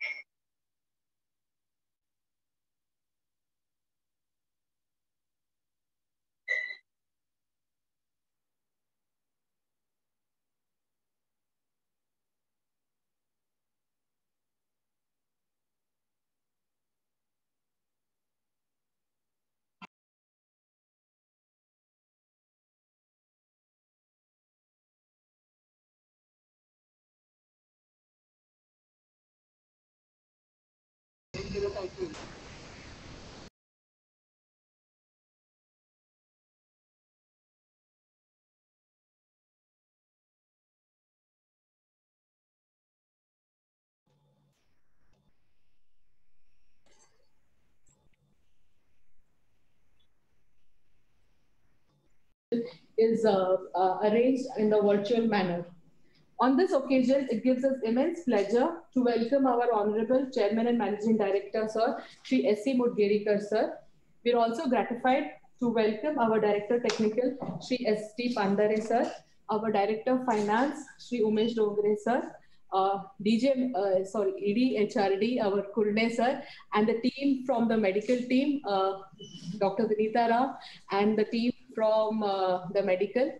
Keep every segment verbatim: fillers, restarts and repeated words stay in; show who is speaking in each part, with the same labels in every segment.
Speaker 1: is uh, uh, arranged in a virtual manner. On this occasion, it gives us immense pleasure to welcome our Honorable Chairman and Managing Director, Sir, Shri S C Mudgerikar, Sir. We are also gratified to welcome our Director Technical, Shri S T Pandare, Sir, our Director of Finance, Shri Umesh Dongre, Sir, uh, D J, uh, sorry, E D H R D, our Kurne, Sir, and the team from the medical team, uh, Doctor Vinita Rao, and the team from uh, the medical,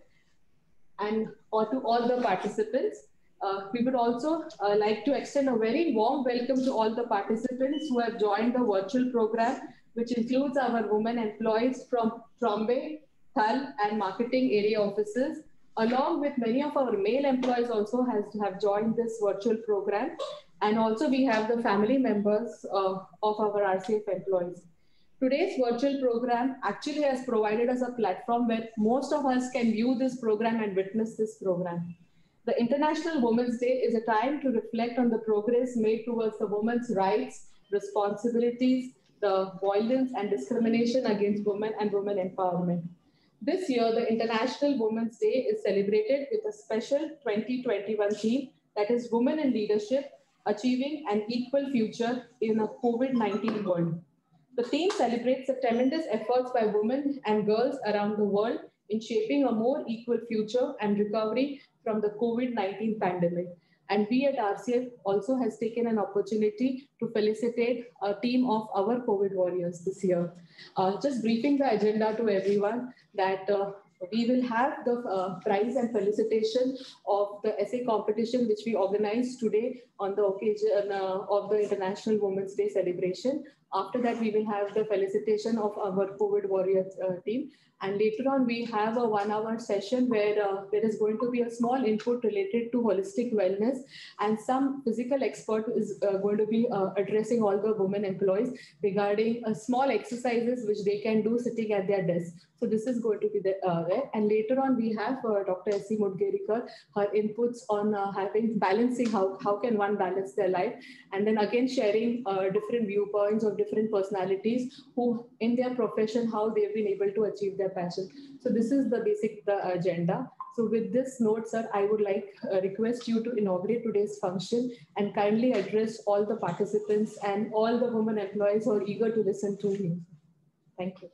Speaker 1: and or to all the participants. Uh, we would also uh, like to extend a very warm welcome to all the participants who have joined the virtual program, which includes our women employees from Trombay, Thal, and marketing area offices, along with many of our male employees also has have joined this virtual program, and also we have the family members uh, of our R C F employees. Today's virtual program actually has provided us a platform where most of us can view this program and witness this program. The International Women's Day is a time to reflect on the progress made towards the women's rights, responsibilities, the violence and discrimination against women and women empowerment. This year, the International Women's Day is celebrated with a special twenty twenty-one theme, that is Women in Leadership, Achieving an Equal Future in a COVID nineteen World. The theme celebrates the tremendous efforts by women and girls around the world in shaping a more equal future and recovery from the COVID nineteen pandemic. And we at R C F also has taken an opportunity to felicitate a team of our COVID warriors this year. Uh, just briefing the agenda to everyone that uh, we will have the uh, prize and felicitation of the essay competition which we organized today on the occasion uh, of the International Women's Day celebration. After that, we will have the felicitation of our COVID warriors uh, team. And later on, we have a one-hour session where uh, there is going to be a small input related to holistic wellness, and some physical expert is uh, going to be uh, addressing all the women employees regarding uh, small exercises which they can do sitting at their desk. So this is going to be the, uh, there. And later on, we have uh, Doctor S C Mudgerikar, her inputs on uh, having balancing, how, how can one balance their life. And then again, sharing uh, different viewpoints of different personalities who in their profession, how they've been able to achieve their passion. So this is the basic the agenda. So with this note, sir, I would like uh, request you to inaugurate today's function and kindly address all the participants and all the women employees who are eager to listen to you. Thank you.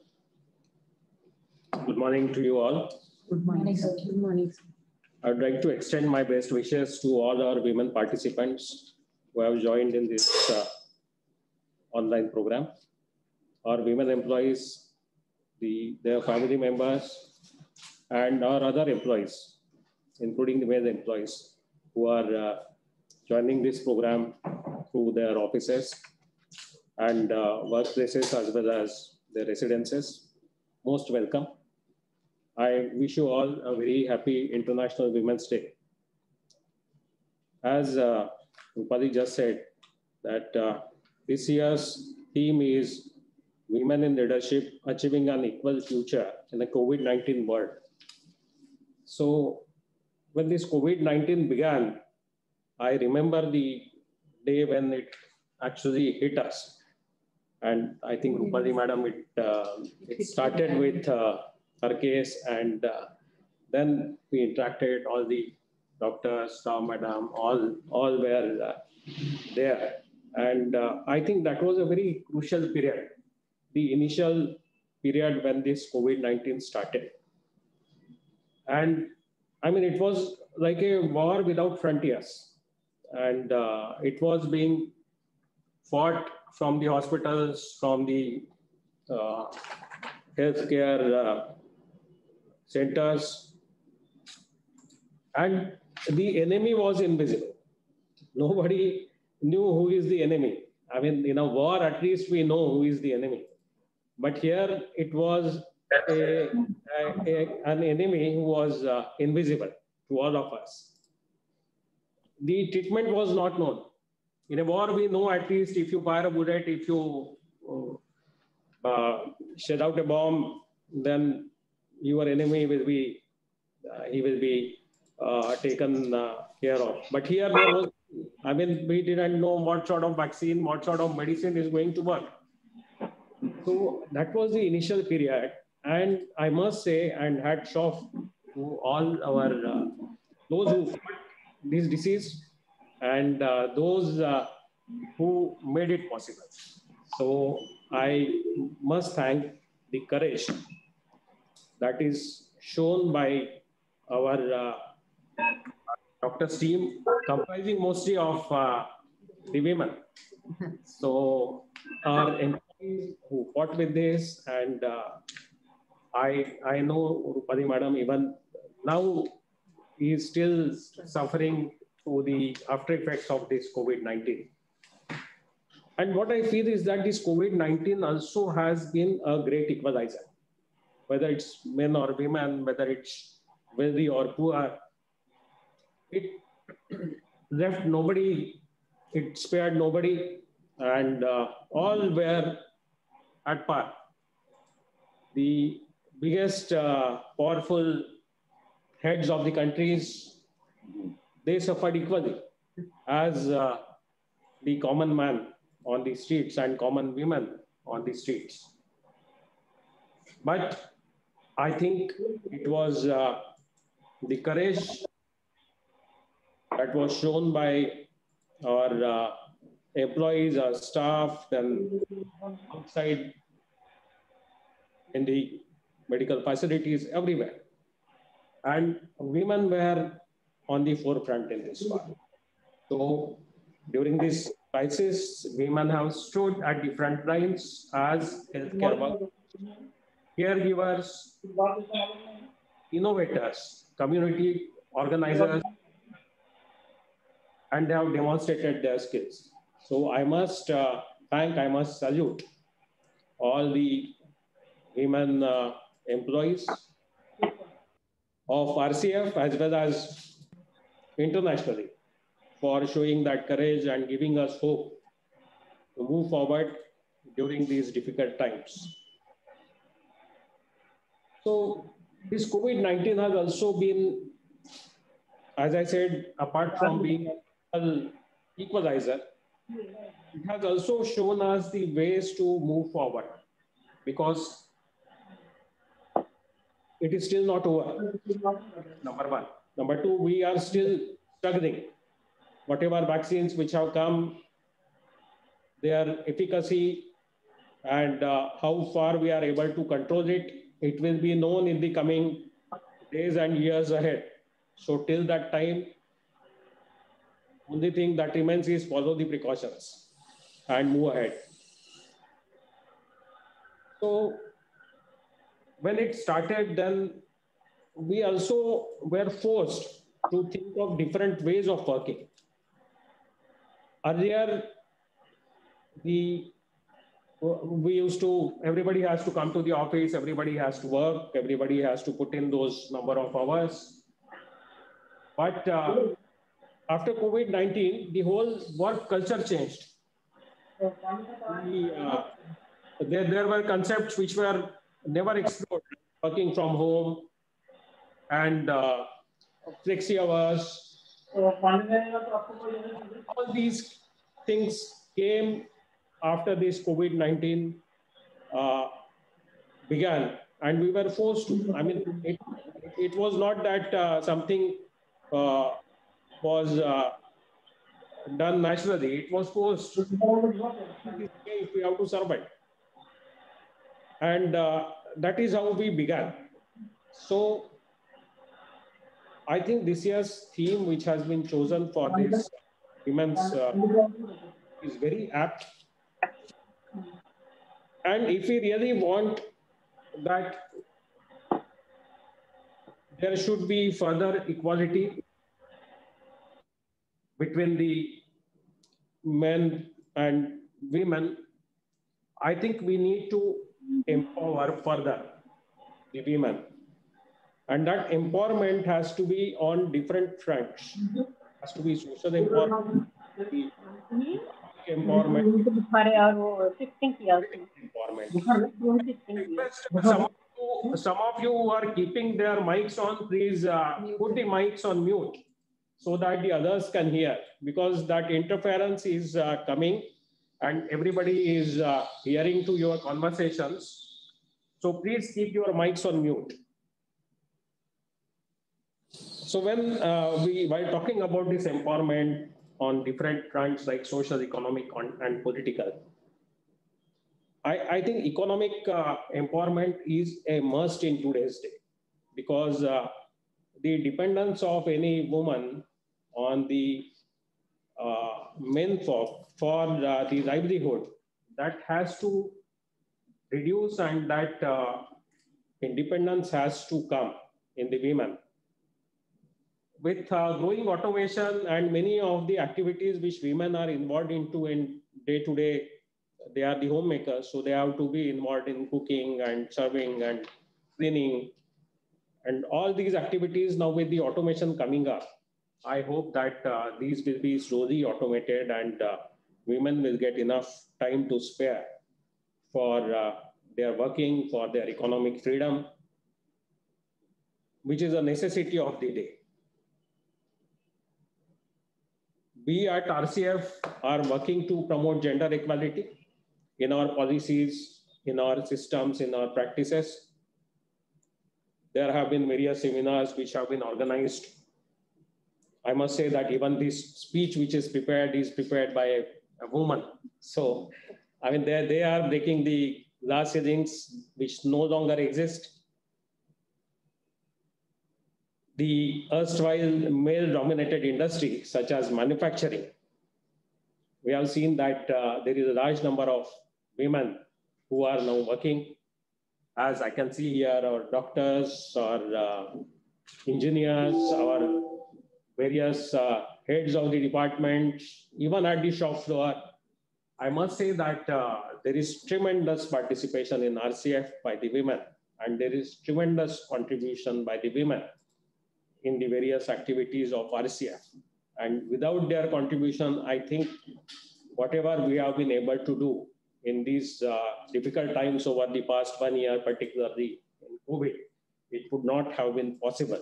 Speaker 2: Good morning to you all.
Speaker 1: Good morning, sir. Good morning, sir.
Speaker 2: I would like to extend my best wishes to all our women participants who have joined in this uh, online program. Our women employees, the, their family members, and our other employees, including the male employees who are uh, joining this program through their offices and uh, workplaces as well as their residences. Most welcome. I wish you all a very happy International Women's Day. As uh, Rupali just said, that uh, this year's theme is Women in Leadership, Achieving an Equal Future in the COVID nineteen world. So when this COVID nineteen began, I remember the day when it actually hit us. And I think Rupali Madam, it, uh, it started with uh, her case, and uh, then we interacted, all the doctors, Rao Madam, all, all were uh, there. And uh, I think that was a very crucial period, the initial period when this COVID nineteen started. And I mean, it was like a war without frontiers. And uh, it was being fought from the hospitals, from the uh, healthcare uh, centers, and the enemy was invisible. Nobody knew who is the enemy. I mean, in a war, at least we know who is the enemy. But here it was a, a, a, an enemy who was uh, invisible to all of us. The treatment was not known. In a war, we know at least if you fire a bullet, if you uh, shed out a bomb, then your enemy will be, uh, he will be uh, taken uh, care of. But here there was, I mean, we didn't know what sort of vaccine, what sort of medicine is going to work. So that was the initial period. And I must say, and hats off to all our, uh, those who fought this disease and uh, those uh, who made it possible. So I must thank the courage that is shown by our uh, doctor's team, comprising mostly of uh, the women. So our employees who fought with this, and uh, I, I know Rupali madam, even now he is still suffering through the after effects of this COVID nineteen. And what I feel is that this COVID nineteen also has been a great equalizer, whether it's men or women, whether it's wealthy or poor. It left nobody, it spared nobody, and uh, all were at par. The biggest uh, powerful heads of the countries, they suffered equally as uh, the common man on the streets and common women on the streets. But I think it was uh, the courage that was shown by our uh, employees, our staff, and outside in the medical facilities everywhere. And women were on the forefront in this one. So during this crisis, women have stood at the front lines as healthcare workers, caregivers, innovators, community organizers, and they have demonstrated their skills. So I must uh, thank, I must salute all the women uh, employees of R C F as well as internationally for showing that courage and giving us hope to move forward during these difficult times. So this COVID nineteen has also been, as I said, apart from being an equalizer, it has also shown us the ways to move forward, because it is still not over, number one. Number two, we are still struggling. Whatever vaccines which have come, their efficacy and uh, how far we are able to control it, it will be known in the coming days and years ahead. So till that time, only thing that remains is follow the precautions and move ahead. So when it started, then we also were forced to think of different ways of working. Earlier, the we used to, everybody has to come to the office, everybody has to work, everybody has to put in those number of hours. But uh, after COVID nineteen, the whole work culture changed. The, uh, there, there were concepts which were never explored, working from home and uh, flexi hours. All these things came after this COVID nineteen uh, began, and we were forced to. I mean, it, it was not that uh, something uh, was uh, done naturally. It was forced. If we have to survive. And uh, that is how we began. So I think this year's theme, which has been chosen for this women's uh, is very apt. And if we really want that there should be further equality between the men and women, I think we need to empower further the women. And that empowerment has to be on different fronts. It has to be social empowerment, empowerment, empowerment. Some of you, some of you who are keeping their mics on, please uh, put the mics on mute so that the others can hear, because that interference is uh, coming and everybody is uh, hearing to your conversations. So please keep your mics on mute. So when uh, we, while talking about this empowerment on different fronts like social, economic, and political, I, I think economic uh, empowerment is a must in today's day, because uh, the dependence of any woman on the uh, men folk for uh, the livelihood, that has to reduce, and that uh, independence has to come in the women. With uh, growing automation and many of the activities which women are involved into in day to day, they are the homemakers, so they have to be involved in cooking and serving and cleaning. And all these activities now with the automation coming up, I hope that uh, these will be slowly automated and uh, women will get enough time to spare for uh, their working, for their economic freedom, which is a necessity of the day. We at R C F are working to promote gender equality in our policies, in our systems, in our practices. There have been various seminars which have been organized. I must say that even this speech which is prepared is prepared by a, a woman. So, I mean, they, they are breaking the glass ceilings which no longer exist. The erstwhile male-dominated industry, such as manufacturing, we have seen that uh, there is a large number of women who are now working. As I can see here, our doctors, our uh, engineers, our various uh, heads of the department, even at the shop floor. I must say that uh, there is tremendous participation in R C F by the women, and there is tremendous contribution by the women in the various activities of R C F. And without their contribution, I think whatever we have been able to do in these uh, difficult times over the past one year, particularly in COVID, it would not have been possible.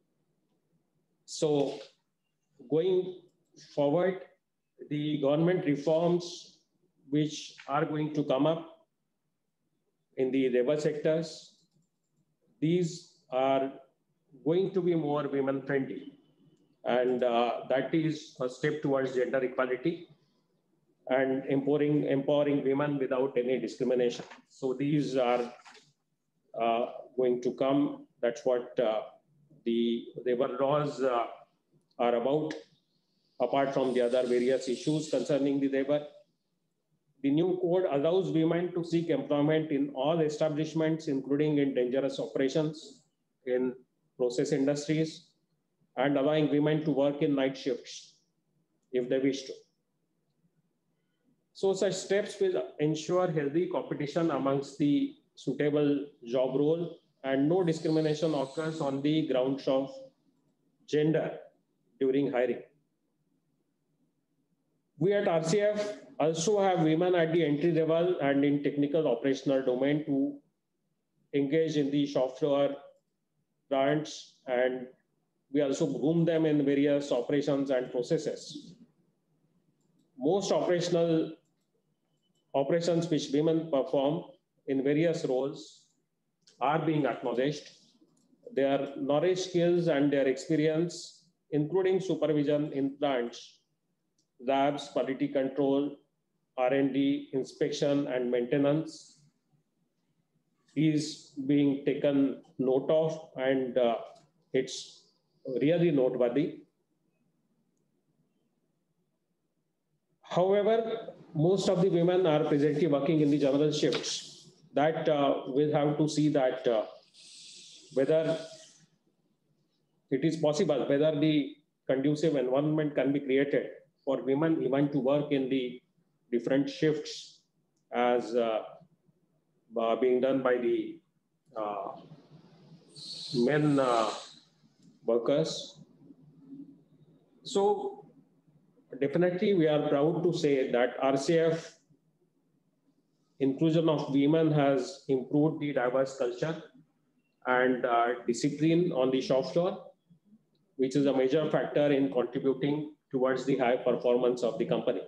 Speaker 2: So going forward, the government reforms which are going to come up in the labor sectors, these are going to be more women friendly. And uh, that is a step towards gender equality and empowering, empowering women without any discrimination. So these are uh, going to come. That's what uh, the labor laws uh, are about, apart from the other various issues concerning the labor. The new code allows women to seek employment in all establishments, including in dangerous operations, in process industries, and allowing women to work in night shifts if they wish to. So such steps will ensure healthy competition amongst the suitable job role, and no discrimination occurs on the grounds of gender during hiring. We at R C F also have women at the entry level and in technical operational domain to engage in the shop floor plants, and we also groom them in various operations and processes. Most operational operations which women perform in various roles are being acknowledged. Their knowledge, skills, and their experience, including supervision in plants, labs, quality control, R and D, inspection, and maintenance, is being taken note of, and uh, it's really noteworthy. However, most of the women are presently working in the general shifts. That uh, we'll have to see that uh, whether it is possible, whether the conducive environment can be created for women even to work in the different shifts as uh, uh, being done by the uh, men uh, workers. So definitely we are proud to say that R C F inclusion of women has improved the diverse culture and uh, discipline on the shop floor, which is a major factor in contributing towards the high performance of the company.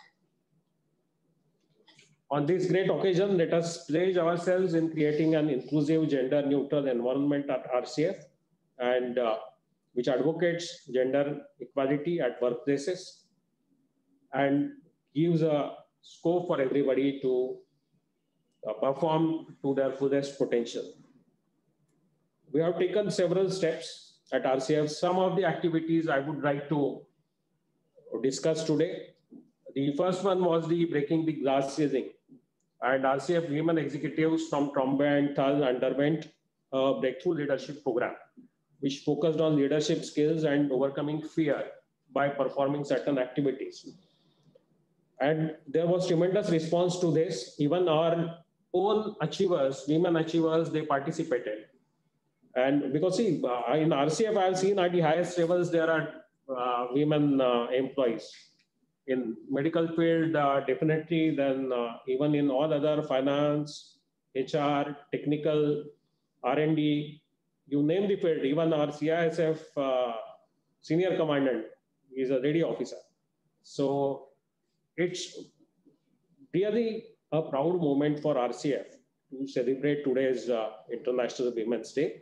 Speaker 2: On this great occasion, let us pledge ourselves in creating an inclusive, gender-neutral environment at R C F, and uh, which advocates gender equality at workplaces and gives a scope for everybody to uh, perform to their fullest potential. We have taken several steps at R C F. Some of the activities I would like to discuss today. The first one was the breaking the glass ceiling, and R C F women executives from Trombay and Thal underwent a breakthrough leadership program, which focused on leadership skills and overcoming fear by performing certain activities. And there was tremendous response to this. Even our own achievers, women achievers, they participated. And because see, in R C F, I have seen at the highest levels, there are uh, women uh, employees. In medical field, uh, definitely, then uh, even in all other finance, H R, technical, R and D, you name the field, even our C I S F uh, senior commandant is a lady officer. So it's really a proud moment for R C F to celebrate today's uh, International Women's Day.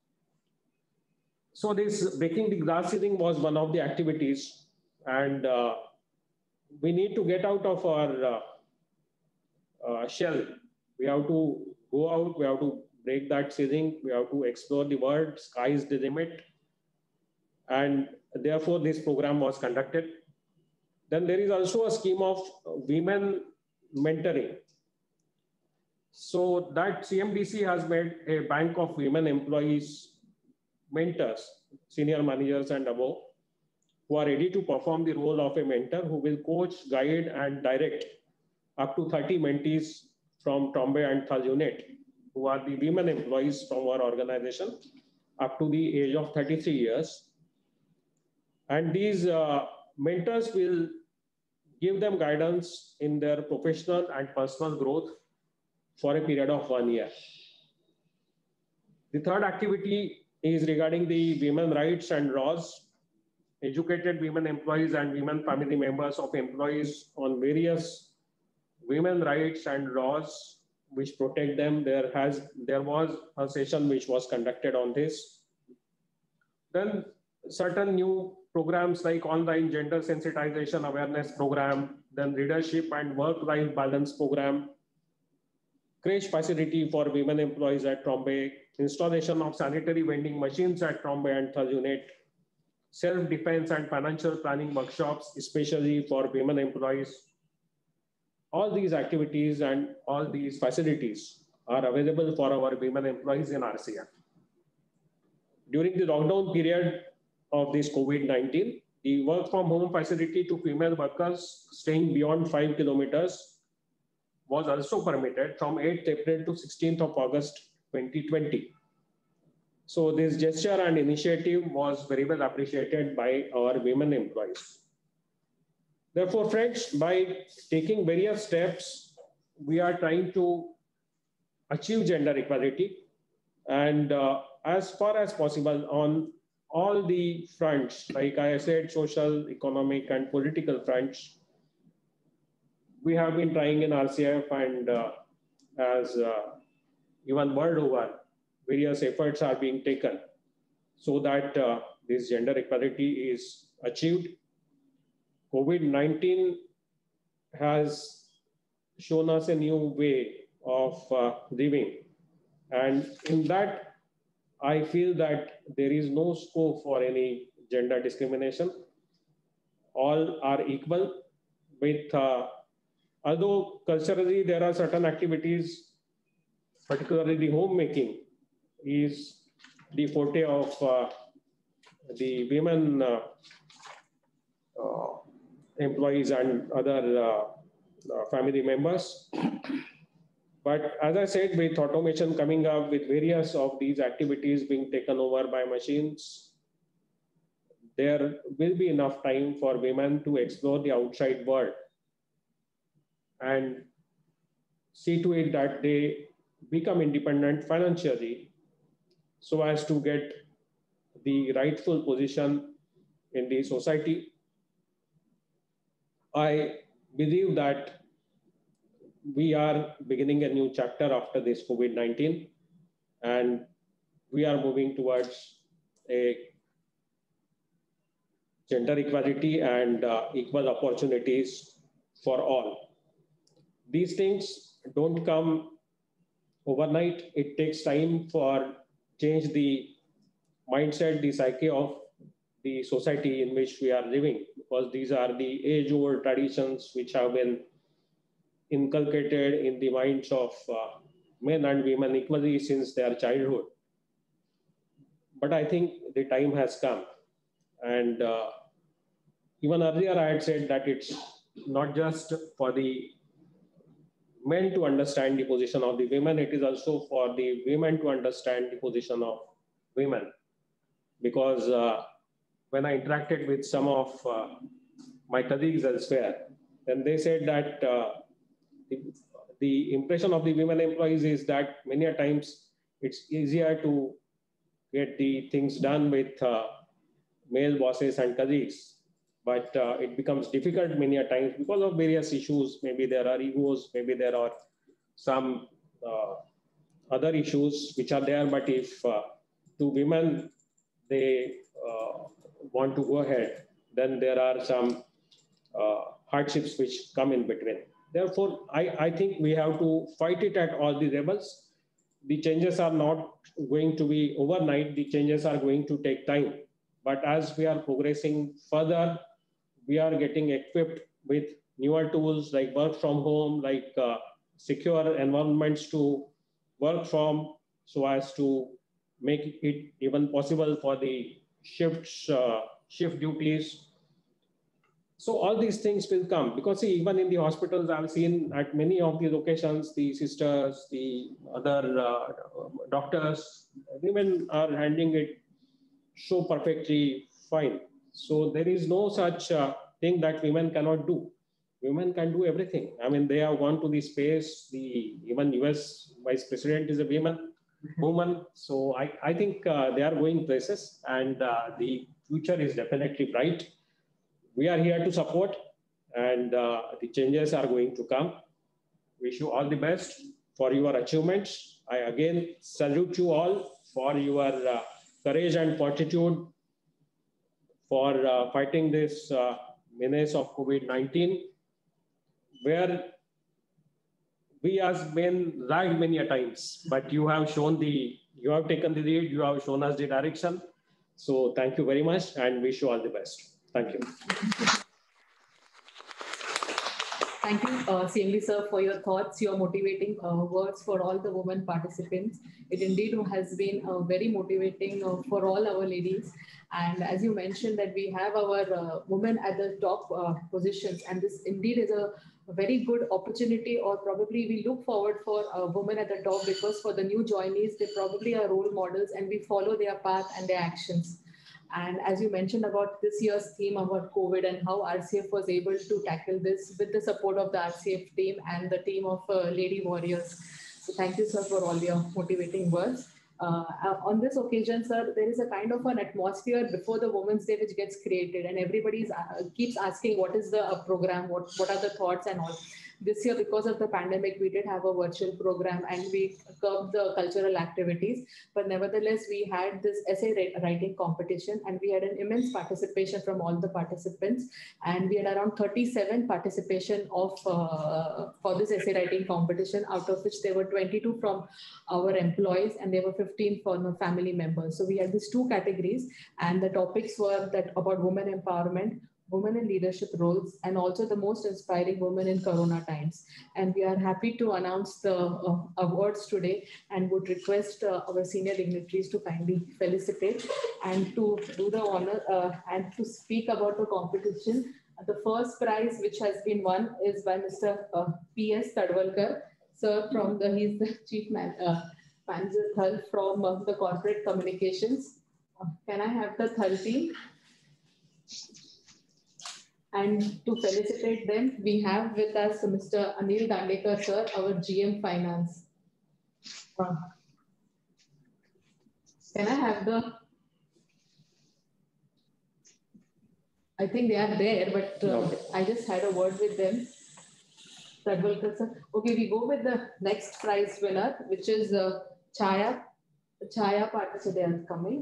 Speaker 2: So this breaking the glass ceiling was one of the activities, and uh, we need to get out of our uh, uh, shell. We have to go out, we have to break that ceiling, we have to explore the world, sky is the limit. And therefore this program was conducted. Then there is also a scheme of women mentoring. So that C M D C has made a bank of women employees, mentors, senior managers and above, who are ready to perform the role of a mentor, who will coach, guide, and direct up to thirty mentees from Trombay and Thal unit, who are the women employees from our organization, up to the age of thirty-three years. And these uh, mentors will give them guidance in their professional and personal growth for a period of one year. The third activity is regarding the women rights and laws. Educated women employees and women family members of employees on various women rights and laws which protect them. There has there was a session which was conducted on this. Then certain new programs like online gender sensitization awareness program, then leadership and work-life balance program, creche facility for women employees at Trombay, installation of sanitary vending machines at Trombay and Thal unit, self-defense and financial planning workshops, especially for women employees. All these activities and all these facilities are available for our women employees in R C F. During the lockdown period of this COVID nineteen, the work from home facility to female workers staying beyond five kilometers was also permitted from eighth April to sixteenth of August twenty twenty. So this gesture and initiative was very well appreciated by our women employees. Therefore, friends, by taking various steps, we are trying to achieve gender equality, and uh, as far as possible on all the fronts, like I said, social, economic, and political fronts, we have been trying in R C F, and uh, as uh, even world over, various efforts are being taken so that uh, this gender equality is achieved. COVID nineteen has shown us a new way of uh, living. And in that, I feel that there is no scope for any gender discrimination. All are equal. with, uh, although culturally there are certain activities, particularly the homemaking is the forte of uh, the women uh, uh, employees and other uh, uh, family members. But as I said, with automation coming up, with various of these activities being taken over by machines, there will be enough time for women to explore the outside world and see to it that they become independent financially so as to get the rightful position in the society. I believe that we are beginning a new chapter after this COVID nineteen, and we are moving towards a gender equality and uh, equal opportunities for all. These things don't come overnight. It takes time for change the mindset, the psyche of the society in which we are living, because these are the age-old traditions which have been inculcated in the minds of uh, men and women equally since their childhood. But I think the time has come. And uh, even earlier I had said that it's not just for the men to understand the position of the women, it is also for the women to understand the position of women. Because uh, when I interacted with some of uh, my colleagues elsewhere, then they said that uh, the, the impression of the women employees is that many a times it's easier to get the things done with uh, male bosses and colleagues. But uh, it becomes difficult many a times because of various issues. Maybe there are egos, maybe there are some uh, other issues which are there. But if uh, to women, they uh, want to go ahead, then there are some uh, hardships which come in between. Therefore, I, I think we have to fight it at all the levels. The changes are not going to be overnight. The changes are going to take time. But as we are progressing further, we are getting equipped with newer tools like work from home, like uh, secure environments to work from, so as to make it even possible for the shifts, uh, shift duties. So all these things will come, because see, even in the hospitals, I've seen at many of the locations, the sisters, the other uh, doctors, women are handling it so perfectly fine. So there is no such uh, thing that women cannot do. Women can do everything. I mean, they have gone to the space. The even U S Vice President is a woman. woman. So I, I think uh, they are going places, and uh, the future is definitely bright. We are here to support, and uh, the changes are going to come. Wish you all the best for your achievements. I again salute you all for your uh, courage and fortitude for uh, fighting this uh, menace of COVID nineteen, where we have been lagged many a times, but you have shown the, you have taken the lead, you have shown us the direction. So thank you very much, and wish you all the best. Thank you.
Speaker 1: Thank you, uh, C M D sir, for your thoughts, your motivating uh, words for all the women participants. It indeed has been uh, very motivating uh, for all our ladies. And as you mentioned that we have our uh, women at the top uh, positions, and this indeed is a very good opportunity, or probably we look forward for uh, women at the top, because for the new joinees, they probably are role models and we follow their path and their actions. And as you mentioned about this year's theme about COVID and how R C F was able to tackle this with the support of the R C F team and the team of uh, Lady Warriors. So thank you, sir, for all your motivating words. Uh, on this occasion, sir, there is a kind of an atmosphere before the Women's Day which gets created, and everybody uh, keeps asking what is the uh, program, what, what are the thoughts and all. This year, because of the pandemic, we did have a virtual program and we curbed the cultural activities. But nevertheless, we had this essay writing competition, and we had an immense participation from all the participants. And we had around thirty-seven participation of uh, for this essay writing competition, out of which there were twenty-two from our employees and there were fifteen from family members. So we had these two categories, and the topics were that about women empowerment, women in leadership roles, and also the most inspiring woman in Corona times. And we are happy to announce the uh, awards today and would request uh, our senior dignitaries to kindly felicitate and to do the honor uh, and to speak about the competition. The first prize which has been won is by Mister Uh, P S Tadwalkar, sir, from the, he's the chief man, uh, manager Thal from uh, the corporate communications. Uh, can I have the Thal team? And to felicitate them, we have with us Mister Anil Dandekar, sir, our G M Finance. Uh, Can I have the? I think they are there, but uh,
Speaker 2: Okay.
Speaker 1: I just had a word with them. Tadwalkar, sir. Okay, we go with the next prize winner, which is uh, Chaya. Chaya Patel, so they are coming.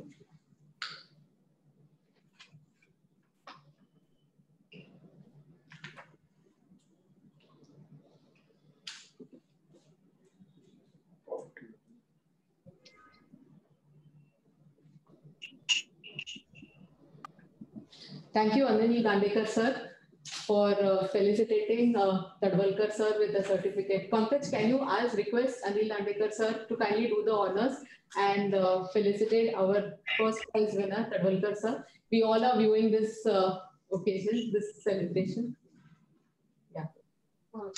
Speaker 1: Thank you, Anil Dandekar, sir, for uh, felicitating uh, Tadwalkar, sir, with the certificate. Pankaj, can you ask, request Anil Dandekar, sir, to kindly do the honors and uh, felicitate our first prize winner, Tadwalkar, sir. We all are viewing this uh, occasion, this celebration. Yeah. Uh,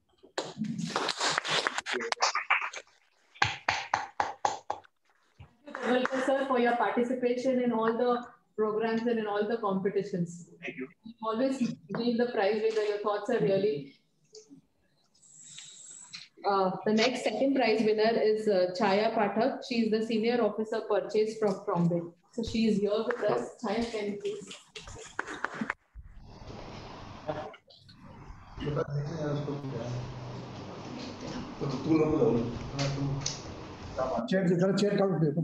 Speaker 1: Thank you, Tadwalkar, sir, for your participation in all the programs and in all the competitions.
Speaker 3: Thank you.
Speaker 1: You always give the prize winner. Your thoughts are really. Uh, the next second prize winner is uh, Chaya Pathak. She is the senior officer purchase from Crombie. So she is here with us. Chaya, can you please?
Speaker 4: Chair जरा chair count देखो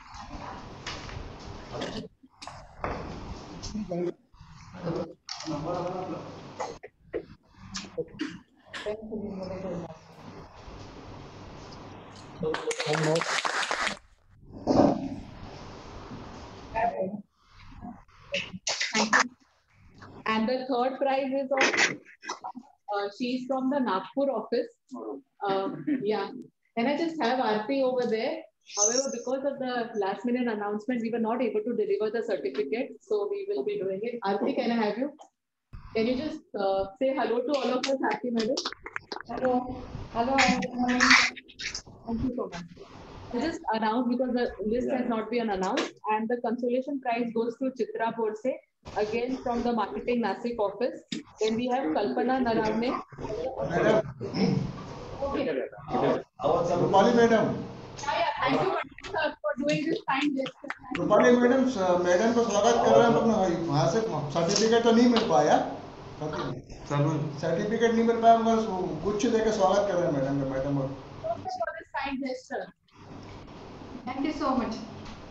Speaker 1: And the third prize is of, uh, she's from the Nagpur office. Uh, yeah. Can I just have Aarti over there? However, because of the last minute announcement, we were not able to deliver the certificate. So we will be doing it. Aarti, can I have you? Can you just uh, say hello to all of us, Aarti madam?
Speaker 5: Hello. Hello, everyone.
Speaker 1: Thank you so much. I just announced because the list
Speaker 2: Yeah.
Speaker 1: has not been announced, and the consolation prize goes to Chitra Borse, again from the marketing Nasik office. Then we have Kalpana Naravne. Okay.
Speaker 4: Rupali madam
Speaker 1: Yeah, yeah. Thank you, Pandit sir, for doing this kind gesture.
Speaker 4: Rupali madam madam को स्वागत कर रहे हैं हम लोग वहाँ से certificate तो नहीं मिल पाया सर्टिफिकेट नहीं मिल पाया मगर कुछ देकर स्वागत कर रहे हैं मैडम का मैडम और
Speaker 1: Thank you for this kind gesture.
Speaker 5: Thank you so much.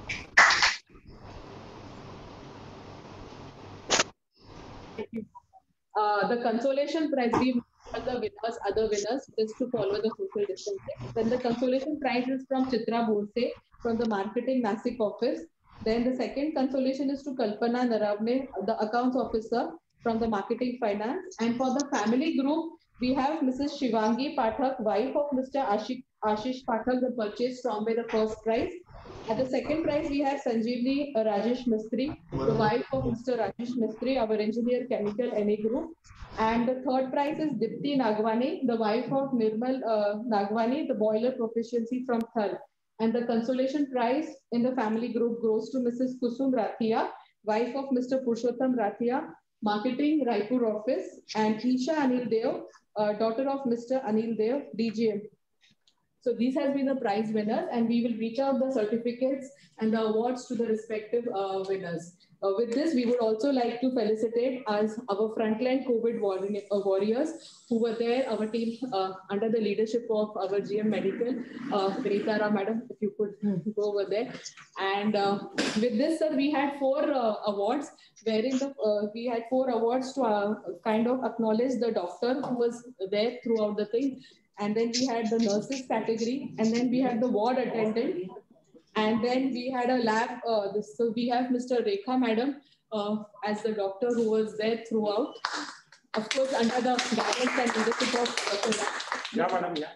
Speaker 1: Thank you. Uh, the consolation prize we have the winners, other winners, just to follow the social distancing. Then the consolation prize is from Chitra Borse from the marketing Nasik office. Then the second consolation is to Kalpana Naravne, the accounts officer from the marketing finance. And for the family group, we have Missus Shivangi Pathak, wife of Mister Ashish, Ashish Pathak, the purchase from by the first prize. At the second prize, we have Sanjeevni Rajesh Mistry, the wife of Mister Rajesh Mistry, our engineer chemical N A group. And the third prize is Dipti Nagwani, the wife of Nirmal uh, Nagwani, the boiler proficiency from Thal. And the consolation prize in the family group goes to Missus Kusum Rathia, wife of Mister Purushottam Rathia, marketing Raipur office, and Isha Anil Dev, uh, daughter of Mister Anil Dev, D G M. So these has been the prize winners, and we will reach out the certificates and the awards to the respective uh, winners. Uh, with this, we would also like to felicitate as our frontline COVID warri- uh, warriors who were there, our team uh, under the leadership of our G M Medical, uh, Retara Madam, if you could go over there. And uh, with this, sir, we had four uh, awards, wherein the, uh, we had four awards to uh, kind of acknowledge the doctor who was there throughout the thing. And then we had the nurses category, and then we had the ward attendant, and then we had a lab. Uh, this, so we have Mister Rekha Madam, uh, as the doctor who was there throughout. Of course, under the guidance and leadership of Doctor
Speaker 2: Yeah, madam. Yeah.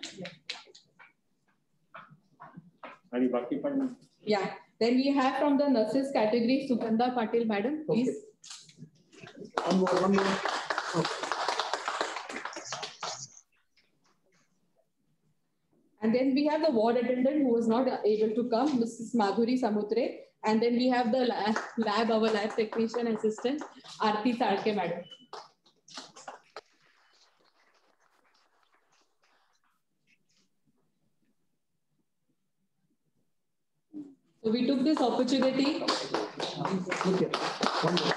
Speaker 2: Yeah.
Speaker 1: Yeah. Then we have from the nurses category, Sugandha Patil, madam, please.
Speaker 4: Okay. One more, one more. Okay.
Speaker 1: And then we have the ward attendant who was not able to come, Missus Madhuri Samutre. And then we have the lab, lab our lab technician assistant, Aarti Sadke, madam. So we took this opportunity.
Speaker 4: Okay. One more.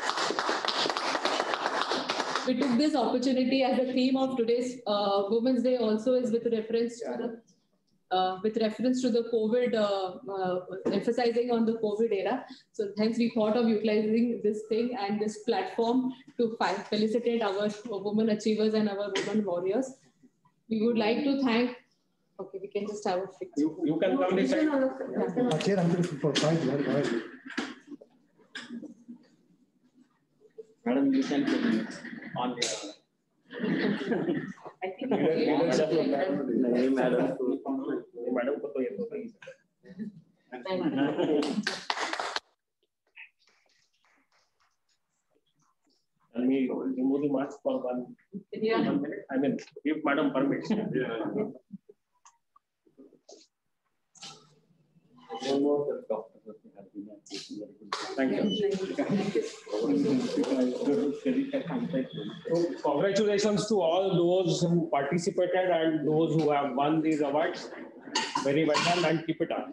Speaker 1: We took this opportunity as the theme of today's uh, Women's Day also is with reference to the Uh, with reference to the COVID, uh, uh, emphasizing on the COVID era. So hence we thought of utilizing this thing and this platform to felicitate our women achievers and our women warriors. We would like to thank, okay, we can just have a fix.
Speaker 2: You, you can come this side.
Speaker 4: Uh, chair, I'm going for five.
Speaker 2: Madam, you can put it on the.
Speaker 1: I think
Speaker 2: नहीं madam madam को तो ये तो नहीं Tell me, remove the mask for one,
Speaker 1: yeah.
Speaker 2: one minute. I mean, if madam permits. Yeah. Thank you. So, congratulations to all those who participated and those who have won these awards. Very well done and keep it up.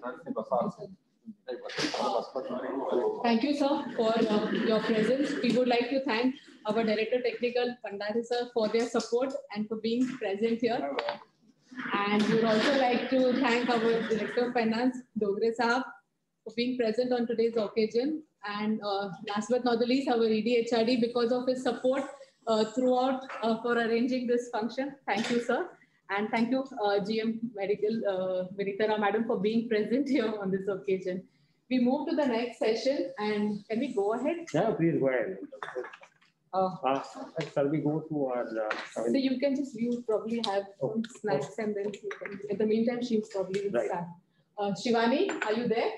Speaker 1: Thank you, sir, for uh, your presence. We would like to thank our Director Technical, Pandari sir, for their support and for being present here. And we would also like to thank our Director of Finance, Dogre Saab, for being present on today's occasion. And uh, last but not the least, our E D H R D, because of his support uh, throughout uh, for arranging this function. Thank you, sir. And thank you, uh, G M Medical, uh, Vinitara madam, for being present here on this occasion. We move to the next session, and can we go ahead?
Speaker 2: Yeah, please go ahead.
Speaker 1: Uh,
Speaker 2: Uh, shall we go to our... Uh,
Speaker 1: so you can just, you probably have some snacks and then you can, in the meantime, she's probably will
Speaker 2: Right.
Speaker 1: start. Uh, Shivani, are you there?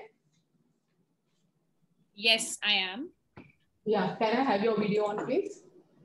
Speaker 3: Yes, I am.
Speaker 1: Yeah, can I have your video on, please?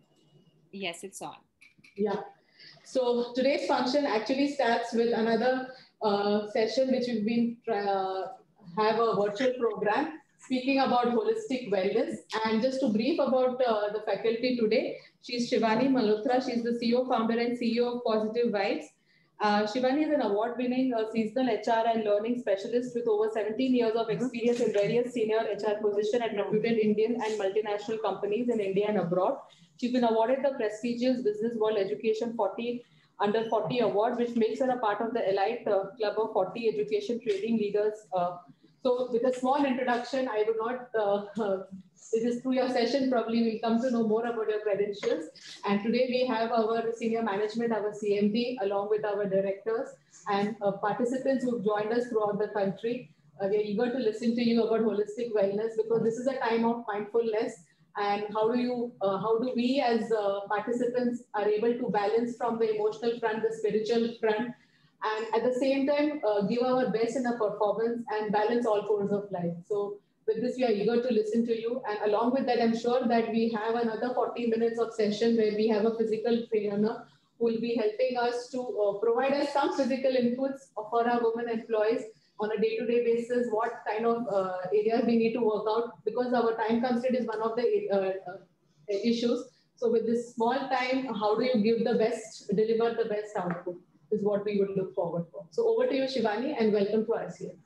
Speaker 3: Yes, it's on.
Speaker 1: Yeah. So today's function actually starts with another uh, session which we've been uh, have a virtual program speaking about holistic wellness. And just to brief about uh, the faculty today, she's Shivani Malhotra. She's the C E O, founder and C E O of Positive Vibes. Uh, Shivani is an award-winning uh, seasonal H R and learning specialist with over seventeen years of experience in various senior H R positions at reputed Indian and multinational companies in India and abroad. She's been awarded the prestigious Business World Education forty under forty award, which makes her a part of the elite uh, club of forty education trading leaders. Uh, so with a small introduction, I would not, uh, uh, it is through your session, probably we'll come to know more about your credentials. And today we have our senior management, our C M D, along with our directors and uh, participants who've joined us throughout the country. Uh, we are eager to listen to you about holistic wellness because this is a time of mindfulness. And how do you, uh, how do we as uh, participants are able to balance from the emotional front, the spiritual front, and at the same time uh, give our best in our performance and balance all course of life. So with this, we are eager to listen to you. And along with that, I'm sure that we have another forty minutes of session where we have a physical trainer who will be helping us to uh, provide us some physical inputs for our women employees on a day-to-day basis, what kind of uh, areas we need to work out, because our time constraint is one of the uh, uh, issues. So with this small time, how do you give the best, deliver the best output is what we would look forward for. So over to you, Shivani, and welcome to R C A.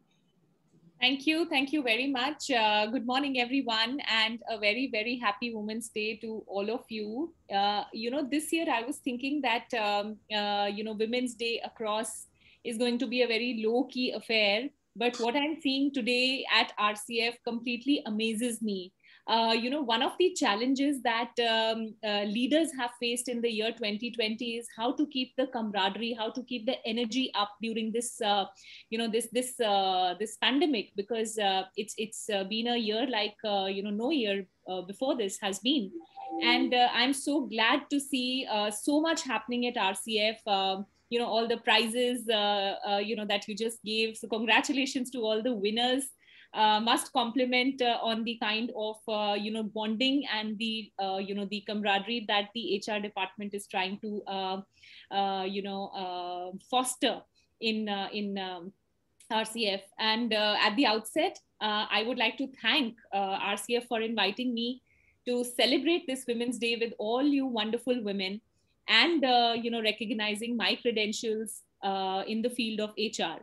Speaker 3: Thank you. Thank you very much. Uh, good morning, everyone, and a very, very happy Women's Day to all of you. Uh, you know, this year I was thinking that, um, uh, you know, Women's Day across is going to be a very low-key affair. But what I'm seeing today at R C F completely amazes me. Uh, you know, one of the challenges that um, uh, leaders have faced in the year twenty twenty is how to keep the camaraderie, how to keep the energy up during this, uh, you know, this this uh, this pandemic, because uh, it's it's uh, been a year like uh, you know no year uh, before this has been, and uh, I'm so glad to see uh, so much happening at R C F. Uh, you know, all the prizes uh, uh, you know that you just gave. So congratulations to all the winners. Uh, must compliment uh, on the kind of uh, you know bonding and the uh, you know the camaraderie that the H R department is trying to uh, uh, you know uh, foster in uh, in um, R C F. And uh, at the outset, uh, I would like to thank uh, R C F for inviting me to celebrate this Women's Day with all you wonderful women, and uh, you know recognizing my credentials uh, in the field of H R.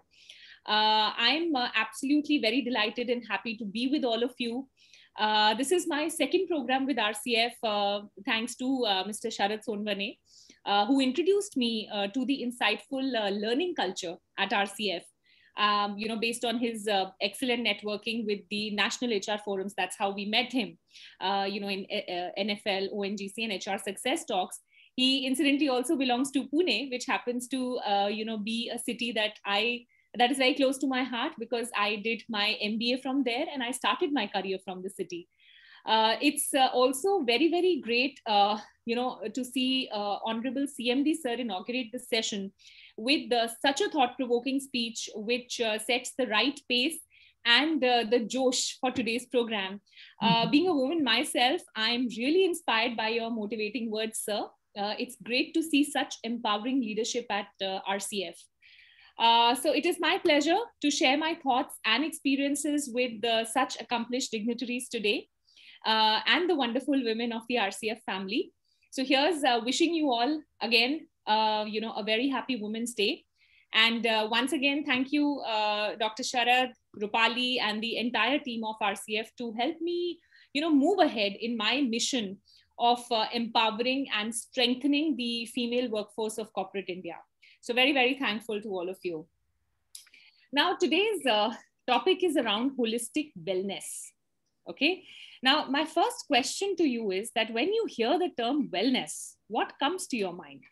Speaker 3: Uh, I'm uh, absolutely very delighted and happy to be with all of you. Uh, this is my second program with R C F, uh, thanks to uh, Mister Sharad Sonwane, uh, who introduced me uh, to the insightful uh, learning culture at R C F. Um, you know, based on his uh, excellent networking with the National H R Forums. That's how we met him, uh, you know, in uh, N F L, O N G C, and H R Success Talks. He incidentally also belongs to Pune, which happens to, uh, you know, be a city that I that is very close to my heart, because I did my M B A from there and I started my career from the city. Uh, it's uh, also very, very great, uh, you know, to see uh, Honorable C M D sir inaugurate this session with uh, such a thought-provoking speech, which uh, sets the right pace and uh, the josh for today's program. Uh, being a woman myself, I'm really inspired by your motivating words, sir. Uh, it's great to see such empowering leadership at uh, R C F. Uh, so it is my pleasure to share my thoughts and experiences with uh, such accomplished dignitaries today uh, and the wonderful women of the R C F family. So here's uh, wishing you all again, uh, you know, a very happy Women's Day. And uh, once again, thank you, uh, Doctor Sharad, Rupali, and the entire team of R C F to help me, you know, move ahead in my mission of uh, empowering and strengthening the female workforce of corporate India. So very, very thankful to all of you. Now, today's uh, topic is around holistic wellness. Okay. Now, my first question to you is that when you hear the term wellness, what comes to your mind?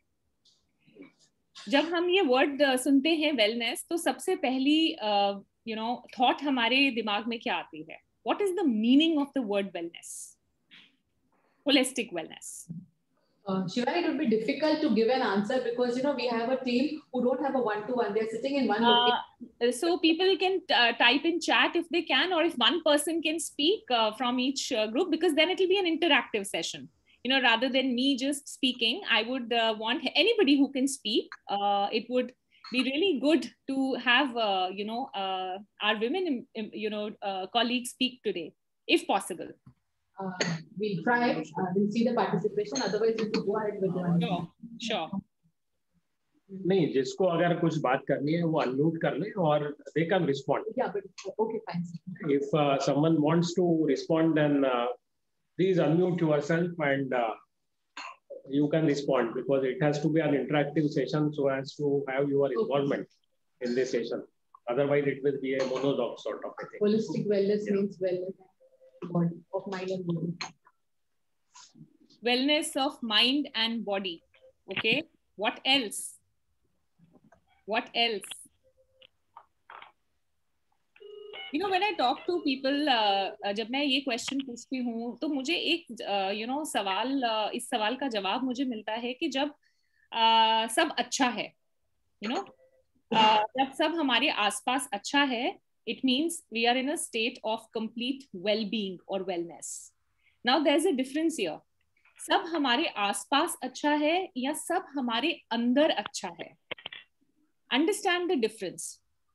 Speaker 3: जब हम ये word uh, सुनते हैं wellness, तो सबसे पहली uh, you know thought हमारे दिमाग में क्या आती है? What is the meaning of the word wellness? Holistic wellness.
Speaker 1: Uh, Shiva, it would be difficult to give an answer because, you know, we have a team who don't have a one-to-one. They're sitting in one location.
Speaker 3: Uh, so people can uh, type in chat if they can, or if one person can speak uh, from each uh, group, because then it will be an interactive session. You know, rather than me just speaking, I would uh, want anybody who can speak. Uh, it would be really good to have, uh, you know, uh, our women, you know, uh, colleagues speak today, if possible.
Speaker 1: Uh, we'll try. Uh, we'll see the participation. Otherwise, we will go ahead with the answer.
Speaker 3: Sure, sure.
Speaker 2: नहीं, जिसको अगर कुछ बात करनी है वो unmute कर ले और they can respond.
Speaker 1: Yeah, but okay, fine.
Speaker 2: If uh, someone wants to respond, then uh, please unmute yourself and uh, you can respond, because it has to be an interactive session so as to have your involvement okay. in this session. Otherwise, it will be a monologue sort of a thing.
Speaker 1: Holistic wellness yeah. means wellness body, of mind and body.
Speaker 3: Wellness of mind and body. Okay. What else? What else? You know, when I talk to people, uh, जब मैं ये question पूछती हूँ, तो मुझे एक, uh, you know, सवाल, uh, इस सवाल का जवाब मुझे मिलता है कि जब uh, सब अच्छा है, you know, uh, जब सब हमारे आसपास अच्छा है, it means we are in a state of complete well-being or wellness. Now there's a difference here. सब हमारे आसपास अच्छा है या सब हमारे अंदर अच्छा है? Understand the difference.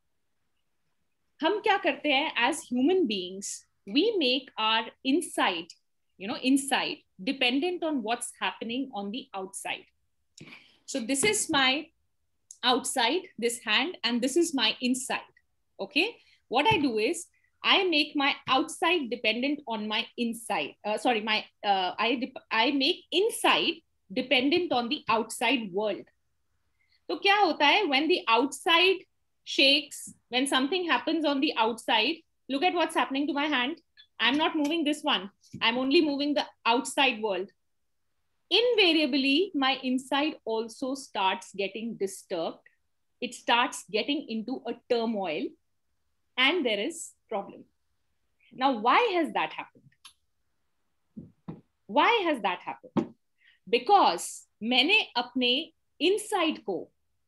Speaker 3: हम क्या करते हैं as human beings? We make our inside, you know, inside dependent on what's happening on the outside. So this is my outside, this hand, and this is my inside. Okay. What I do is I make my outside dependent on my inside. Uh, sorry, my uh, I I make inside dependent on the outside world. So क्या होता है when the outside shakes, when something happens on the outside? Look at what's happening to my hand. I'm not moving this one. I'm only moving the outside world. Invariably, my inside also starts getting disturbed. It starts getting into a turmoil, and there is problem. Now, why has that happened? Why has that happened? Because मैंने अपने inside को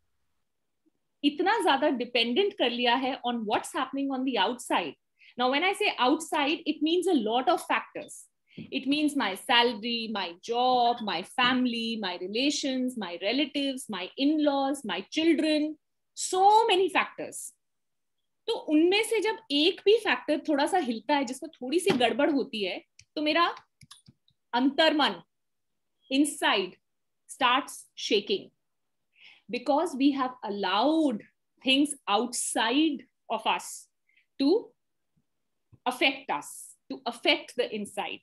Speaker 3: इतना ज़्यादा dependent कर लिया है on what's happening on the outside. Now, when I say outside, it means a lot of factors. It means my salary, my job, my family, my relations, my relatives, my in-laws, my children, so many factors. तो उनमें से जब एक भी factor थोड़ा सा हिलता है, जिसमें थोड़ी सी गड़बड़ होती है, तो मेरा अंतर्मन, inside, starts shaking, because we have allowed things outside of us to affect us, to affect the inside.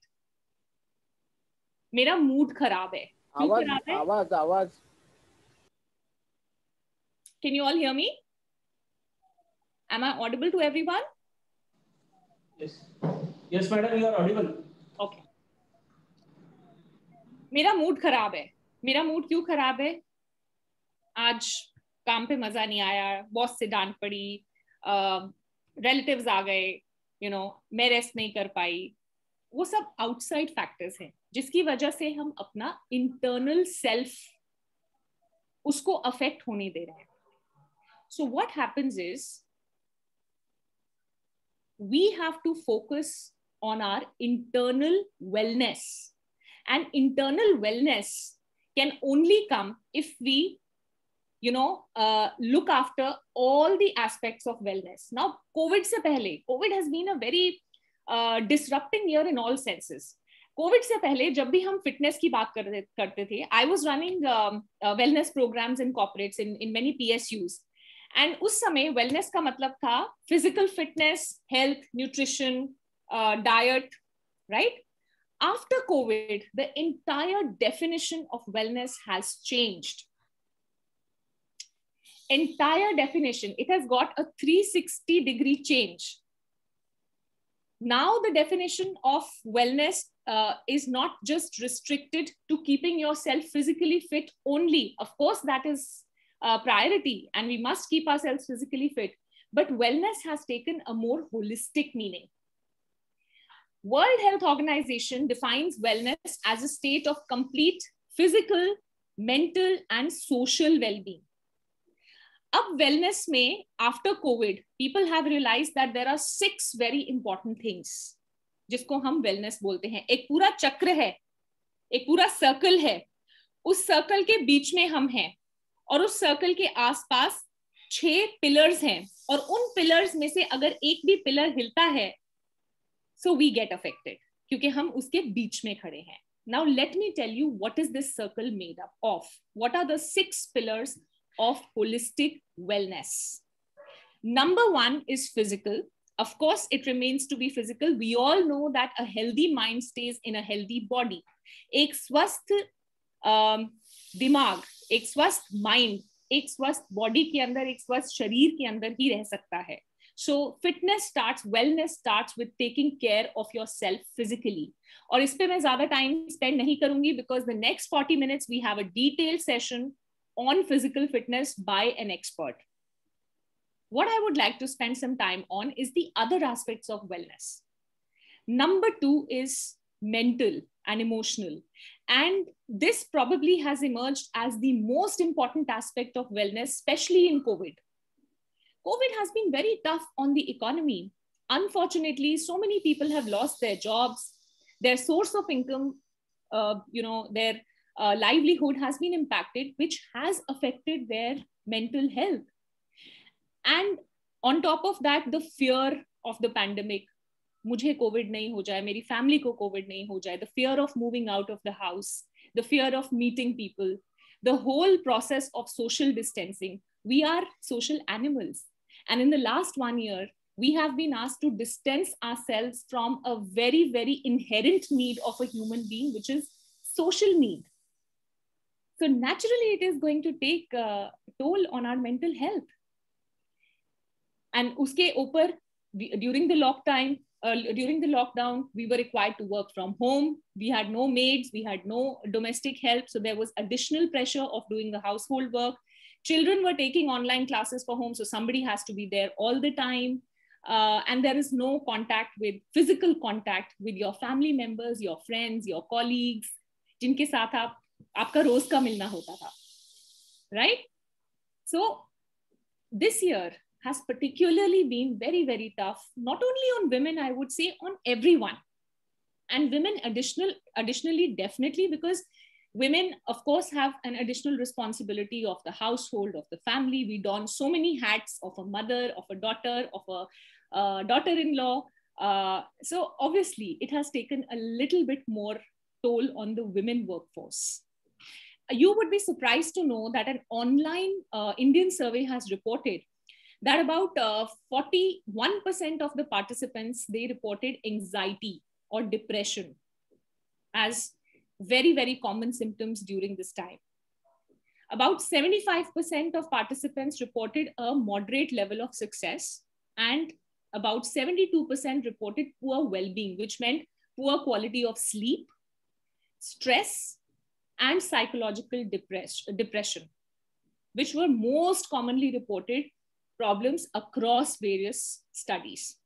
Speaker 3: मेरा मूड खराब है. क्यों खराब है? आवाज आवाज. Can you all hear me? Am I audible to everyone?
Speaker 2: Yes. Yes, madam, you are audible.
Speaker 3: Okay. मेरा mood खराब है. मेरा मूड क्यों खराब है? आज काम पे मजा नहीं आया, बॉस से डांट पड़ी, रिलेटिव्स आ गए, यू नो, मैं रेस्ट नहीं कर पाई. वो सब आउटसाइड फैक्टर्स हैं, जिसकी वजह से हम अपना इंटरनल सेल्फ उसको अफेक्ट होने दे रहे हैं. So what happens is we have to focus on our internal wellness, and internal wellness can only come if we you know uh, look after all the aspects of wellness. Now, COVID se pehle, COVID has been a very uh, disrupting year in all senses. COVID se pehle jab bhi hum fitness ki baat karte karte the, I was running um, uh, wellness programs in corporates in in many P S Us, and us samay wellness ka matlab tha physical fitness, health, nutrition, uh, diet, right? After COVID, the entire definition of wellness has changed. Entire definition, it has got a three sixty degree change. Now the definition of wellness uh, is not just restricted to keeping yourself physically fit only. Of course, that is a priority, and we must keep ourselves physically fit. But wellness has taken a more holistic meaning. World Health Organization defines wellness as a state of complete physical, mental, and social well-being. अब wellness में after COVID, people have realized that there are six very important things जिसको हम wellness बोलते हैं. एक पूरा चक्र है, एक पूरा सर्कल है, उस सर्कल के बीच में हम हैं, और उस सर्कल के आसपास छह पिलर्स हैं, और उन पिलर्स में से अगर एक भी पिलर हिलता है, so we get affected, क्योंकि हम उसके बीच में खड़े हैं. Now let me tell you what is this circle made up of. What are the six pillars of holistic wellness? Number one is physical. Of course, it remains to be physical. We all know that a healthy mind stays in a healthy body. एक स्वस्थ दिमाग, एक स्वस्थ mind, एक स्वस्थ body के अंदर, एक स्वस्थ शरीर के अंदर ही रह सकता है. So fitness starts, wellness starts with taking care of yourself physically. और इस पे मैं ज्यादा टाइम स्पेंड नहीं करूंगी, because the next forty minutes we have a detailed session on physical fitness by an expert. What I would like to spend some time on is the other aspects of wellness. Number two is mental and emotional. And this probably has emerged as the most important aspect of wellness, especially in COVID. COVID has been very tough on the economy. Unfortunately, so many people have lost their jobs, their source of income, uh, you know, their Uh, livelihood has been impacted, which has affected their mental health. And on top of that, the fear of the pandemic. मुझे COVID नहीं हो जाए, मेरी family को COVID नहीं हो जाए, the fear of moving out of the house, the fear of meeting people, the whole process of social distancing. We are social animals. And in the last one year, we have been asked to distance ourselves from a very, very inherent need of a human being, which is social need. So naturally, it is going to take a toll on our mental health. And uske upar, during the lockdown, uh, during the lockdown, we were required to work from home. We had no maids, we had no domestic help. So there was additional pressure of doing the household work. Children were taking online classes for home. So somebody has to be there all the time. Uh, and there is no contact with physical contact with your family members, your friends, your colleagues, जिनके साथ आप आपका रोज का मिलना होता था, right? So this year has particularly been very, very tough, not only on women, I would say on everyone. And women additional, additionally, definitely, because women, of course, have an additional responsibility of the household, of the family. We don so many hats of a mother, of a daughter, of a uh, daughter-in-law. Uh, so obviously, it has taken a little bit more toll on the women workforce. You would be surprised to know that an online uh, Indian survey has reported that about uh, forty-one percent of the participants, they reported anxiety or depression as very, very common symptoms during this time. About seventy-five percent of participants reported a moderate level of success, and about seventy-two percent reported poor well-being, which meant poor quality of sleep, stress, and psychological depress depression, which were most commonly reported problems across various studies.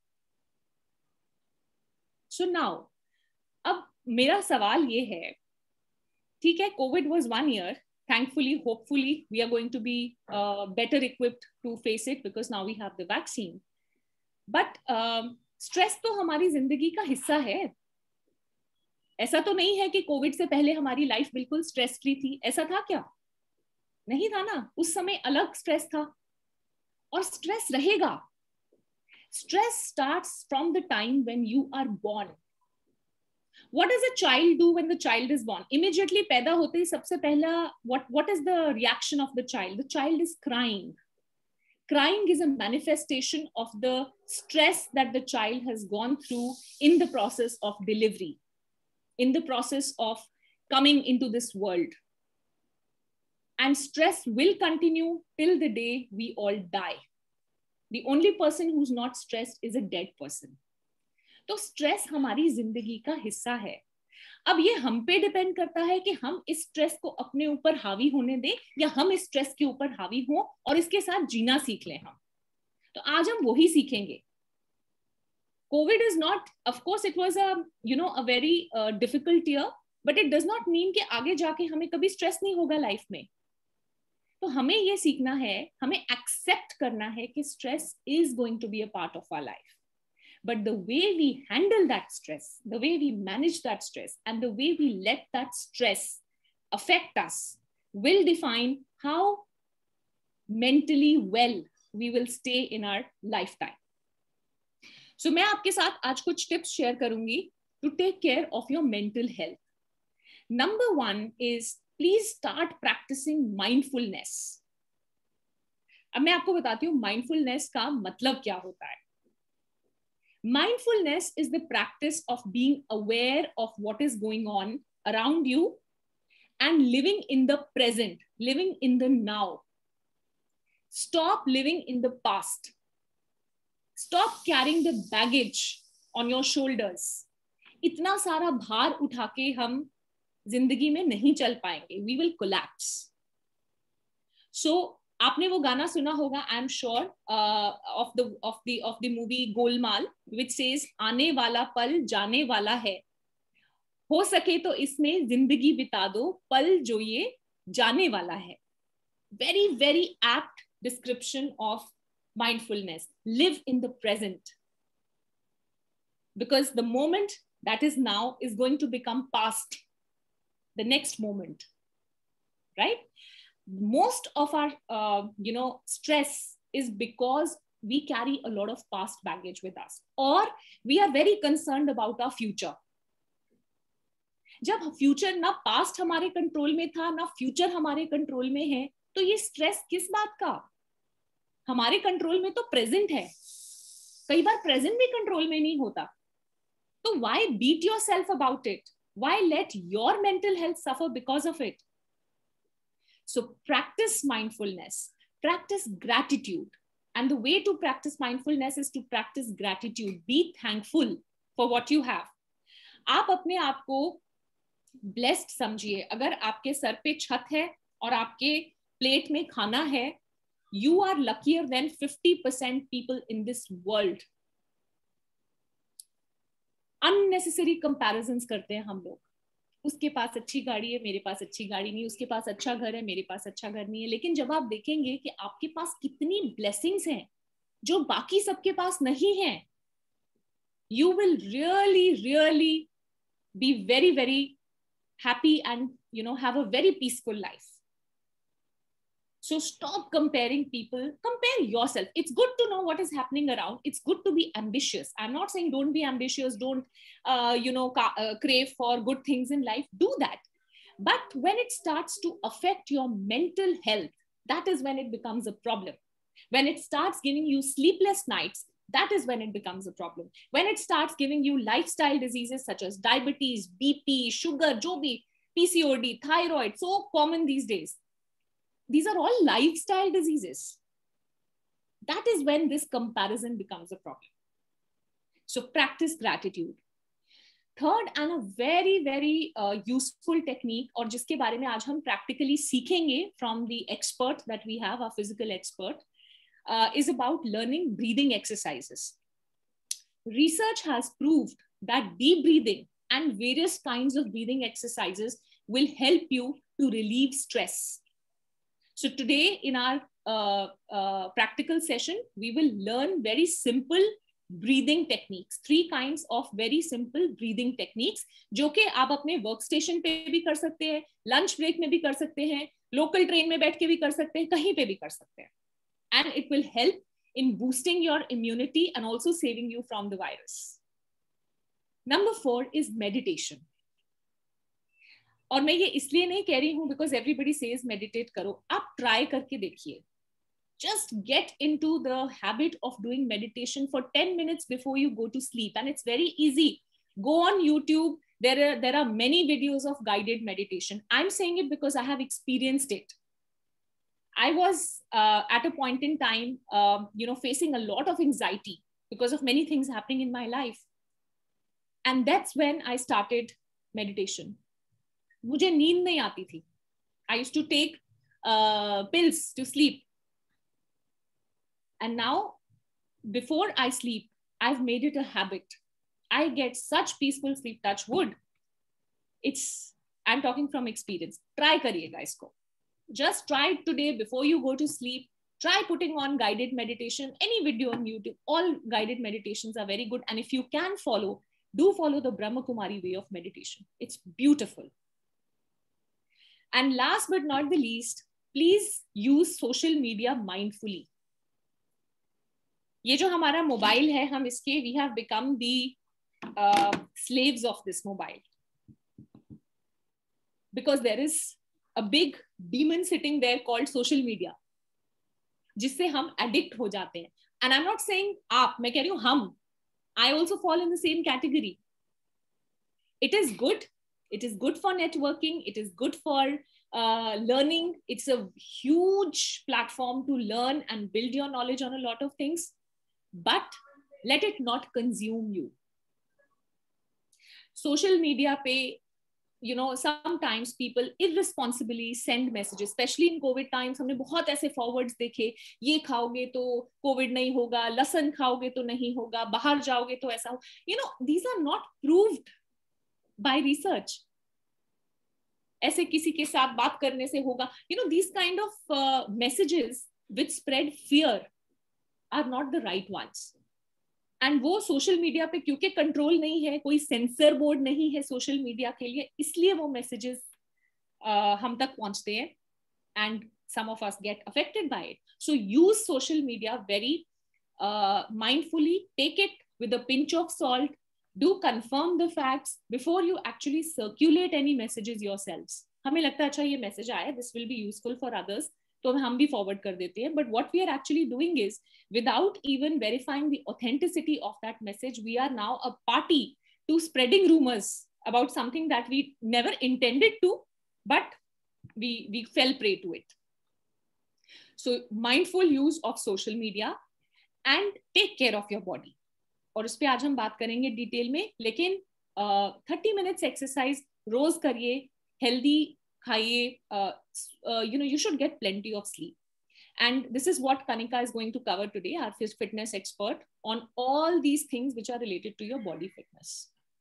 Speaker 3: So now, अब मेरा सवाल ये है, ठीक है, COVID was one year. Thankfully, hopefully, we are going to be uh, better equipped to face it because now we have the vaccine. But um, stress तो हमारी जिंदगी का हिस्सा है. ऐसा तो नहीं है कि कोविड से पहले हमारी लाइफ बिल्कुल स्ट्रेस फ्री थी. ऐसा था क्या? नहीं था ना. उस समय अलग स्ट्रेस था और स्ट्रेस रहेगा. Stress starts from the time when you are born. What does a child do when the child is born? Immediately पैदा होते ही सबसे पहला what what is the reaction of the child? The child is crying. Crying is a manifestation of the stress that the child has gone through in the process of delivery, in the process of coming into this world. And stress will continue till the day we all die. The only person who's not stressed is a dead person. तो stress हमारी जिंदगी का हिस्सा है. अब ये हम पे डिपेंड करता है कि हम इस स्ट्रेस को अपने ऊपर हावी होने दें या हम इस स्ट्रेस के ऊपर हावी हों और इसके साथ जीना सीख लें. हम तो आज हम वही सीखेंगे. COVID is not, of course, it was a, you know, a very uh, difficult year, but it does not mean कि आगे जाके हमें कभी स्ट्रेस नहीं होगा लाइफ में. तो हमें ये सीखना है, हमें एक्सेप्ट करना है कि stress is going to be a part of our life. But the way we handle that stress, the way we manage that stress, and the way we let that stress affect us will define how mentally well we will stay in our lifetime. So मैं आपके साथ आज कुछ tips share करूंगी to take care of your mental health. Number one is please start practicing mindfulness. अब मैं आपको बताती हूँ mindfulness का मतलब क्या होता है. Mindfulness is the practice of being aware of what is going on around you and living in the present, living in the now. Stop living in the past. Stop carrying the baggage on your shoulders. इतना सारा भार उठा के हम जिंदगी में नहीं चल पाएंगे. We will collapse. So आपने वो गाना सुना होगा, I am sure, of the of the of the movie Golmaal, which says आने वाला पल जाने वाला है, हो सके तो इसमें जिंदगी बिता दो, पल जो ये जाने वाला है. Very, very apt description of mindfulness. Live in the present. Because the moment that is now is going to become past the next moment. Right? Most of our, uh, you know, stress is because we carry a lot of past baggage with us, or we are very concerned about our future. जब future ना past हमारे control में था, ना future हमारे control में है, तो ये stress किस बात का? हमारे control में तो present है. कई बार present भी control में नहीं होता. तो why beat yourself about it? Why let your mental health suffer because of it? So practice mindfulness, practice gratitude. And the way to practice mindfulness is to practice gratitude. Be thankful for what you have. आप अपने आप को blessed समझिए. अगर आपके sir पे छत है और आपके प्लेट में खाना है, you are luckier than fifty percent people in this world. Unnecessary comparisons करते हैं हम लोग. उसके पास अच्छी गाड़ी है, मेरे पास अच्छी गाड़ी नहीं, उसके पास अच्छा घर है, मेरे पास अच्छा घर नहीं है. लेकिन जब आप देखेंगे कि आपके पास कितनी blessings हैं जो बाकी सबके पास नहीं है, you will really really be very very happy and you know have a very peaceful life. So stop comparing people, compare yourself. It's good to know what is happening around. It's good to be ambitious. I'm not saying don't be ambitious, don't uh, you know ca- uh, crave for good things in life. Do that. But when it starts to affect your mental health, that is when it becomes a problem. When it starts giving you sleepless nights, that is when it becomes a problem. When it starts giving you lifestyle diseases such as diabetes, B P, sugar, jo bhi, P C O D, thyroid, so common these days. These are all lifestyle diseases. That is when this comparison becomes a problem. So practice gratitude. Third, and a very, very uh, useful technique, और जिसके बारे में आज हम practically सीखेंगे from the expert that we have, our physical expert, uh, is about learning breathing exercises. Research has proved that deep breathing and various kinds of breathing exercises will help you to relieve stress. So today in our uh, uh, practical session, we will learn very simple breathing techniques, three kinds of very simple breathing techniques, जो कि आप अपने workstation पे भी कर सकते हैं, lunch break में भी कर सकते हैं, local train में बैठ के भी कर सकते हैं, कहीं पे भी कर सकते हैं. And it will help in boosting your immunity and also saving you from the virus. Number four is meditation. और मैं ये इसलिए नहीं कह रही हूँ because everybody says meditate करो. आप try करके देखिए. Just get into the habit of doing meditation for ten minutes before you go to sleep. And it's very easy. Go on YouTube. There are, there are many videos of guided meditation. I'm saying it because I have experienced it. I was uh, at a point in time, uh, you know, facing a lot of anxiety because of many things happening in my life. And that's when I started meditation. मुझे नींद नहीं आती थी. I used to take uh, pills to sleep. And now, before I sleep, I've made it a habit. I get such peaceful sleep, touch wood. It's, I'm talking from experience. Try करिएगा इसको. Just try it today before you go to sleep. Try putting on guided meditation, any video on YouTube. All guided meditations are very good. And if you can follow, do follow the Brahma Kumari way of meditation. It's beautiful. And last but not the least, please use social media mindfully. ये जो हमारा mobile है, हम इसके we have become the uh, slaves of this mobile because there is a big demon sitting there called social media जिससे हम addict हो जाते हैं. And I'm not saying आप, मैं कह रही हूँ हम. I also fall in the same category. It is good. It is good for networking. It is good for uh, learning. It's a huge platform to learn and build your knowledge on a lot of things. But let it not consume you. Social media pe, you know, sometimes people irresponsibly send messages, especially in COVID times. हमने बहुत ऐसे forwards देखे, ये खाओगे तो COVID नहीं होगा, लसन खाओगे तो नहीं होगा, बाहर जाओगे तो ऐसा हो. You know, these are not proved by research. ऐसे किसी के साथ बात करने से होगा. You know, these kind of uh, messages which spread fear are not the right ones. And वो social media पे क्योंकि control नहीं है, कोई censor board नहीं है social media के लिए, इसलिए वो messages uh, हम तक पहुंचते हैं and some of us get affected by it. So use social media very uh, mindfully, take it with a pinch of salt, do confirm the facts before you actually circulate any messages yourselves. हमें लगता है अच्छा ये message आया, this will be useful for others. तो हम भी forward कर देते हैं. But what we are actually doing is, without even verifying the authenticity of that message, we are now a party to spreading rumors about something that we never intended to, but we, we fell prey to it. So mindful use of social media and take care of your body. और उस पर आज हम बात करेंगे detail में, लेकिन thirty minutes exercise रोज करिए, हेल्दी खाइए, you know you should get plenty of sleep. And this is what Kanika is going to cover today, our fitness expert, on all these things which are related to your body fitness.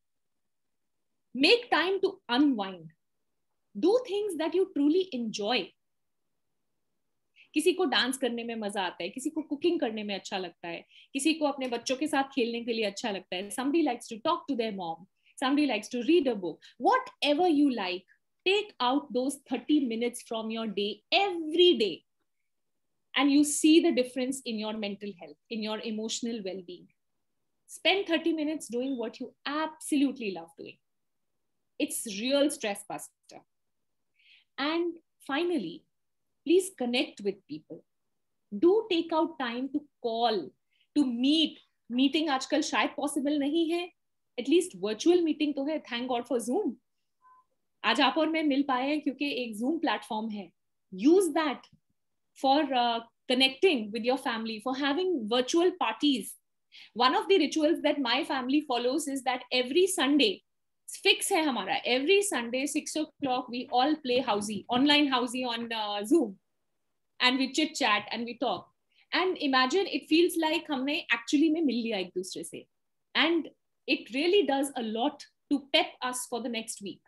Speaker 3: Make time to unwind. Do things that you truly enjoy. किसी को dance करने में मजा आता है, किसी को cooking करने में अच्छा लगता है, किसी को अपने बच्चों के साथ खेलने के लिए अच्छा लगता है. Somebody likes to talk to their mom. Somebody likes to read a book. Whatever you like, take out those thirty minutes from your day every day. And you see the difference in your mental health, in your emotional well-being. Spend thirty minutes doing what you absolutely love doing. It's real stress buster. And finally, please connect with people. Do take out time to call, to meet. Meeting आजकल शायद possible नहीं है. At least virtual meeting तो है. Thank God for Zoom. आज आप और मैं मिल पाए हैं क्योंकि एक Zoom platform है. Use that for uh, connecting with your family, for having virtual parties. One of the rituals that my family follows is that every Sunday, fix hai hamara, every Sunday, six o'clock, we all play housey, online housey on uh, Zoom. And we chit chat and we talk. And imagine, it feels like humne actually mein mil liya ek dusre se. And it really does a lot to pep us for the next week.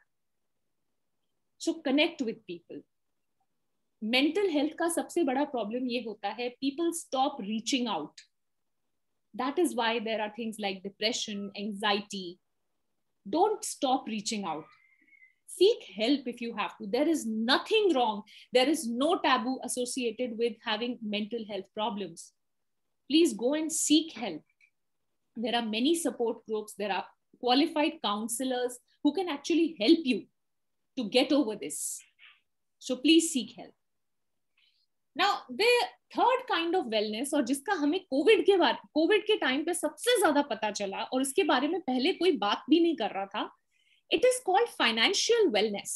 Speaker 3: So connect with people. Mental health का सबसे बड़ा problem ये होता है, people stop reaching out. That is why there are things like depression, anxiety. Don't stop reaching out. Seek help if you have to. There is nothing wrong. There is no taboo associated with having mental health problems. Please go and seek help. There are many support groups. There are qualified counselors who can actually help you to get over this. So please seek help. Now, the third kind of wellness, और जिसका हमें Covid के बारे Covid के time पे सबसे ज्यादा पता चला और उसके बारे में पहले कोई बात भी नहीं कर रहा था, it is called financial wellness.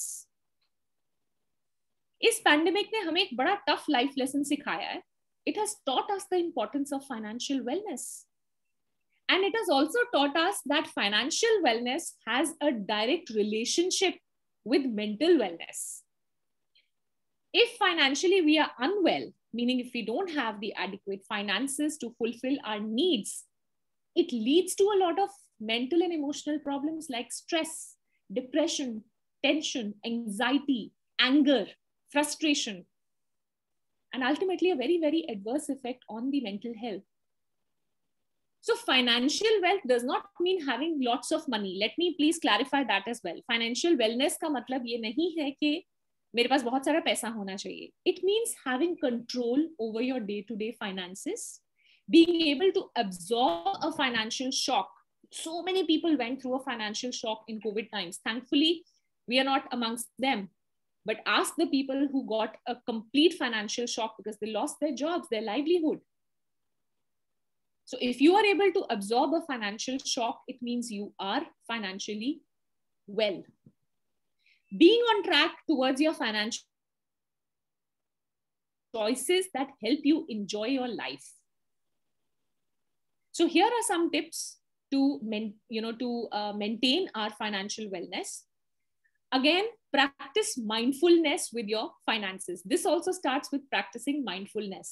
Speaker 3: इस पैंडेमिक ने हमें एक बड़ा टफ लाइफ लेसन सिखाया है. It has taught us the importance of financial wellness. And it has also taught us that financial wellness has a direct relationship with mental wellness. If financially we are unwell, meaning if we don't have the adequate finances to fulfill our needs, it leads to a lot of mental and emotional problems like stress, depression, tension, anxiety, anger, frustration, and ultimately a very, very adverse effect on the mental health. So financial wealth does not mean having lots of money. Let me please clarify that as well. Financial wellness का मतलब ये नहीं है कि मेरे पास बहुत सारा पैसा होना चाहिए. It means having control over your day-to-day finances, being able to absorb a financial shock. So many people went through a financial shock in COVID times. Thankfully, we are not amongst them. But ask the people who got a complete financial shock because they lost their jobs, their livelihood. So if you are able to absorb a financial shock, it means you are financially well. Being on track towards your financial choices that help you enjoy your life. So here are some tips to, you know, to uh, maintain our financial wellness. Again, practice mindfulness with your finances. This also starts with practicing mindfulness.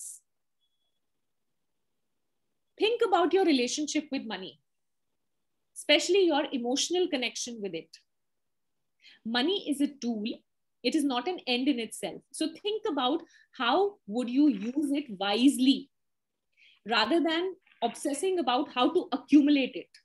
Speaker 3: Think about your relationship with money, especially your emotional connection with it. Money is a tool. It is not an end in itself. So think about how would you use it wisely rather than obsessing about how to accumulate it.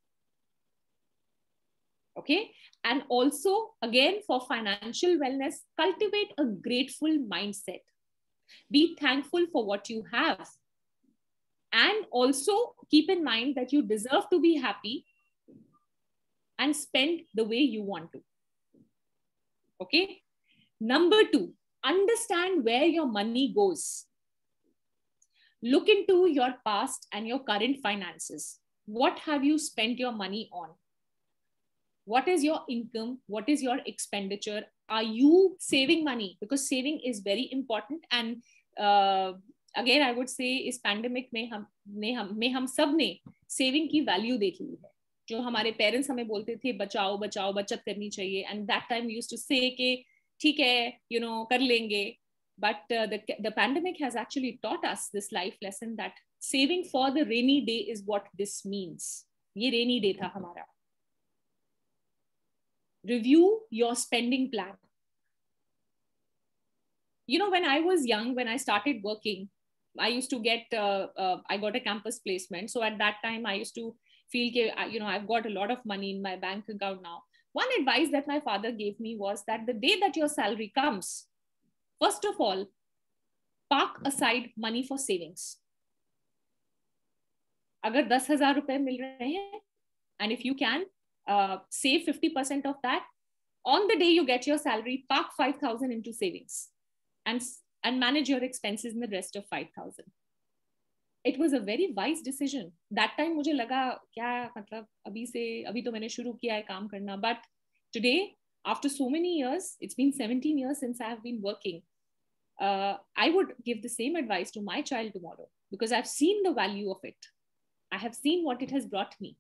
Speaker 3: Okay. And also, again, for financial wellness, cultivate a grateful mindset. Be thankful for what you have. And also keep in mind that you deserve to be happy and spend the way you want to. Okay. Number two, understand where your money goes. Look into your past and your current finances. What have you spent your money on? What is your income? What is your expenditure? Are you saving money? Because saving is very important. And uh, again I would say इस pandemic में हम ने हम में हम सब ने saving की वैल्यू देख ली है. जो हमारे पेरेंट्स हमें बोलते थे बचाओ बचाओ बचत करनी चाहिए, and that time used to say कि ठीक है यू नो कर लेंगे. But uh, the, the pandemic has actually taught us this life lesson that saving for the rainy day is what this means. ये rainy day था हमारा. Review your spending plan. You know, when I was young, when I started working, I used to get, uh, uh, I got a campus placement. So at that time, I used to feel, you know, I've got a lot of money in my bank account now. One advice that my father gave me was that the day that your salary comes, first of all, park aside money for savings. अगर दस हजार रुपए मिल रहे हैं, and if you can uh, save fifty percent of that, on the day you get your salary, park five thousand into savings and, and manage your expenses in the rest of five thousand. It was a very wise decision. That time मुझे लगा क्या मतलब अभी से अभी तो मैंने शुरू किया है काम करना, but today, after so many years, it's been seventeen years since I have been working. Uh, I would give the same advice to my child tomorrow because I've seen the value of it. I have seen what it has brought me.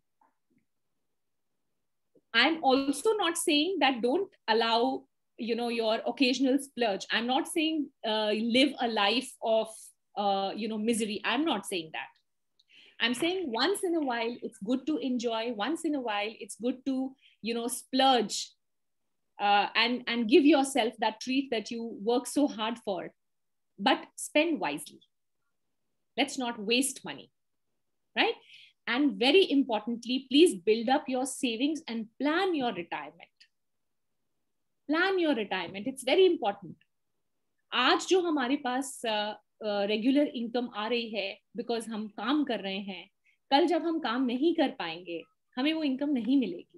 Speaker 3: I'm also not saying that don't allow, you know, your occasional splurge. I'm not saying uh, live a life of, uh, you know, misery. I'm not saying that. I'm saying once in a while, it's good to enjoy. Once in a while, it's good to, you know, splurge uh, and, and give yourself that treat that you work so hard for, but spend wisely. Let's not waste money. Right? And very importantly, please build up your savings and plan your retirement. Plan your retirement. It's very important. आज जो हमारे पास regular uh, income uh, आ रही है because हम काम कर रहे हैं, कल जब हम काम नहीं कर पाएंगे हमें वो इनकम नहीं मिलेगी.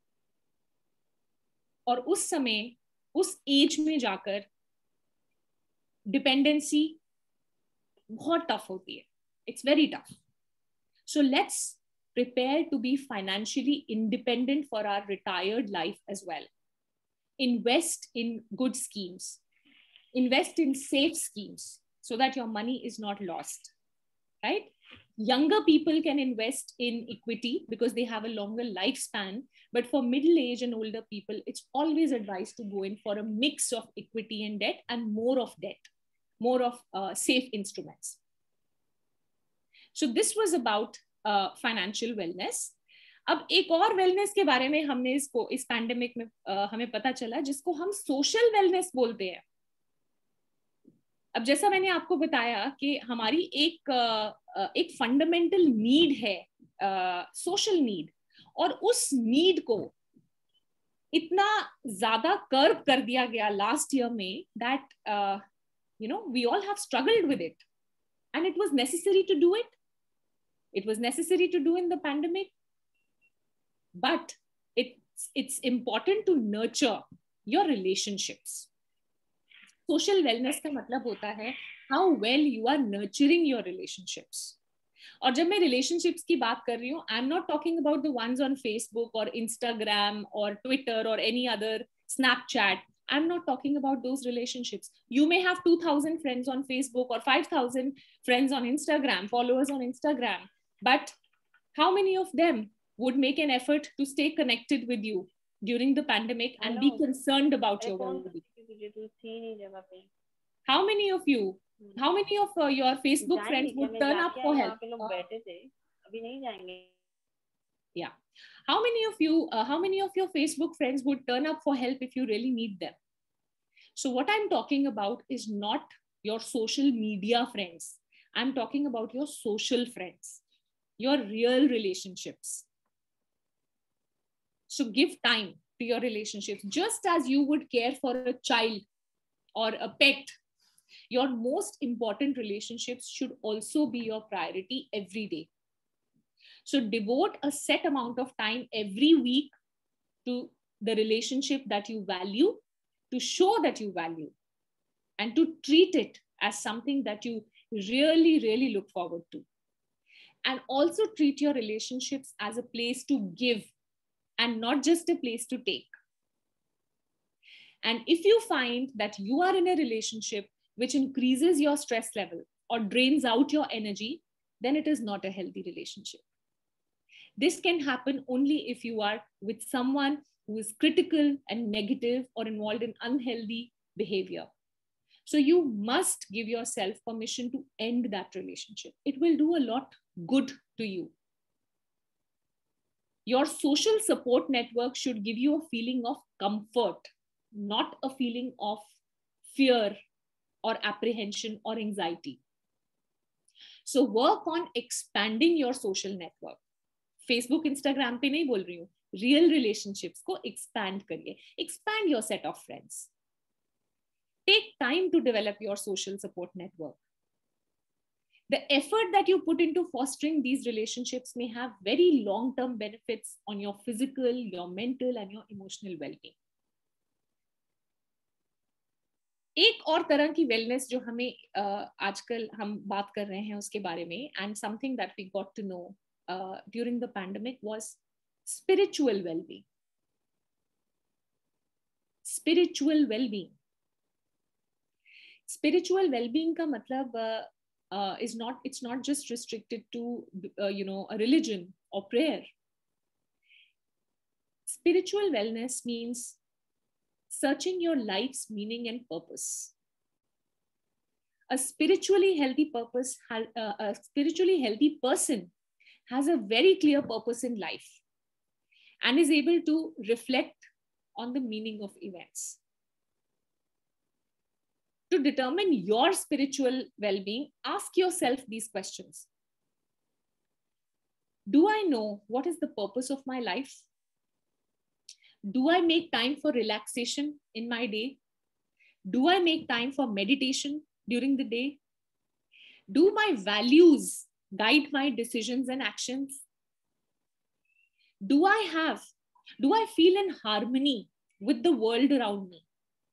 Speaker 3: और उस समय उस एज में जाकर डिपेंडेंसी बहुत टफ होती है. It's very tough. So let's prepare to be financially independent for our retired life as well. Invest in good schemes. Invest in safe schemes so that your money is not lost, right? Younger people can invest in equity because they have a longer lifespan. But for middle-aged and older people, it's always advised to go in for a mix of equity and debt and more of debt, more of uh, safe instruments. So this was about uh, financial wellness. अब एक और wellness के बारे में हमने इसको इस pandemic में uh, हमें पता चला जिसको हम social wellness बोलते हैं. अब जैसा मैंने आपको बताया कि हमारी एक uh, एक fundamental need है uh, social need, और उस need को इतना ज़्यादा curb कर दिया गया last year में that uh, you know we all have struggled with it, and it was necessary to do it. It was necessary to do in the pandemic, but it's, it's important to nurture your relationships. Social wellness का मतलब होता है how well you are nurturing your relationships. और जब मैं relationships की बात कर रही हूँ, I'm not talking about the ones on Facebook or Instagram or Twitter or any other Snapchat. I'm not talking about those relationships. You may have two thousand friends on Facebook or five thousand friends on Instagram, followers on Instagram. But how many of them would make an effort to stay connected with you during the pandemic and be concerned about your well-being? How many of you, how many of uh, your Facebook friends would turn up for help? Yeah. How many of you, uh, how many of your Facebook friends would turn up for help if you really need them? So what I'm talking about is not your social media friends. I'm talking about your social friends, your real relationships. So give time to your relationships, just as you would care for a child or a pet. Your most important relationships should also be your priority every day. So devote a set amount of time every week to the relationship that you value, to show that you value, and to treat it as something that you really, really look forward to. And also treat your relationships as a place to give and not just a place to take. And if you find that you are in a relationship which increases your stress level or drains out your energy, then it is not a healthy relationship. This can happen only if you are with someone who is critical and negative or involved in unhealthy behavior. So you must give yourself permission to end that relationship. It will do a lot good to you. Your social support network should give you a feeling of comfort, not a feeling of fear or apprehension or anxiety. So work on expanding your social network. Facebook, Instagram पे नहीं बोल रही हूँ, real relationships को expand करिए. Expand your set of friends. Take time to develop your social support network. The effort that you put into fostering these relationships may have very long-term benefits on your physical, your mental, and your emotional well-being. एक और तरह की wellness जो हमें uh, आजकल हम बात कर रहे हैं उसके बारे में, and something that we got to know uh, during the pandemic was spiritual well-being. Spiritual well-being. Spiritual well-being का मतलब uh, uh, is not, it's not just restricted to uh, you know, a religion or prayer. Spiritual wellness means searching your life's meaning and purpose. A spiritually healthy purpose, uh, a spiritually healthy person has a very clear purpose in life and is able to reflect on the meaning of events. To determine your spiritual well-being, ask yourself these questions. Do I know what is the purpose of my life? Do I make time for relaxation in my day? Do I make time for meditation during the day? Do my values guide my decisions and actions? Do I have, do I feel in harmony with the world around me?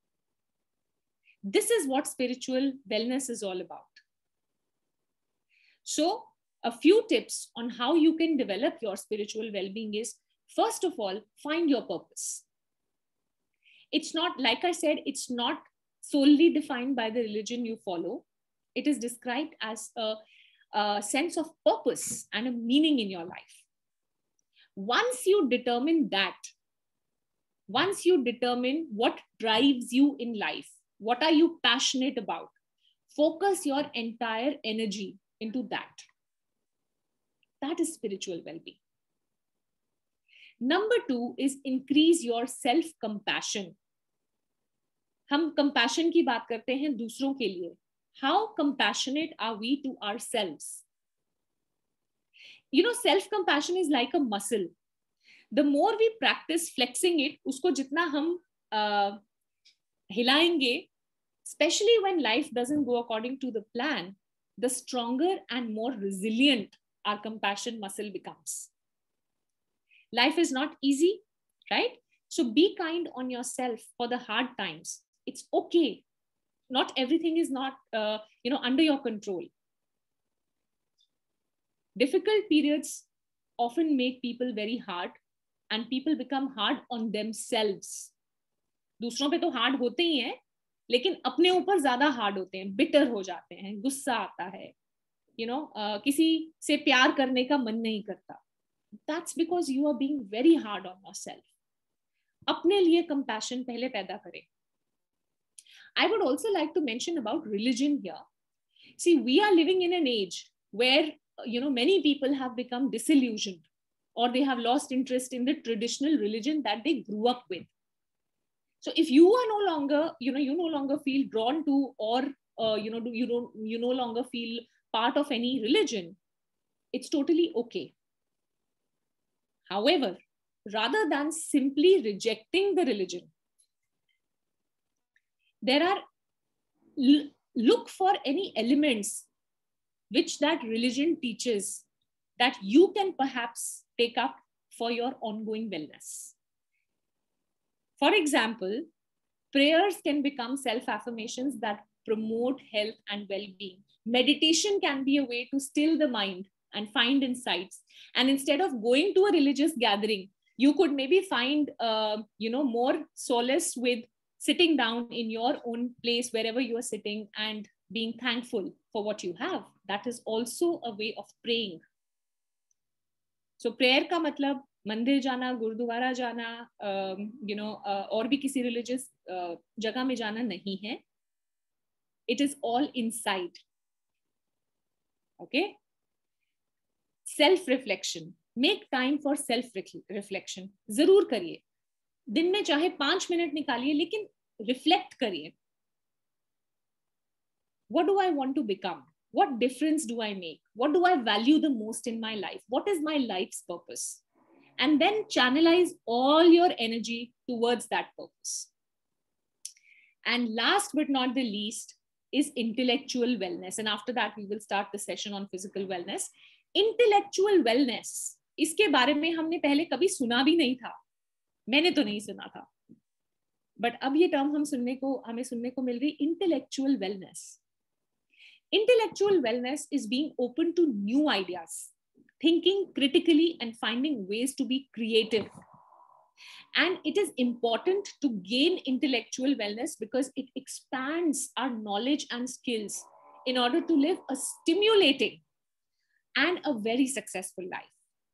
Speaker 3: This is what spiritual wellness is all about. So, a few tips on how you can develop your spiritual well-being is, first of all, find your purpose. It's not, like I said, it's not solely defined by the religion you follow. It is described as a, a sense of purpose and a meaning in your life. Once you determine that, once you determine what drives you in life, what are you passionate about, focus your entire energy into that. That is spiritual well-being. Number two is increase your self-compassion. हम compassion की बात करते हैं दूसरों के लिए. How compassionate are we to ourselves? You know, self-compassion is like a muscle. The more we practice flexing it, उसको जितना हम uh, हिलाएंगे, especially when life doesn't go according to the plan, the stronger and more resilient our compassion muscle becomes. Life is not easy, right? So be kind on yourself for the hard times. It's okay. Not everything is not, uh, you know, under your control. Difficult periods often make people very hard, and people become hard on themselves. दूसरों पे तो hard होते ही हैं, लेकिन अपने ऊपर ज़्यादा hard होते हैं, bitter हो जाते हैं, गुस्सा आता है, you know, uh, किसी से प्यार करने का मन नहीं करता. That's because you are being very hard on yourself. अपने लिए compassion पहले पैदा करें. I would also like to mention about religion here. See, we are living in an age where, you know, many people have become disillusioned, or they have lost interest in the traditional religion that they grew up with. So if you are no longer, you know, you no longer feel drawn to, or, uh, you know, you don't, you no longer feel part of any religion, it's totally okay. However, rather than simply rejecting the religion, there are, look for any elements which that religion teaches that you can perhaps take up for your ongoing wellness. For example, prayers can become self-affirmations that promote health and well-being. Meditation can be a way to still the mind and find insights. And instead of going to a religious gathering, you could maybe find, uh, you know, more solace with sitting down in your own place, wherever you are sitting, and being thankful for what you have. That is also a way of praying. So prayer का मतलब मंदिर जाना, गुरुद्वारा जाना, you know, uh, और भी किसी religious uh, जगह में जाना नहीं है. It is all inside. Okay. Self reflection. Make time for self reflection. जरूर करिए. दिन में चाहे पांच मिनट निकालिए, लेकिन reflect करिए. What do I want to become? What difference do I make? What do I value the most in my life? What is my life's purpose? And then channelize all your energy towards that purpose. And last but not the least is intellectual wellness. And after that, we will start the session on physical wellness. Intellectual wellness, इसके बारे में हमने पहले कभी सुना भी नहीं था. मैंने तो नहीं सुना था. But अब ये टर्म हम सुनने को हमें सुनने को मिल रही, intellectual wellness. Intellectual wellness is being open to new ideas, thinking critically and finding ways to be creative. And it is important to gain intellectual wellness because it expands our knowledge and skills in order to live a stimulating and a very successful life.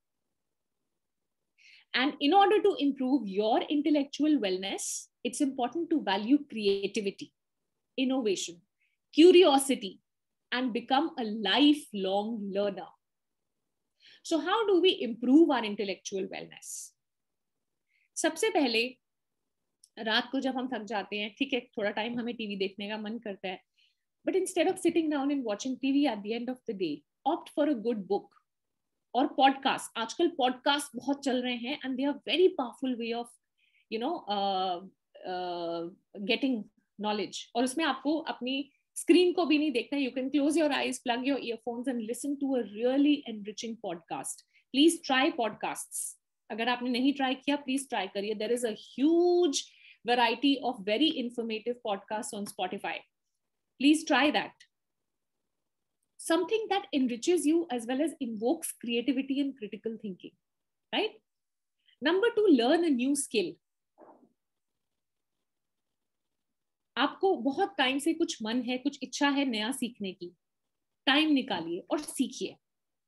Speaker 3: And in order to improve your intellectual wellness, it's important to value creativity, innovation, curiosity, and become a lifelong learner. So how do we improve our intellectual wellness? सबसे पहले रात को जब हम थक जाते हैं, ठीक है, थोड़ा टाइम हमें टीवी देखने का मन करता है, but instead of sitting down and watching T V at the end of the day, opt for a good book or podcast. आजकल podcast बहुत चल रहे हैं and they are very powerful way of, you know, uh, uh, getting knowledge. और उसमें आपको अपनी screen को भी नहीं देखना है. You can close your eyes, plug your earphones and listen to a really enriching podcast. Please try podcasts. अगर आपने नहीं ट्राई किया, प्लीज ट्राई करिए. There is a huge variety of very informative podcast on Spotify. Please try that. Something that enriches you as well as invokes creativity and critical thinking, right? Number two, learn a new skill. आपको बहुत time से कुछ मन है, कुछ इच्छा है नया सीखने की, टाइम निकालिए और सीखिए.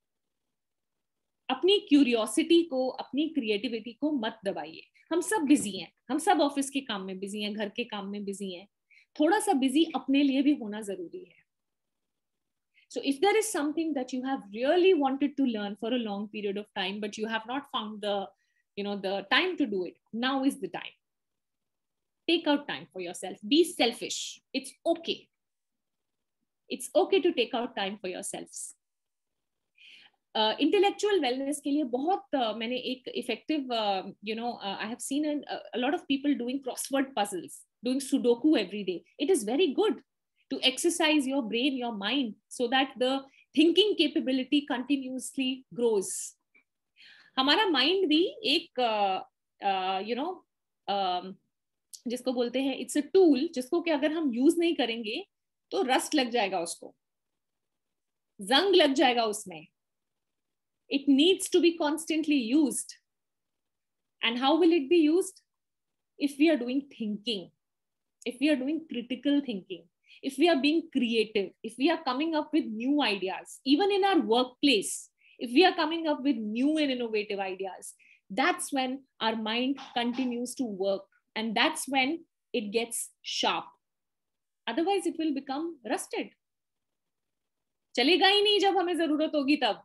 Speaker 3: अपनी क्यूरियोसिटी को, अपनी क्रिएटिविटी को मत दबाइए. हम सब बिजी हैं, हम सब ऑफिस के काम में बिजी हैं, घर के काम में बिजी हैं. थोड़ा सा बिजी अपने लिए भी होना जरूरी है. So if there is something that you have really wanted to learn for a long period of time, but you have not found the, you know, the time to do it, now is the time. Take out time for yourself. Be selfish. It's okay. It's okay to take out time for yourselves. Intellectual uh, wellness के लिए बहुत uh, मैंने एक effective you know I have seen a lot of people doing crossword puzzles, doing sudoku every day. It is very good to exercise your brain, your mind, so that the thinking capability continuously grows. हमारा mind भी एक you uh, know uh, uh, जिसको बोलते हैं it's a tool, जिसको कि अगर हम यूज नहीं करेंगे तो रस्ट लग जाएगा, उसको जंग लग जाएगा उसमें. It needs to be constantly used. And how will it be used? If we are doing thinking, if we are doing critical thinking, if we are being creative, if we are coming up with new ideas, even in our workplace, if we are coming up with new and innovative ideas, that's when our mind continues to work. And that's when it gets sharp. Otherwise, it will become rusted. चलेगा ही नहीं जब हमें जरूरत होगी तब.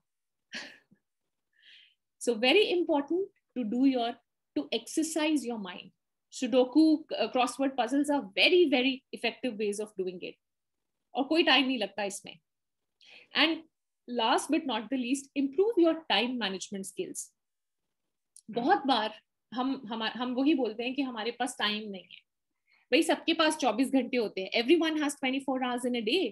Speaker 3: So very important to do your, to exercise your mind. Sudoku, uh, crossword puzzles are very, very effective ways of doing it. और कोई time नहीं लगता इसमें. And last but not the least, improve your time management skills. बहुत बार हम हम हम वही बोलते हैं कि हमारे पास टाइम नहीं है. भाई सबके पास चौबीस घंटे होते हैं. Everyone has twenty-four hours in a day.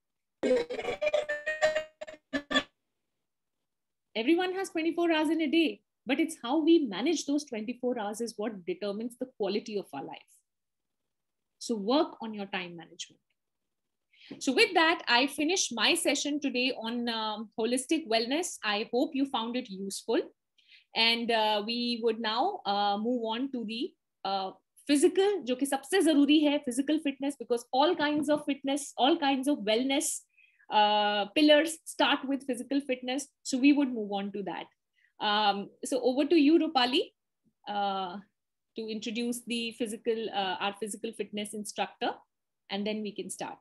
Speaker 3: Everyone has twenty-four hours in a day, but it's how we manage those twenty-four hours is what determines the quality of our life. So work on your time management. So with that, I finish my session today on um, holistic wellness. I hope you found it useful. And uh, we would now uh, move on to the uh, physical, जो कि सबसे जरूरी है, physical fitness, because all kinds of fitness, all kinds of wellness uh, pillars start with physical fitness. So we would move on to that. Um, so over to you, Rupali, uh, to introduce the physical, uh, our physical fitness instructor, and then we can start.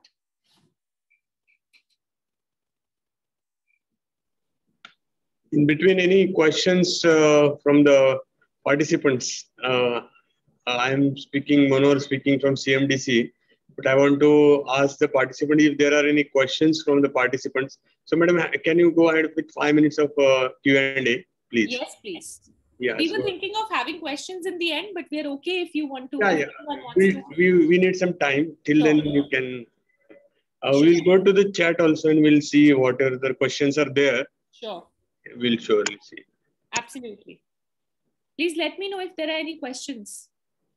Speaker 6: In between, any questions uh, from the participants? Uh, I am speaking, Manor speaking from C M D C, but I want to ask the participant if there are any questions from the participants. So, madam, can you go ahead with five minutes of uh, Q and A, please?
Speaker 3: Yes, please.
Speaker 6: Yeah,
Speaker 3: we
Speaker 6: so,
Speaker 3: were thinking of having questions in the end, but we're okay if you want to.
Speaker 6: Yeah, yeah. We,
Speaker 3: to...
Speaker 6: we, we need some time. Till
Speaker 3: sure.
Speaker 6: then, you can. Uh, sure. We'll go to the chat also and we'll see what are the questions are there.
Speaker 3: Sure.
Speaker 6: We'll surely see.
Speaker 3: Absolutely. Please let me know if there are any questions.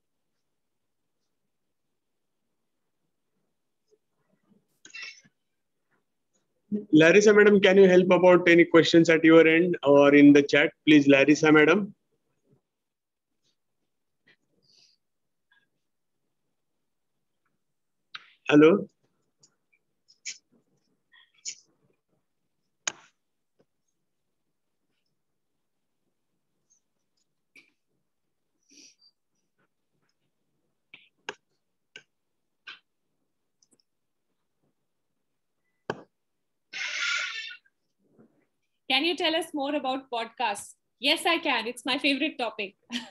Speaker 6: Larissa, madam, can you help about any questions at your end or in the chat? Please, Larissa, madam. Hello.
Speaker 3: Can you tell us more about podcasts? Yes, I can. It's my favorite topic.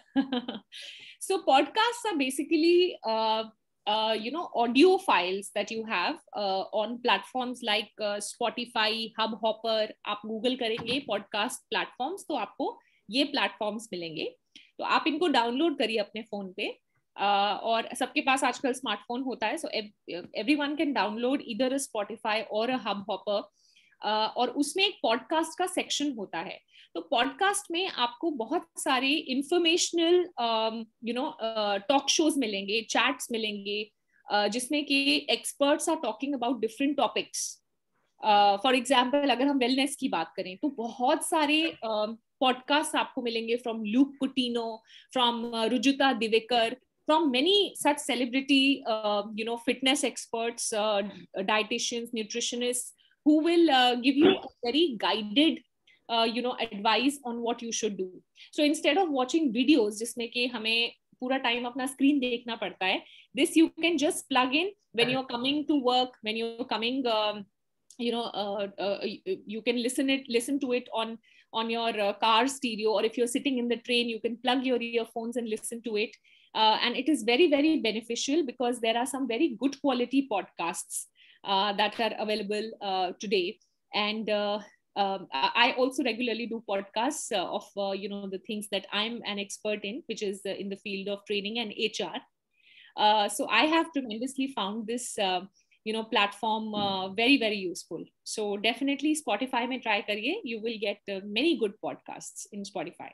Speaker 3: So podcasts are basically, uh, uh, you know, audio files that you have uh, on platforms like uh, Spotify, Hubhopper. आप Google करेंगे podcast platforms, तो आपको ये platforms मिलेंगे. तो आप इनको download करिए अपने phone पे. Uh, और सबके पास आजकल स्मार्टफोन होता है. So everyone can download either a Spotify or a Hubhopper. Uh, और उसमें एक पॉडकास्ट का सेक्शन होता है. तो पॉडकास्ट में आपको बहुत सारे informational you know talk shows मिलेंगे, चैट्स मिलेंगे, uh, जिसमें कि experts are talking about different topics. For example अगर हम वेलनेस की बात करें तो बहुत सारे पॉडकास्ट uh, आपको मिलेंगे from Luke Coutinho, from Rujuta Diwekar, from many such celebrity uh, you know fitness experts, uh, dietitians, nutritionists, who will uh, give you a very guided uh, you know advice on what you should do. So instead of watching videos जिसमें कि हमें पूरा time अपना screen देखना पड़ता है, this you can just plug in when you're coming to work, when you're coming um, you know uh, uh, you can listen it listen to it on on your uh, car stereo, or if you're sitting in the train you can plug your earphones and listen to it. Uh, and it is very very beneficial because there are some very good quality podcasts Uh, that are available uh, today. And uh, um, I also regularly do podcasts uh, of uh, you know the things that I'm an expert in, which is uh, in the field of training and H R. Uh, so I have tremendously found this uh, you know platform uh, very very useful. So definitely Spotify mein try kariye. You will get uh, many good podcasts in Spotify.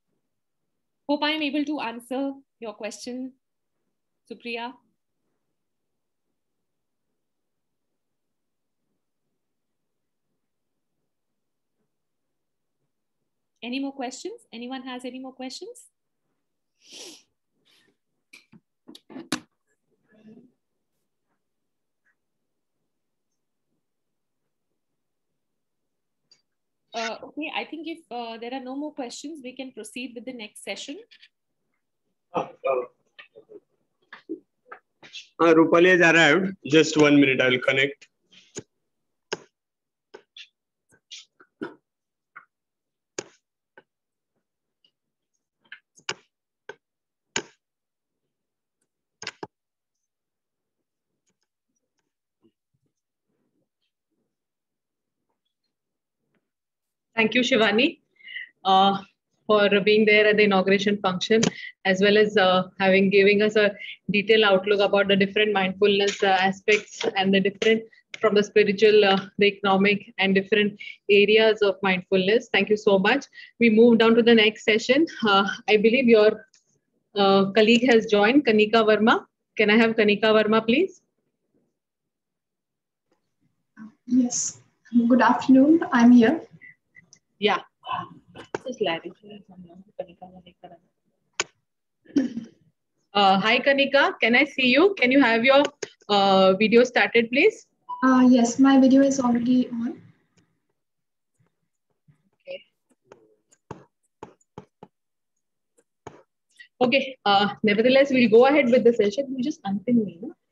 Speaker 3: Hope I am able to answer your question, Supriya. Any more questions? Anyone has any more questions? Uh, okay, I think if uh, there are no more questions, we can proceed with the next session.
Speaker 6: Uh, uh, uh, Rupali has arrived. Just one minute, I will connect.
Speaker 1: Thank you, Shivani, uh, for being there at the inauguration function, as well as uh, having giving us a detailed outlook about the different mindfulness uh, aspects and the different from the spiritual, uh, the economic, and different areas of mindfulness. Thank you so much. We move down to the next session. Uh, I believe your uh, colleague has joined, Kanika Verma. Can I have Kanika Verma, please?
Speaker 5: Yes. Good afternoon. I'm here.
Speaker 1: Yeah. This is Larry. Uh, hi, Kanika. Can I see you? Can you have your uh, video started, please?
Speaker 5: Uh, yes, my video is already on.
Speaker 1: Okay. Okay. Uh, nevertheless, we'll go ahead with the session. You just unpin me. No?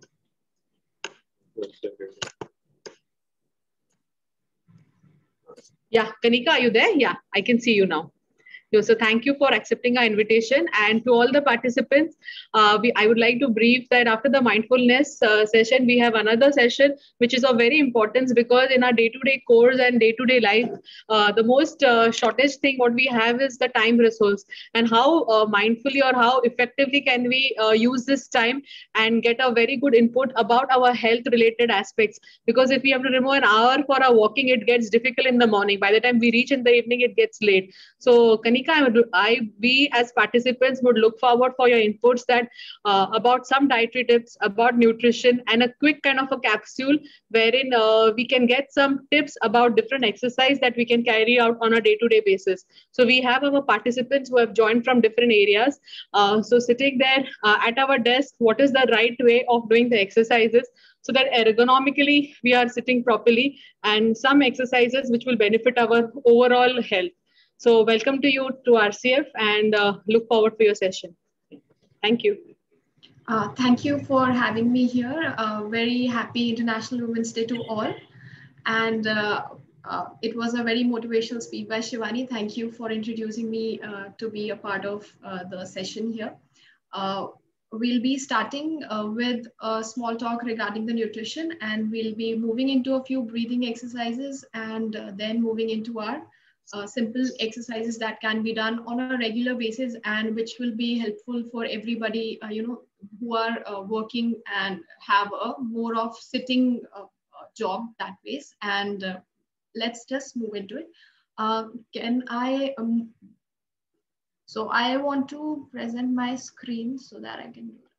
Speaker 1: Yeah, Kanika, are you there? Yeah, I can see you now. So thank you for accepting our invitation, and to all the participants, uh, we, I would like to brief that after the mindfulness uh, session, we have another session which is of very importance, because in our day-to-day course and day-to-day life, uh, the most uh, shortest thing what we have is the time resource, and how uh, mindfully or how effectively can we uh, use this time and get a very good input about our health-related aspects. Because if we have to remove an hour for our walking, it gets difficult in the morning. By the time we reach in the evening, it gets late. So Kanika, I, would, I, we as participants would look forward for your inputs that uh, about some dietary tips, about nutrition, and a quick kind of a capsule wherein uh, we can get some tips about different exercise that we can carry out on a day-to-day basis. So we have our participants who have joined from different areas. Uh, so sitting there uh, at our desk, what is the right way of doing the exercises, so that ergonomically we are sitting properly, and some exercises which will benefit our overall health. So welcome to you to R C F, and uh, look forward for your session. Thank you.
Speaker 5: Uh, thank you for having me here. Uh, very happy International Women's Day to all. And uh, uh, it was a very motivational speech by Shivani. Thank you for introducing me uh, to be a part of uh, the session here. Uh, we'll be starting uh, with a small talk regarding the nutrition, and we'll be moving into a few breathing exercises, and uh, then moving into our uh, simple exercises that can be done on a regular basis, and which will be helpful for everybody, uh, you know, who are uh, working and have a more of sitting uh, job that ways. And uh, let's just move into it. Uh, can I, um, so I want to present my screen so that I can do it.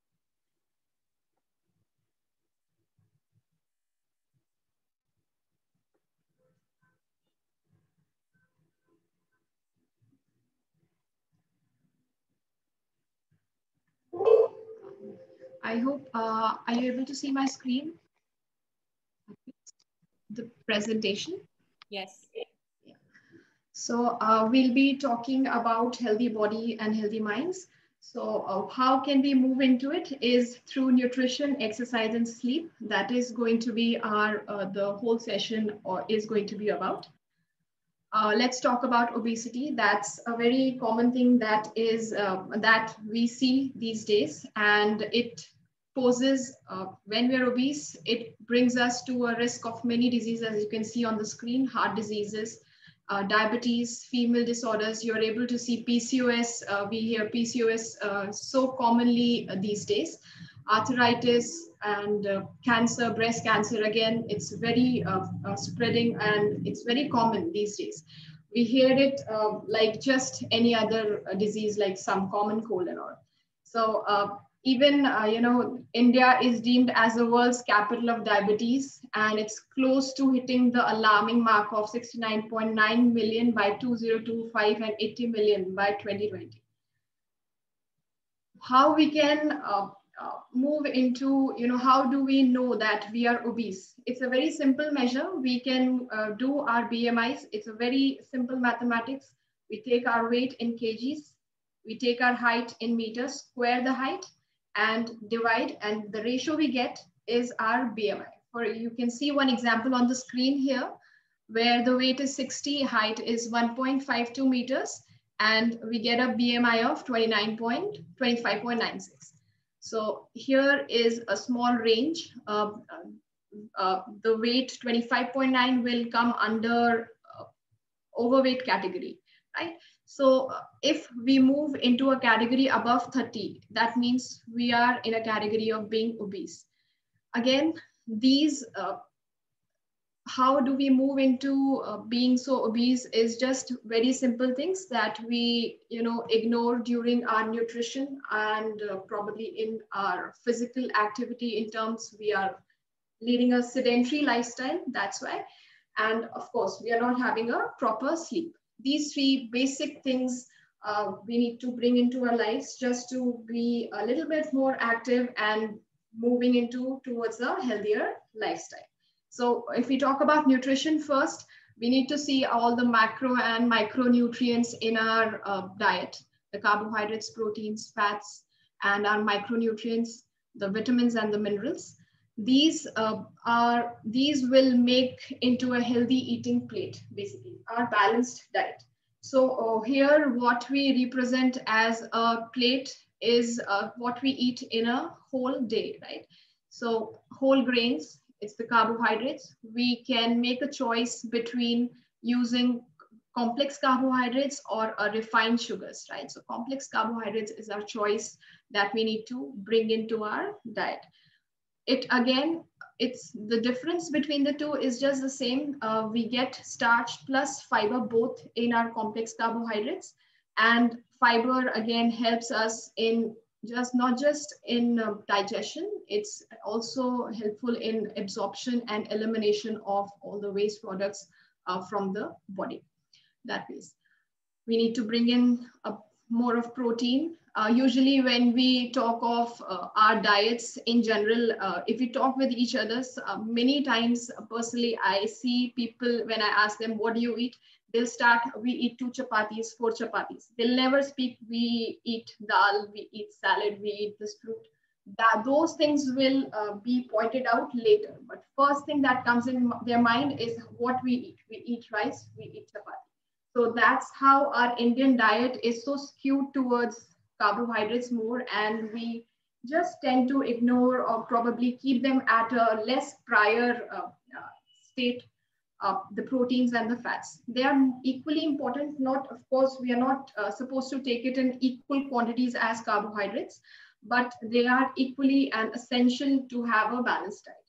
Speaker 5: I hope, uh, are you able to see my screen? The presentation?
Speaker 3: Yes.
Speaker 5: Yeah. So uh, we'll be talking about healthy body and healthy minds. So uh, how can we move into it is through nutrition, exercise, and sleep. That is going to be our, uh, the whole session or is going to be about. Uh, let's talk about obesity. That's a very common thing that is uh, that we see these days, and it poses, uh, when we're obese, it brings us to a risk of many diseases, as you can see on the screen: heart diseases, uh, diabetes, female disorders. You're able to see P C O S. Uh, we hear P C O S uh, so commonly uh, these days. Arthritis and uh, cancer, breast cancer, again, it's very uh, uh, spreading, and it's very common these days. We hear it uh, like just any other uh, disease, like some common cold and all. So uh, even, uh, you know, India is deemed as the world's capital of diabetes, and it's close to hitting the alarming mark of sixty-nine point nine million by two thousand twenty-five and eighty million by twenty twenty. How we can uh, uh, move into, you know, how do we know that we are obese? It's a very simple measure. We can uh, do our B M Is. It's a very simple mathematics. We take our weight in kgs, we take our height in meters, square the height and divide, and the ratio we get is our B M I. For you can see one example on the screen here, where the weight is sixty, height is one point five two meters, and we get a B M I of twenty-nine point two five point nine six. So here is a small range. Uh, uh, the weight twenty-five point nine will come under uh, overweight category, right? So uh, if we move into a category above thirty, that means we are in a category of being obese. Again, these uh, how do we move into uh, being so obese is just very simple things that we, you know, ignore during our nutrition and uh, probably in our physical activity, in terms we are leading a sedentary lifestyle. That's why. And of course, we are not having a proper sleep. These three basic things uh, we need to bring into our lives just to be a little bit more active and moving into towards a healthier lifestyle. So if we talk about nutrition first, we need to see all the macro and micronutrients in our uh, diet, the carbohydrates, proteins, fats, and our micronutrients, the vitamins and the minerals. These uh, are these will make into a healthy eating plate, basically our balanced diet. So uh, here what we represent as a plate is uh, what we eat in a whole day, right? So whole grains, it's the carbohydrates. We can make a choice between using complex carbohydrates or uh, refined sugars, right? So complex carbohydrates is our choice that we need to bring into our diet. It again, it's the difference between the two is just the same. Uh, we get starch plus fiber both in our complex carbohydrates, and fiber again helps us in just not just in uh, digestion, it's also helpful in absorption and elimination of all the waste products uh, from the body. That is, we need to bring in a, more of protein. Uh, usually when we talk of uh, our diets in general, uh, if we talk with each other, uh, many times uh, personally, I see people when I ask them, what do you eat? They'll start, we eat two chapatis, four chapatis. They'll never speak, we eat dal, we eat salad, we eat this fruit. That, those things will uh, be pointed out later. But first thing that comes in their mind is what we eat. We eat rice, we eat chapati. So that's how our Indian diet is so skewed towards carbohydrates more, and we just tend to ignore or probably keep them at a less prior uh, uh, state. Uh, the proteins and the fats, they are equally important. Not, of course, we are not uh, supposed to take it in equal quantities as carbohydrates, but they are equally and essential to have a balanced diet.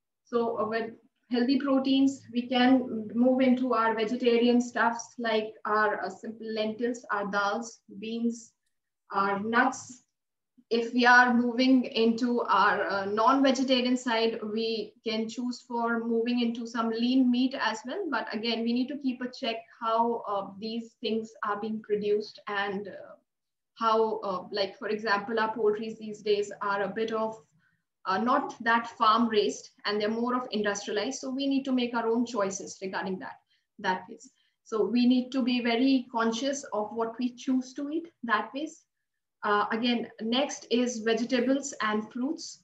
Speaker 5: So uh, with healthy proteins, we can move into our vegetarian stuffs like our uh, simple lentils, our dals, beans, our nuts. If we are moving into our uh, non-vegetarian side, we can choose for moving into some lean meat as well. But again, we need to keep a check how uh, these things are being produced, and uh, how, uh, like, for example, our poultry these days are a bit of uh, not that farm raised, and they're more of industrialized. So we need to make our own choices regarding that. That is, so we need to be very conscious of what we choose to eat that ways. Uh, again, next is vegetables and fruits.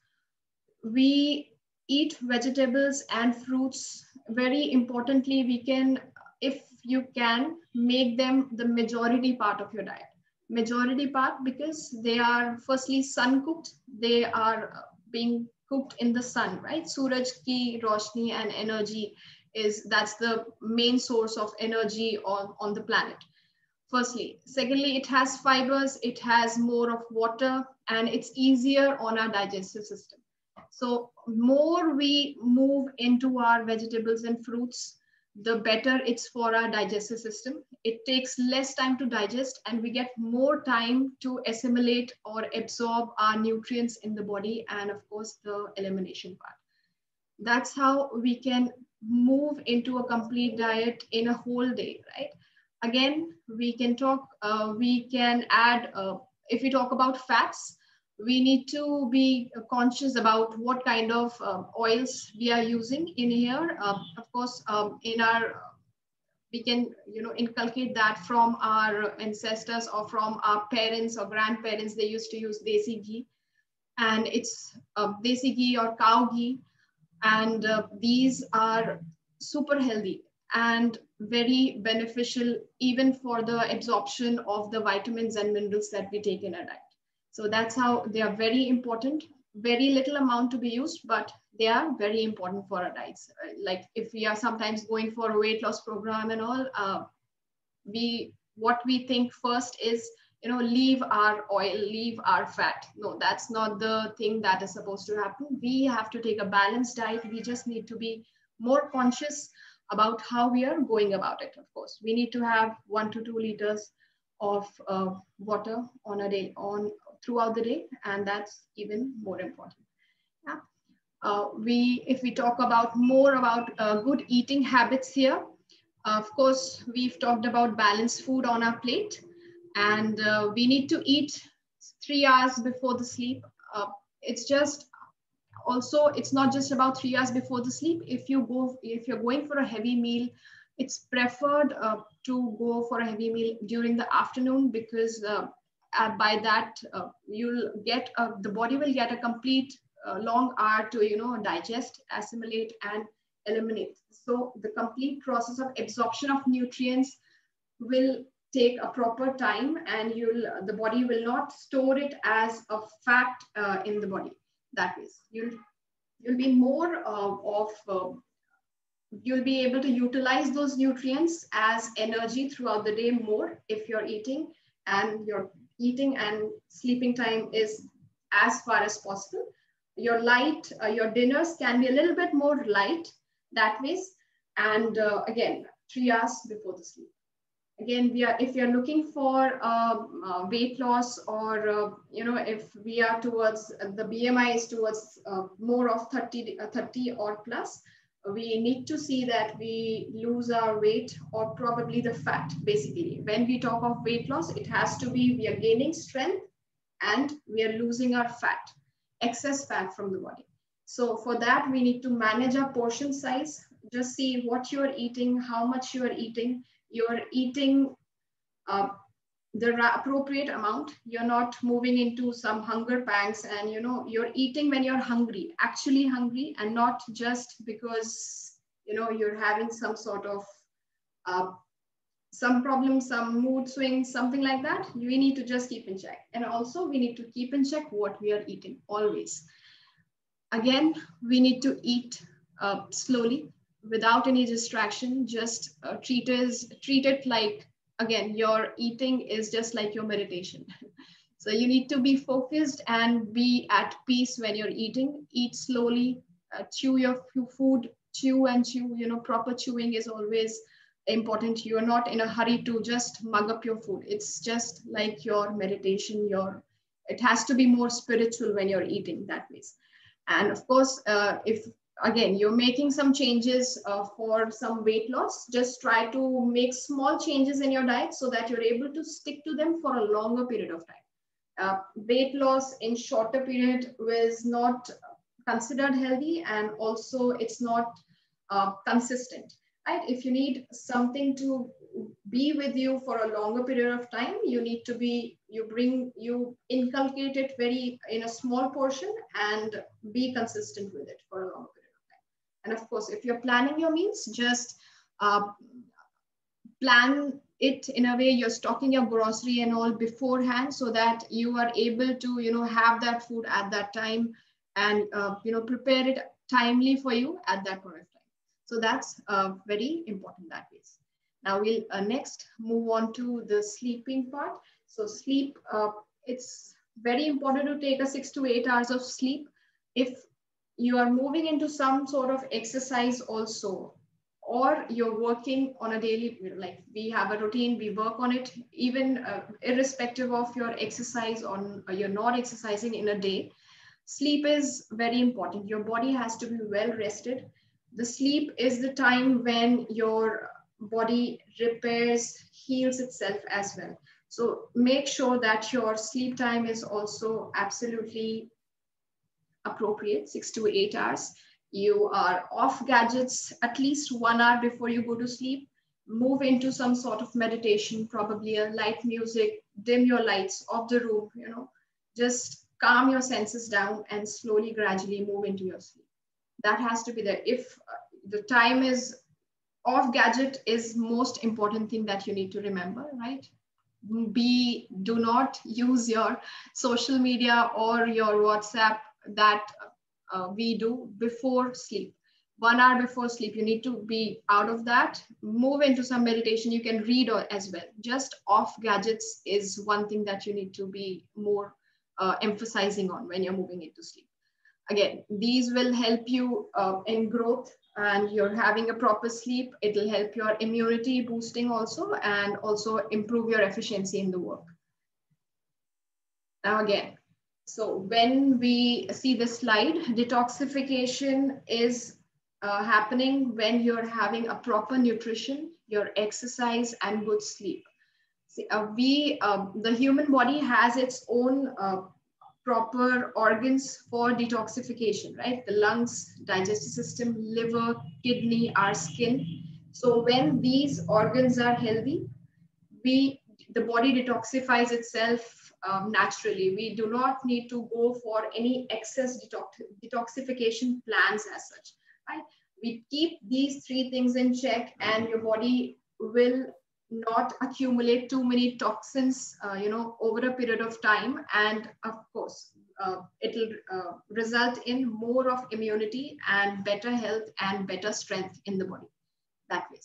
Speaker 5: We eat vegetables and fruits. Very importantly, we can, if you can, make them the majority part of your diet. Majority part because they are firstly sun cooked. They are being cooked in the sun, right? Suraj ki roshni and energy is, that's the main source of energy on, on the planet. Firstly. Secondly, it has fibers, it has more of water, and it's easier on our digestive system. So more we move into our vegetables and fruits, the better it's for our digestive system. It takes less time to digest, and we get more time to assimilate or absorb our nutrients in the body, and of course the elimination part. That's how we can move into a complete diet in a whole day, right? Again, we can talk, uh, we can add, uh, if we talk about fats, we need to be conscious about what kind of uh, oils we are using in here. Uh, of course, um, in our, we can, you know, inculcate that from our ancestors or from our parents or grandparents. They used to use desi ghee, and it's uh, desi ghee or cow ghee. And uh, these are super healthy and very beneficial even for the absorption of the vitamins and minerals that we take in our diet. So that's how they are very important. Very little amount to be used, but they are very important for our diets. Like if we are sometimes going for a weight loss program and all, uh, we what we think first is, you know, leave our oil, leave our fat. No, that's not the thing that is supposed to happen. We have to take a balanced diet. We just need to be more conscious about how we are going about it. Of course, we need to have one to two liters of uh, water on a day, on throughout the day, and that's even more important. Yeah. Uh, we, if we talk about more about uh, good eating habits here, uh, of course, we've talked about balanced food on our plate, and uh, we need to eat three hours before the sleep. Uh, it's just also, it's not just about three hours before the sleep. If you go, if you're going for a heavy meal, it's preferred uh, to go for a heavy meal during the afternoon, because uh, uh, by that uh, you'll get a, the body will get a complete uh, long hour to you know digest, assimilate, and eliminate. So the complete process of absorption of nutrients will take a proper time, and you'll the body will not store it as a fat uh, in the body. That is, you'll you'll be more uh, of uh, you'll be able to utilize those nutrients as energy throughout the day more if you're eating, and your eating and sleeping time is as far as possible. Your light, uh, your dinners can be a little bit more light that ways, and uh, again, three hours before the sleep. Again, we are, if you're looking for uh, uh, weight loss, or uh, you know, if we are towards uh, the B M I is towards uh, more of thirty, uh, thirty or plus, we need to see that we lose our weight, or probably the fat. Basically, when we talk of weight loss, it has to be we are gaining strength and we are losing our fat, excess fat from the body. So for that, we need to manage our portion size. Just see what you are eating, how much you are eating. You're eating uh, the appropriate amount. You're not moving into some hunger pangs, and you know you're eating when you're hungry, actually hungry, and not just because you know you're having some sort of uh, some problem, some mood swings, something like that. We need to just keep in check, and also we need to keep in check what we are eating always. Again, we need to eat uh, slowly, without any distraction. Just uh, treat, is, treat it like, again, your eating is just like your meditation. So you need to be focused and be at peace when you're eating. Eat slowly, uh, chew your food, chew and chew. You know, proper chewing is always important. You are not in a hurry to just mug up your food. It's just like your meditation. Your, it has to be more spiritual when you're eating that way. And of course, uh, if again, you're making some changes uh, for some weight loss, just try to make small changes in your diet so that you're able to stick to them for a longer period of time. Uh, weight loss in shorter period was not considered healthy, and also it's not uh, consistent, right? If you need something to be with you for a longer period of time, you need to be, you bring, you inculcate it very in a small portion and be consistent with it for a longer period. And of course, if you're planning your meals, just uh, plan it in a way you're stocking your grocery and all beforehand, so that you are able to, you know, have that food at that time, and, uh, you know, prepare it timely for you at that point of time. So that's uh, very important that way. Now we'll uh, next move on to the sleeping part. So sleep, uh, it's very important to take a six to eight hours of sleep. If you are moving into some sort of exercise also, or you're working on a daily, like we have a routine, we work on it, even uh, irrespective of your exercise on, or you're not exercising in a day, sleep is very important. Your body has to be well rested. The sleep is the time when your body repairs, heals itself as well. So make sure that your sleep time is also absolutely appropriate, six to eight hours. You are off gadgets at least one hour before you go to sleep. Move into some sort of meditation, probably a light music, dim your lights, off the room, you know, just calm your senses down and slowly, gradually move into your sleep. That has to be there. If the time is off gadget is most important thing that you need to remember, right? Be, do not use your social media or your WhatsApp that uh, we do before sleep. One hour before sleep, you need to be out of that. Move into some meditation. You can read as well. Just off gadgets is one thing that you need to be more uh, emphasizing on when you're moving into sleep. Again, these will help you uh, in growth, and you're having a proper sleep. It will help your immunity boosting also, and also improve your efficiency in the work. Now again, so when we see this slide, detoxification is uh, happening when you're having a proper nutrition, your exercise, and good sleep. See, uh, we, uh, the human body has its own uh, proper organs for detoxification, right? The lungs, digestive system, liver, kidney, our skin. So when these organs are healthy, we the body detoxifies itself um, naturally. We do not need to go for any excess detox detoxification plans as such, right? We keep these three things in check, and your body will not accumulate too many toxins, uh, you know, over a period of time. And of course, uh, it'll uh, result in more of immunity and better health and better strength in the body that way.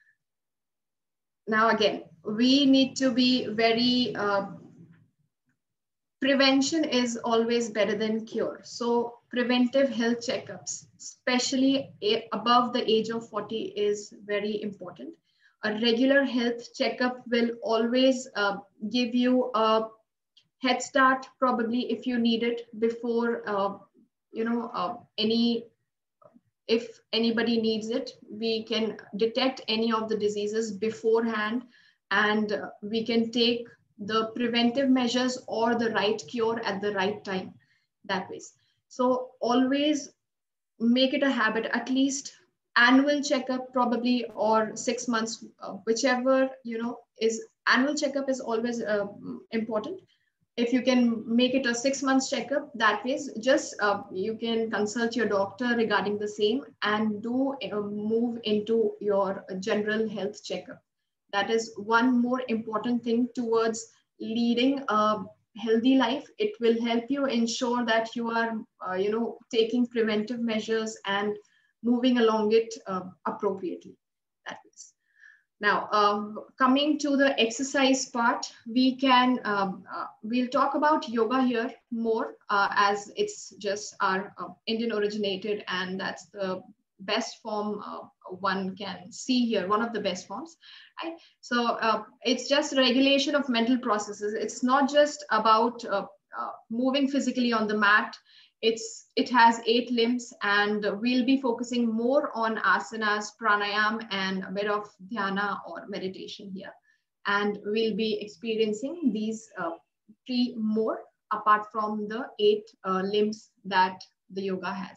Speaker 5: Now, again, we need to be very, uh, prevention is always better than cure. So preventive health checkups, especially above the age of forty, is very important. A regular health checkup will always uh, give you a head start, probably if you need it, before, uh, you know, uh, any, if anybody needs it, we can detect any of the diseases beforehand, and uh, we can take the preventive measures or the right cure at the right time that way. So always make it a habit, at least annual checkup probably, or six months, uh, whichever, you know, is annual checkup is always uh, important. If you can make it a six months checkup, that way, just uh, you can consult your doctor regarding the same and do uh, move into your general health checkup. That is one more important thing towards leading a healthy life. It will help you ensure that you are, uh, you know, taking preventive measures and moving along it uh, appropriately. That is. Now, um, coming to the exercise part, we can, um, uh, we'll talk about yoga here more uh, as it's just our uh, Indian originated, and that's the best form uh, one can see here, one of the best forms, right? So uh, it's just regulation of mental processes. It's not just about uh, uh, moving physically on the mat. It's, it has eight limbs, and we'll be focusing more on asanas, pranayam, and a bit of dhyana or meditation here. And we'll be experiencing these uh, three more apart from the eight uh, limbs that the yoga has.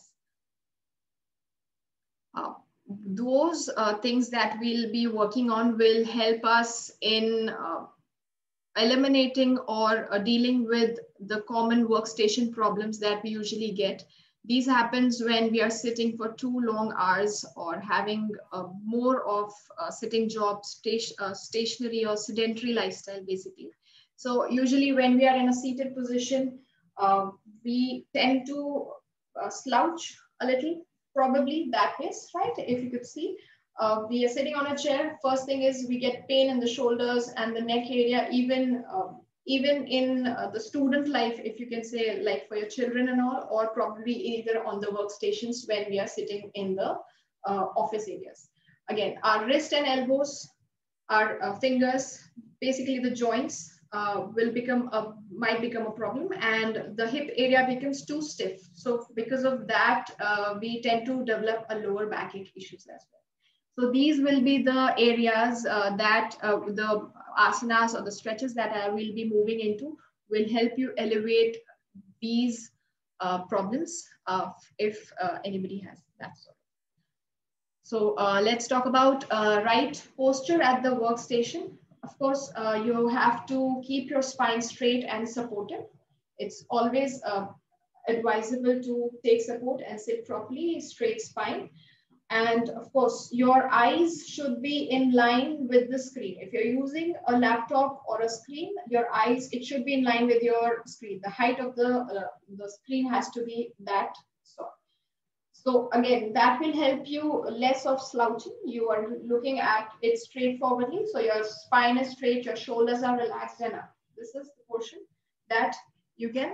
Speaker 5: Uh, those uh, things that we'll be working on will help us in uh, eliminating or uh, dealing with the common workstation problems that we usually get. These happens when we are sitting for too long hours or having uh, more of uh, sitting jobs, station, uh, stationary or sedentary lifestyle, basically. So usually when we are in a seated position, uh, we tend to uh, slouch a little, probably that is, right? If you could see. Uh, we are sitting on a chair. First thing is we get pain in the shoulders and the neck area, even um, even in uh, the student life, if you can say, like for your children and all, or probably either on the workstations when we are sitting in the uh, office areas. Again, our wrist and elbows, our uh, fingers, basically the joints uh, will become a, might become a problem, and the hip area becomes too stiff. So because of that, uh, we tend to develop a lower backache issues as well. So these will be the areas uh, that uh, the asanas or the stretches that I will be moving into will help you elevate these uh, problems uh, if uh, anybody has that sort. So uh, let's talk about uh, right posture at the workstation. Of course, uh, you have to keep your spine straight and supported. It's always uh, advisable to take support and sit properly, straight spine. And of course, your eyes should be in line with the screen. If you're using a laptop or a screen, your eyes, it should be in line with your screen. The height of the, uh, the screen has to be that sort. So again, that will help you less of slouching. You are looking at it straightforwardly. So your spine is straight, your shoulders are relaxed and up. This is the portion that you can,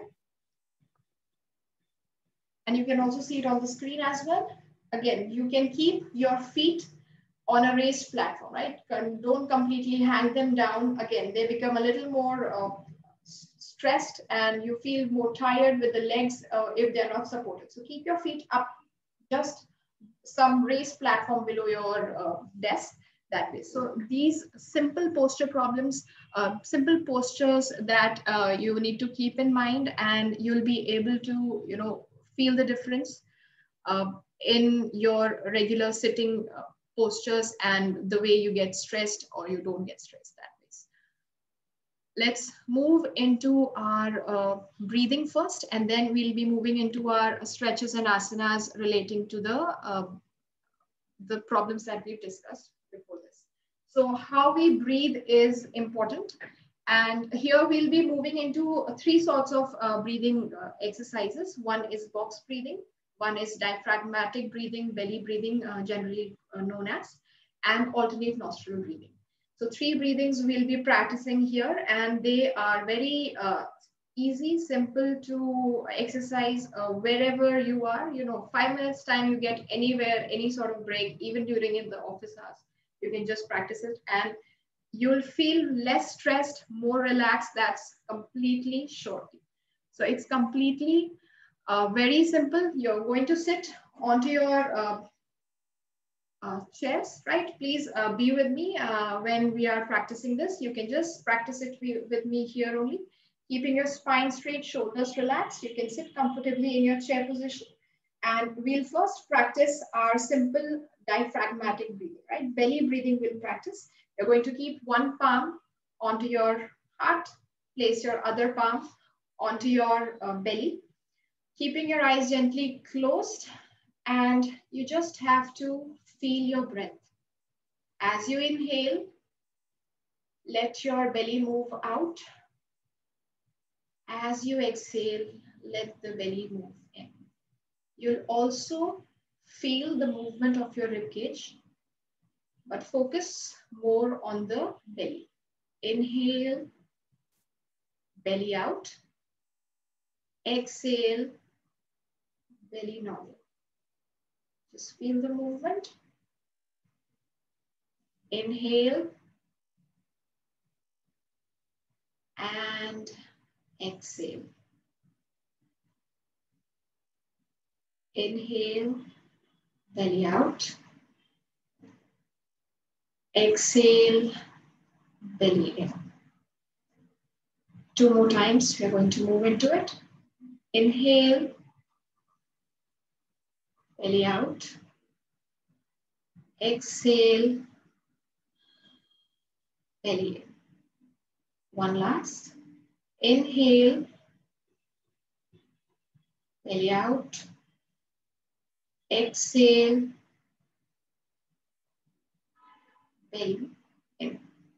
Speaker 5: and you can also see it on the screen as well. Again, you can keep your feet on a raised platform, right? Don't completely hang them down. Again, they become a little more uh, stressed and you feel more tired with the legs uh, if they're not supported. So keep your feet up, just some raised platform below your uh, desk. that way. So these simple posture problems, uh, simple postures that uh, you need to keep in mind, and you'll be able to, you know, feel the difference uh, in your regular sitting uh, postures and the way you get stressed or you don't get stressed that way. Let's move into our uh, breathing first, and then we'll be moving into our stretches and asanas relating to the, uh, the problems that we've discussed before this. So how we breathe is important. And here we'll be moving into three sorts of uh, breathing uh, exercises. One is box breathing, one is diaphragmatic breathing, belly breathing, uh, generally uh, known as, and alternate nostril breathing. So three breathings we'll be practicing here, and they are very uh, easy, simple to exercise uh, wherever you are. You know, five minutes time you get anywhere, any sort of break, even during in the office hours, you can just practice it and you'll feel less stressed, more relaxed. That's completely sure. So it's completely uh, very simple. You're going to sit onto your uh, uh, chairs, right? Please uh, be with me uh, when we are practicing this. You can just practice it with me here only. Keeping your spine straight, shoulders relaxed. You can sit comfortably in your chair position. And we'll first practice our simple diaphragmatic breathing, right? Belly breathing we'll practice. You're going to keep one palm onto your heart, place your other palm onto your uh, belly, keeping your eyes gently closed, and you just have to feel your breath. As you inhale, let your belly move out. As you exhale, let the belly move in. You'll also feel the movement of your ribcage, but focus more on the belly. Inhale, belly out. Exhale, belly normal. Just feel the movement. Inhale and exhale. Inhale, belly out. Exhale, belly in. Two more times, we're going to move into it. Inhale, belly out. Exhale, belly in. One last. Inhale, belly out. Exhale, belly in.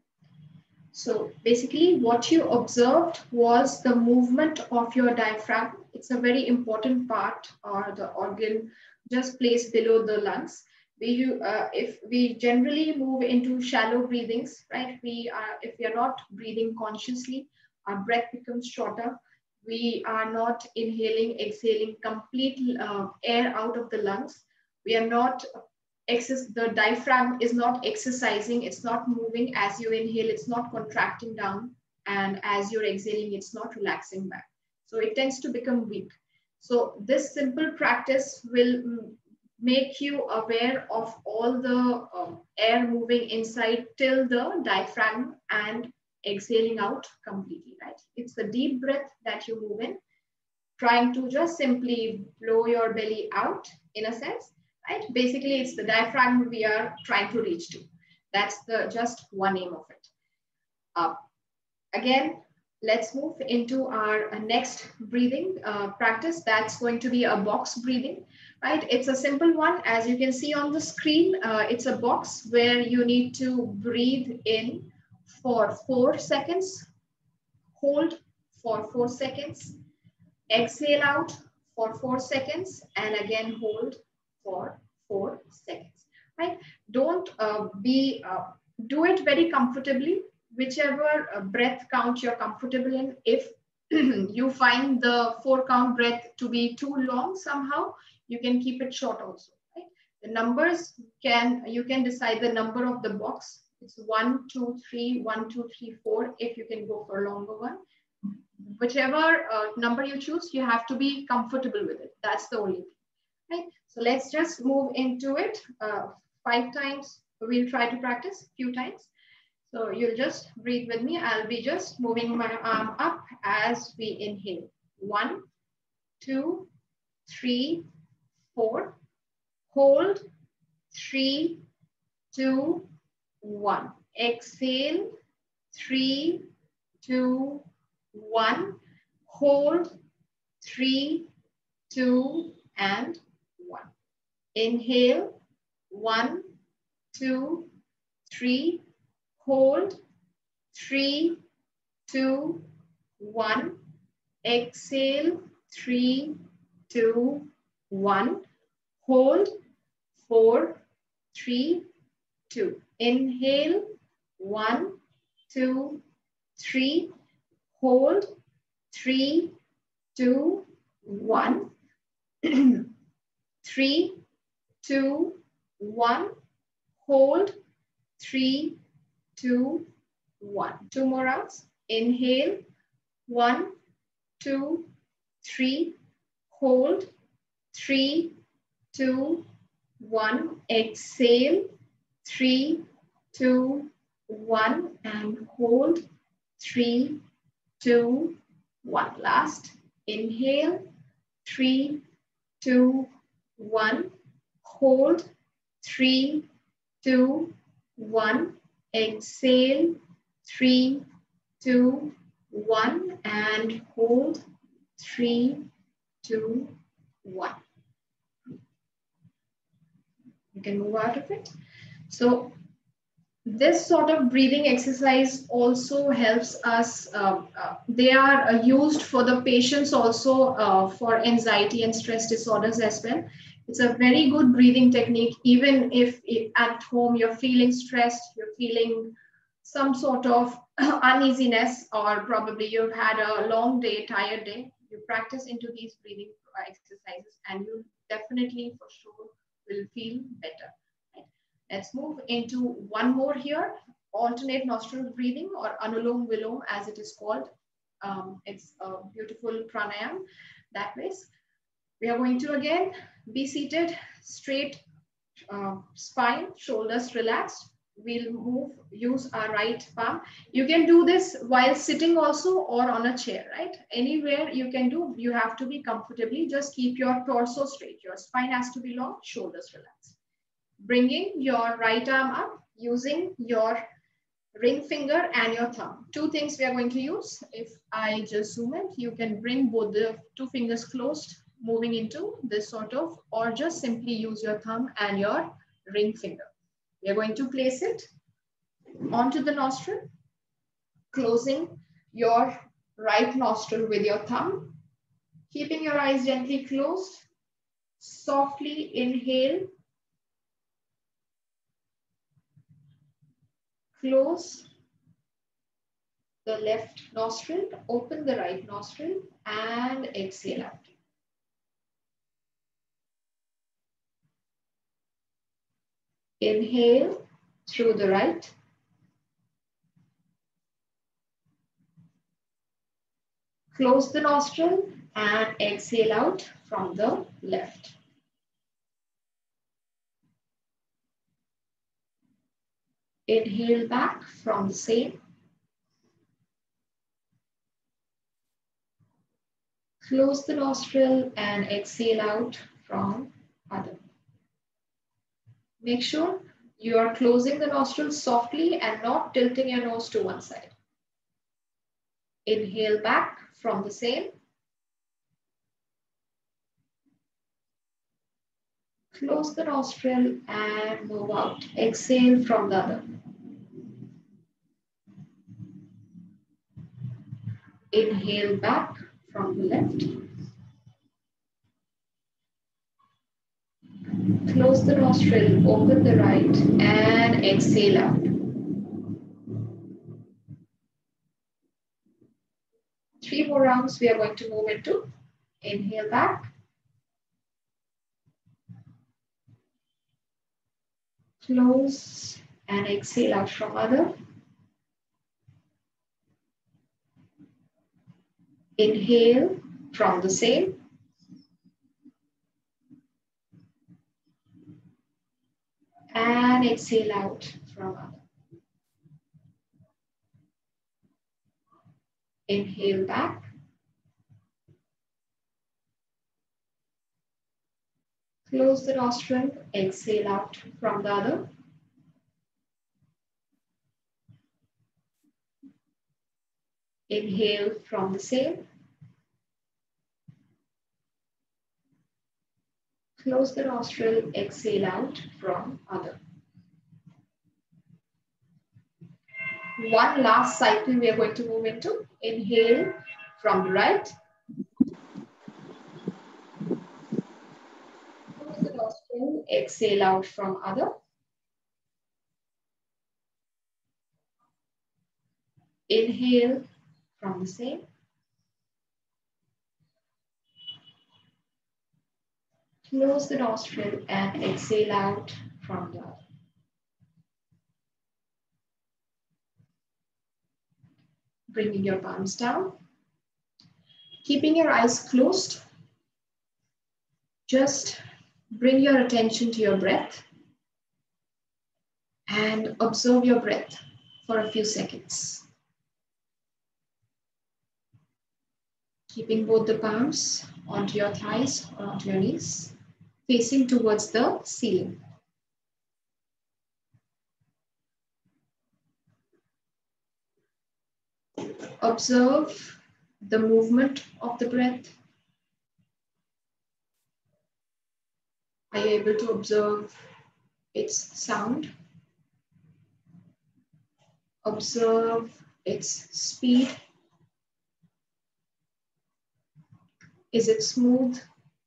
Speaker 5: So basically what you observed was the movement of your diaphragm. It's a very important part or the organ just placed below the lungs. We, uh, if we generally move into shallow breathings, right? We are, if we are not breathing consciously, our breath becomes shorter. We are not inhaling, exhaling complete uh, air out of the lungs. We are not Excess, the diaphragm is not exercising, it's not moving. As you inhale, it's not contracting down, and as you're exhaling, it's not relaxing back. So it tends to become weak. So this simple practice will make you aware of all the um, air moving inside till the diaphragm and exhaling out completely, right? It's the deep breath that you move in, trying to just simply blow your belly out in a sense. Right? Basically, it's the diaphragm we are trying to reach to. That's the just one aim of it. Uh, again, let's move into our uh, next breathing uh, practice. That's going to be a box breathing. Right? It's a simple one. As you can see on the screen, uh, it's a box where you need to breathe in for four seconds, hold for four seconds, exhale out for four seconds, and again hold for four seconds, right? Don't uh, be, uh, do it very comfortably, whichever uh, breath count you're comfortable in. If you find the four count breath to be too long somehow, you can keep it short also, right? The numbers can, you can decide the number of the box. It's one, two, three, one, two, three, four, if you can go for a longer one. Whichever uh, number you choose, you have to be comfortable with it. That's the only thing. Right? So let's just move into it. Uh, five times we'll try to practice a few times. So you'll just breathe with me. I'll be just moving my arm up as we inhale. One, two, three, four. Hold. Three, two, one. Exhale. Three, two, one. Hold. Three, two, and one. Inhale. One, two, three. Hold. Three, two, one. Exhale. Three, two, one. Hold. Four, three, two. Inhale. One, two, three. Hold. Three, two, one. Three, two, one. Hold. Three, two, one. Two more rounds. Inhale. One, two, three. Hold. Three, two, one. Exhale. Three, two, one. And hold. Three, two, one. Last. Inhale. Three, two, one. Hold. Three, two, one. Exhale. Three, two, one. And hold. Three, two, one. You can move out of it. So this sort of breathing exercise also helps us. Uh, uh, they are uh, used for the patients also uh, for anxiety and stress disorders as well. It's a very good breathing technique, even if it, at home you're feeling stressed, you're feeling some sort of uneasiness, or probably you've had a long day, tired day. You practice into these breathing exercises and you definitely for sure will feel better. Right? Let's move into one more here, alternate nostril breathing, or Anulom Vilom as it is called. Um, it's a beautiful pranayam that way. We are going to again be seated, straight uh, spine, shoulders relaxed. We'll move, use our right palm. You can do this while sitting also, or on a chair, right? Anywhere you can do, you have to be comfortably, just keep your torso straight. Your spine has to be long, shoulders relaxed. Bringing your right arm up, using your ring finger and your thumb. Two things we are going to use. If I just zoom in, you can bring both the two fingers closed, moving into this sort of, or just simply use your thumb and your ring finger. We are going to place it onto the nostril, closing your right nostril with your thumb, keeping your eyes gently closed. Softly inhale, close the left nostril, open the right nostril, and exhale out. Inhale through the right. Close the nostril and exhale out from the left. Inhale back from the same. Close the nostril and exhale out from other. Make sure you are closing the nostrils softly and not tilting your nose to one side. Inhale back from the same. Close the nostril and move out. Exhale from the other. Inhale back from the left. Close the nostril, open the right, and exhale out. Three more rounds we are going to move into. Inhale back. Close and exhale out from other. Inhale from the same. And exhale out from other. Inhale back. Close the nostril, exhale out from the other. Inhale from the same. Close the nostril, exhale out from other. One last cycle we are going to move into. Inhale from the right. Close the nostril, exhale out from other. Inhale from the same. Close the nostril and exhale out from the other. Bringing your palms down. Keeping your eyes closed, just bring your attention to your breath and observe your breath for a few seconds. Keeping both the palms onto your thighs or onto your knees, facing towards the ceiling. Observe the movement of the breath. Are you able to observe its sound? Observe its speed. Is it smooth?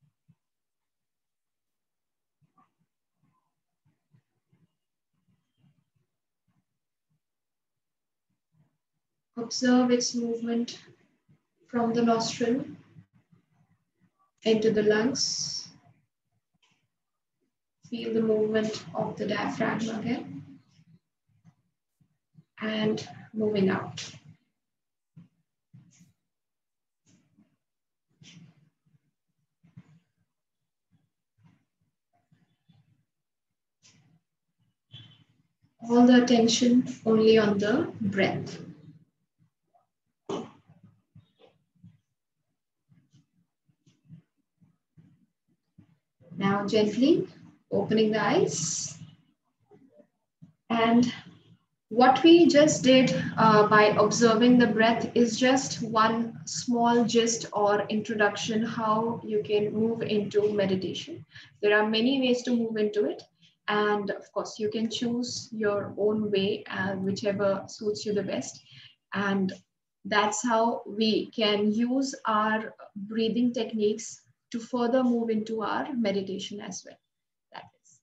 Speaker 5: Observe its movement from the nostril into the lungs. Feel the movement of the diaphragm again. And moving out. All the attention only on the breath. Now gently opening the eyes. And what we just did uh, by observing the breath is just one small gist or introduction how you can move into meditation. There are many ways to move into it. And of course, you can choose your own way, uh, whichever suits you the best. And that's how we can use our breathing techniques to further move into our meditation as well. That is.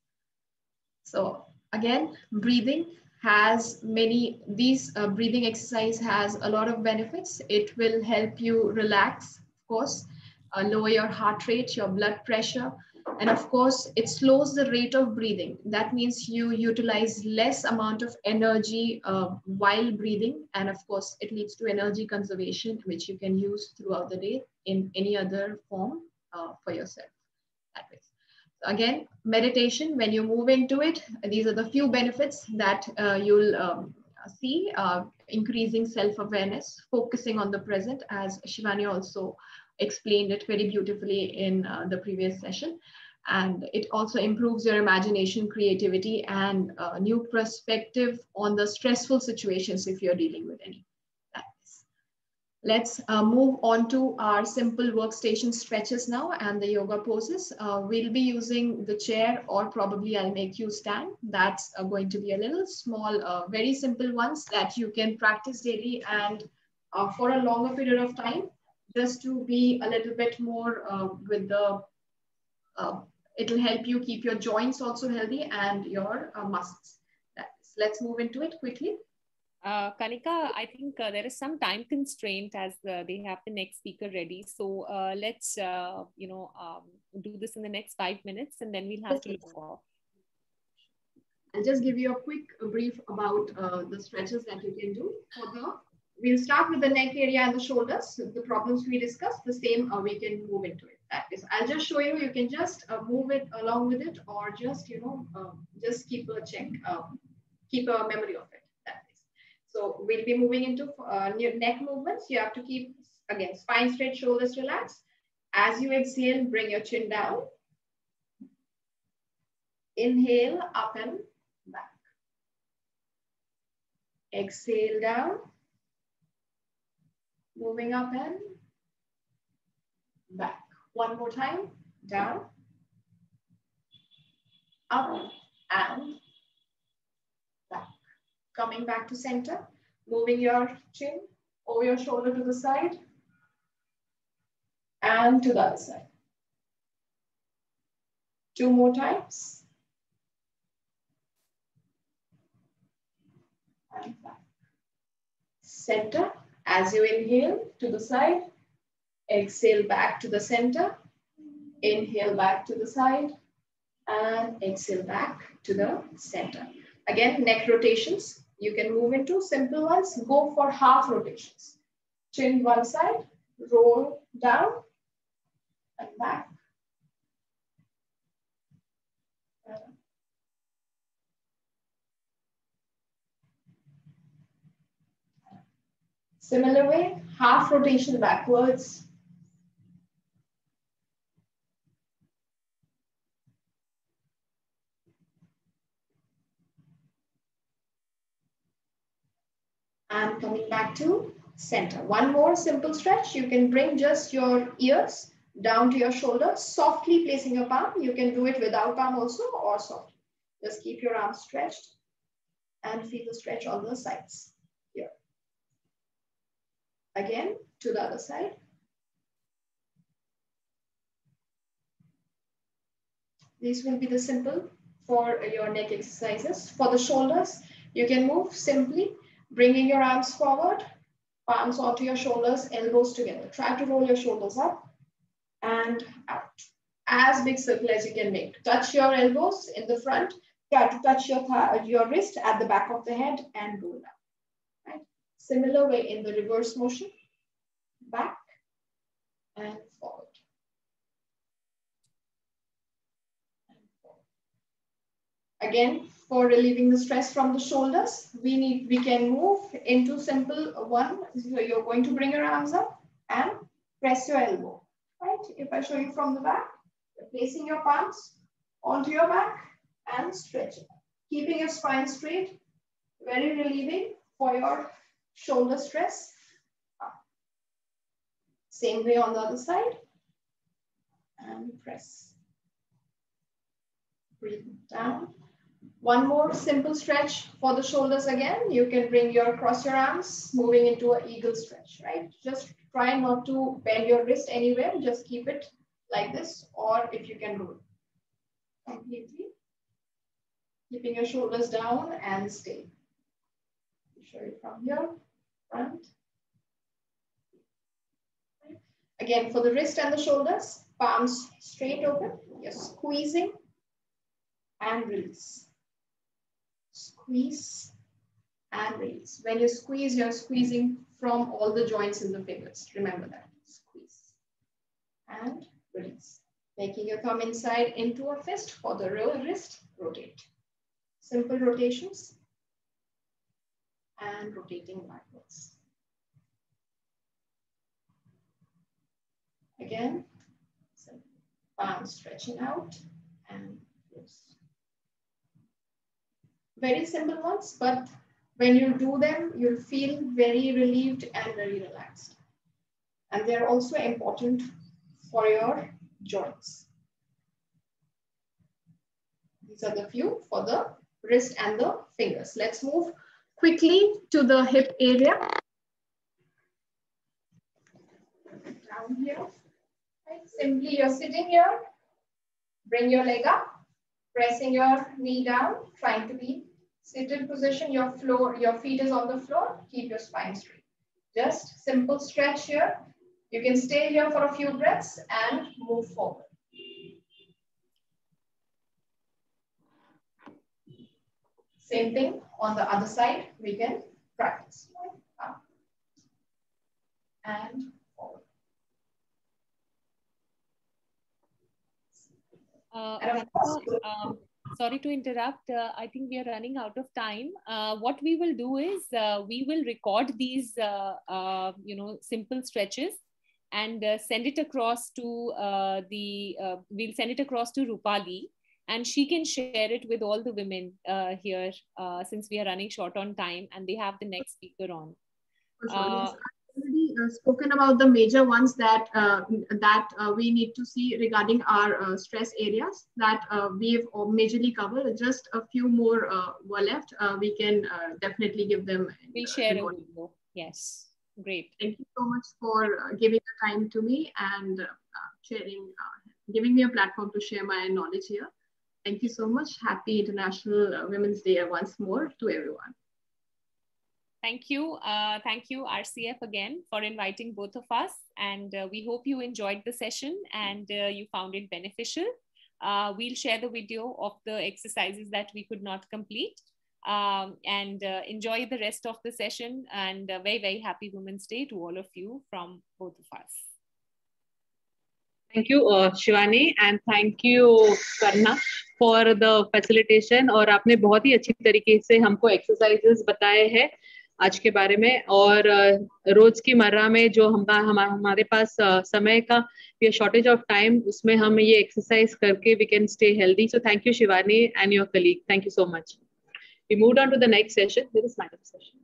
Speaker 5: So again, breathing has many, these uh, breathing exercise has a lot of benefits. It will help you relax, of course, uh, lower your heart rate, your blood pressure. And of course, it slows the rate of breathing. That means you utilize less amount of energy uh, while breathing. And of course, it leads to energy conservation, which you can use throughout the day in any other form uh, for yourself. That is. So again, meditation, when you move into it, these are the few benefits that uh, you'll um, see, uh, increasing self-awareness, focusing on the present, as Shivani also explained it very beautifully in uh, the previous session. And it also improves your imagination, creativity, and uh, new perspective on the stressful situations if you're dealing with any. Let's uh, move on to our simple workstation stretches now and the yoga poses. Uh, we'll be using the chair, or probably I'll make you stand. That's uh, going to be a little small, uh, very simple ones that you can practice daily and uh, for a longer period of time, just to be a little bit more uh, with the, uh, it'll help you keep your joints also healthy and your uh, muscles. That's, let's move into it quickly.
Speaker 3: Uh, Kanika, I think uh, there is some time constraint as uh, they have the next speaker ready. So uh, let's, uh, you know, um, do this in the next five minutes and then we'll have to look off.
Speaker 5: I'll just give you a quick brief about uh, the stretches that you can do. For the, we'll start with the neck area and the shoulders. The problems we discussed, the same, uh, we can move into it. Practice. I'll just show you. You can just uh, move it along with it, or just you know um, just keep a check, um, keep a memory of it. That is. So we'll be moving into uh, neck movements. You have to keep again spine straight, shoulders relaxed. As you exhale, bring your chin down. Inhale, up and back. Exhale down. Moving up and back. One more time. Down. Up and back. Coming back to center. Moving your chin over your shoulder to the side. And to the other side. Two more times. And back. Center. As you inhale to the side, exhale back to the center, inhale back to the side, and exhale back to the center. Again, neck rotations. You can move into simple ones. Go for half rotations. Chin one side, roll down, and back. Similar way, half rotation backwards. And coming back to center. One more simple stretch. You can bring just your ears down to your shoulders, softly placing your palm. You can do it without palm also or softly. Just keep your arms stretched and feel the stretch on the sides. Here. Again, to the other side. These will be the simple for your neck exercises. For the shoulders, you can move simply, bringing your arms forward, palms onto your shoulders, elbows together. Try to roll your shoulders up and out. As big circle as you can make. Touch your elbows in the front. Try to touch your, your wrist at the back of the head and roll down. Right? Similar way in the reverse motion. Back and forward. And forward. Again, for relieving the stress from the shoulders, we need we can move into simple one. So you're going to bring your arms up and press your elbow. Right? If I show you from the back, you're placing your palms onto your back and stretching. Keeping your spine straight, very relieving for your shoulder stress. Same way on the other side. And press. Breathe down. One more simple stretch for the shoulders again. You can bring your, cross your arms, moving into an eagle stretch, right? Just try not to bend your wrist anywhere. Just keep it like this, or if you can roll completely. Keeping your shoulders down and stay. I'll show you from here, front. Again, for the wrist and the shoulders, palms straight open. You're squeezing and release. Squeeze and release. When you squeeze, you're squeezing from all the joints in the fingers. Remember that. Squeeze and release. Making your thumb inside into a fist for the wrist. Rotate. Simple rotations and rotating backwards. Again, so palms stretching out and close. Very simple ones, but when you do them, you'll feel very relieved and very relaxed. And they're also important for your joints. These are the few for the wrist and the fingers. Let's move quickly to the hip area. Down here. Right. Simply you're sitting here, bring your leg up, pressing your knee down, trying to be seated position. Your floor, your feet is on the floor, keep your spine straight. Just simple stretch here. You can stay here for a few breaths and move forward. Same thing on the other side, we can practice. Up and forward.
Speaker 3: Uh, um, sorry to interrupt. Uh, I think we are running out of time. Uh, what we will do is uh, we will record these, uh, uh, you know, simple stretches and uh, send it across to uh, the, uh, we'll send it across to Rupali, and she can share it with all the women uh, here uh, since we are running short on time and they have the next speaker on.
Speaker 5: For sure,
Speaker 3: Uh,
Speaker 5: yes. I've already uh, spoken about the major ones that uh, that uh, we need to see regarding our uh, stress areas that uh, we've majorly covered. Just a few more uh, were left. Uh, we can uh, definitely give them.
Speaker 3: We'll share a video. Yes, great.
Speaker 5: Thank you so much for uh, giving the time to me and uh, sharing, uh, giving me a platform to share my knowledge here. Thank you so much. Happy International Women's Day once more to everyone.
Speaker 3: Thank you. Uh, thank you, R C F, again for inviting both of us. And uh, we hope you enjoyed the session and uh, you found it beneficial. Uh, we'll share the video of the exercises that we could not complete. Um, and uh, enjoy the rest of the session. And a very, very happy Women's Day to all of you from both of us.
Speaker 7: Thank you, uh, Shivani, and thank you, Karna, for the facilitation. और आपने बहुत ही अच्छी तरीके से हमको exercises बताए हैं आज के बारे में, और रोज की मर्रा में जो हम हमारे पास समय का ये shortage of time, उसमें हम ये exercise करके we can stay healthy. So thank you, Shivani, and your colleague. Thank you so much. We moved on to the next session. This is madam session.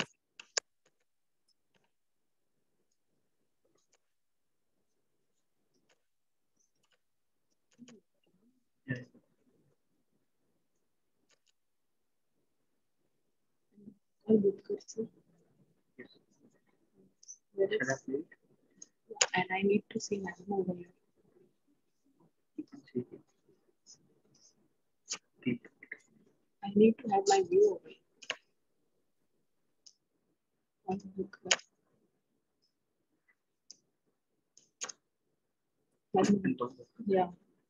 Speaker 7: And I need to see madam over here. I need to have my view over here. Yeah.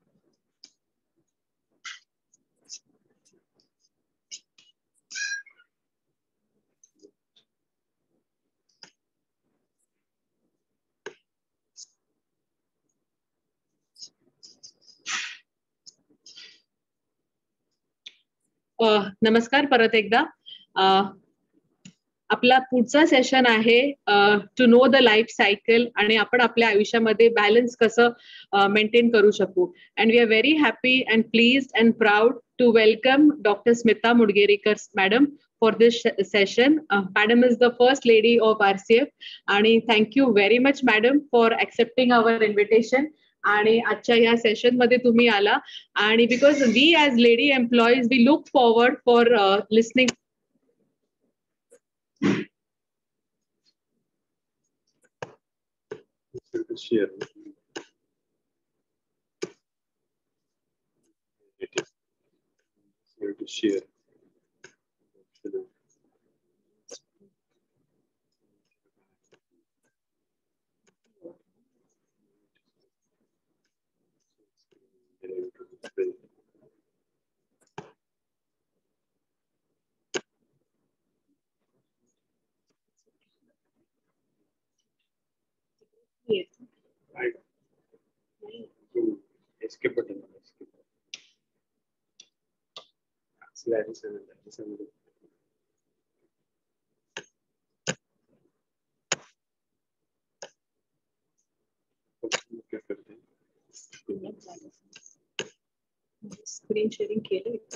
Speaker 7: Uh, नमस्कार परत एकदा. uh, आपला पुढचा session आहे to know the life cycle आणि आपण आपल्या आयुष्यामध्ये बॅलन्स कसं मेंटेन करू शकू. And we are very happy and pleased and proud to welcome doctor Smita Mudgerikar madam for this session. Uh, madam is the first lady of R C F, आणि thank you very much madam for accepting our invitation. आणि आजच्या या session मध्ये तुम्ही आला, आणि because we as lady employees we look forward for uh, listening.
Speaker 6: Share. Here to share. Right. Escape button. Escape. That is an, that is an.
Speaker 7: Screen sharing केले का?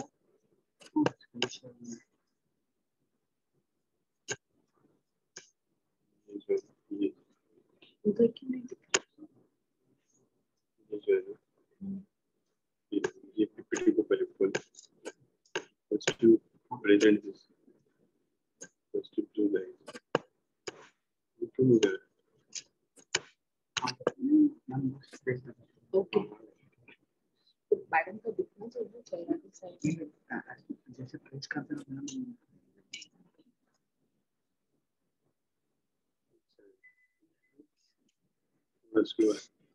Speaker 7: उधर क्यों नहीं दिख रहा?
Speaker 6: ये पीपीटी को पहले खोल. First to present this. First to do that. To do that.
Speaker 7: Okay. Madam को दिखना चाहिए चेहरा की साइड.
Speaker 8: जैसे प्रेस करते हैं
Speaker 6: Let's go.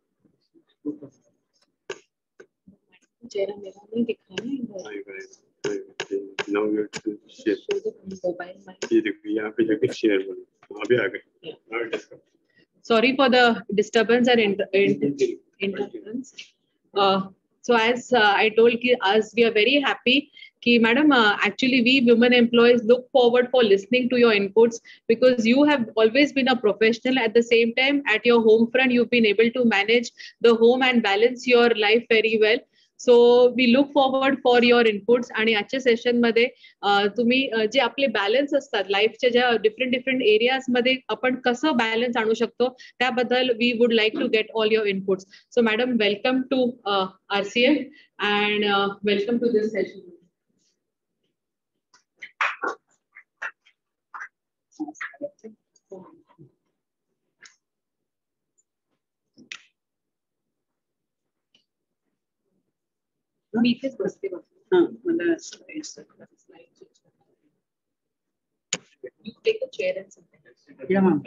Speaker 7: चेहरा मेरा नहीं दिख रहा है इधर.
Speaker 6: Right, right. Now you have to share.
Speaker 7: Show the mobile mic.
Speaker 6: ये देखो यहाँ पे जाके share बोलो. वहाँ भी आ गए. Now it is.
Speaker 7: Sorry for the disturbance and inter inter interference. Uh, So as uh, I told ki, us, we are very happy ki, madam, uh, actually we women employees look forward for listening to your inputs, because you have always been a professional. At the same time, at your home front, you've been able to manage the home and balance your life very well. So we look forward for your inputs. आणि आजच्या session मध्ये तुम्ही जे आपले balance असतात लाईफच्या ज्या different different areas मध्ये आपण कसं बॅलन्स आणू शकतो त्याबद्दल we would like to get all your inputs. So madam, welcome to RCM and welcome to this session. मी इथेच बसते. हां, मला you take a chair and something.
Speaker 8: Yeah, ma'am.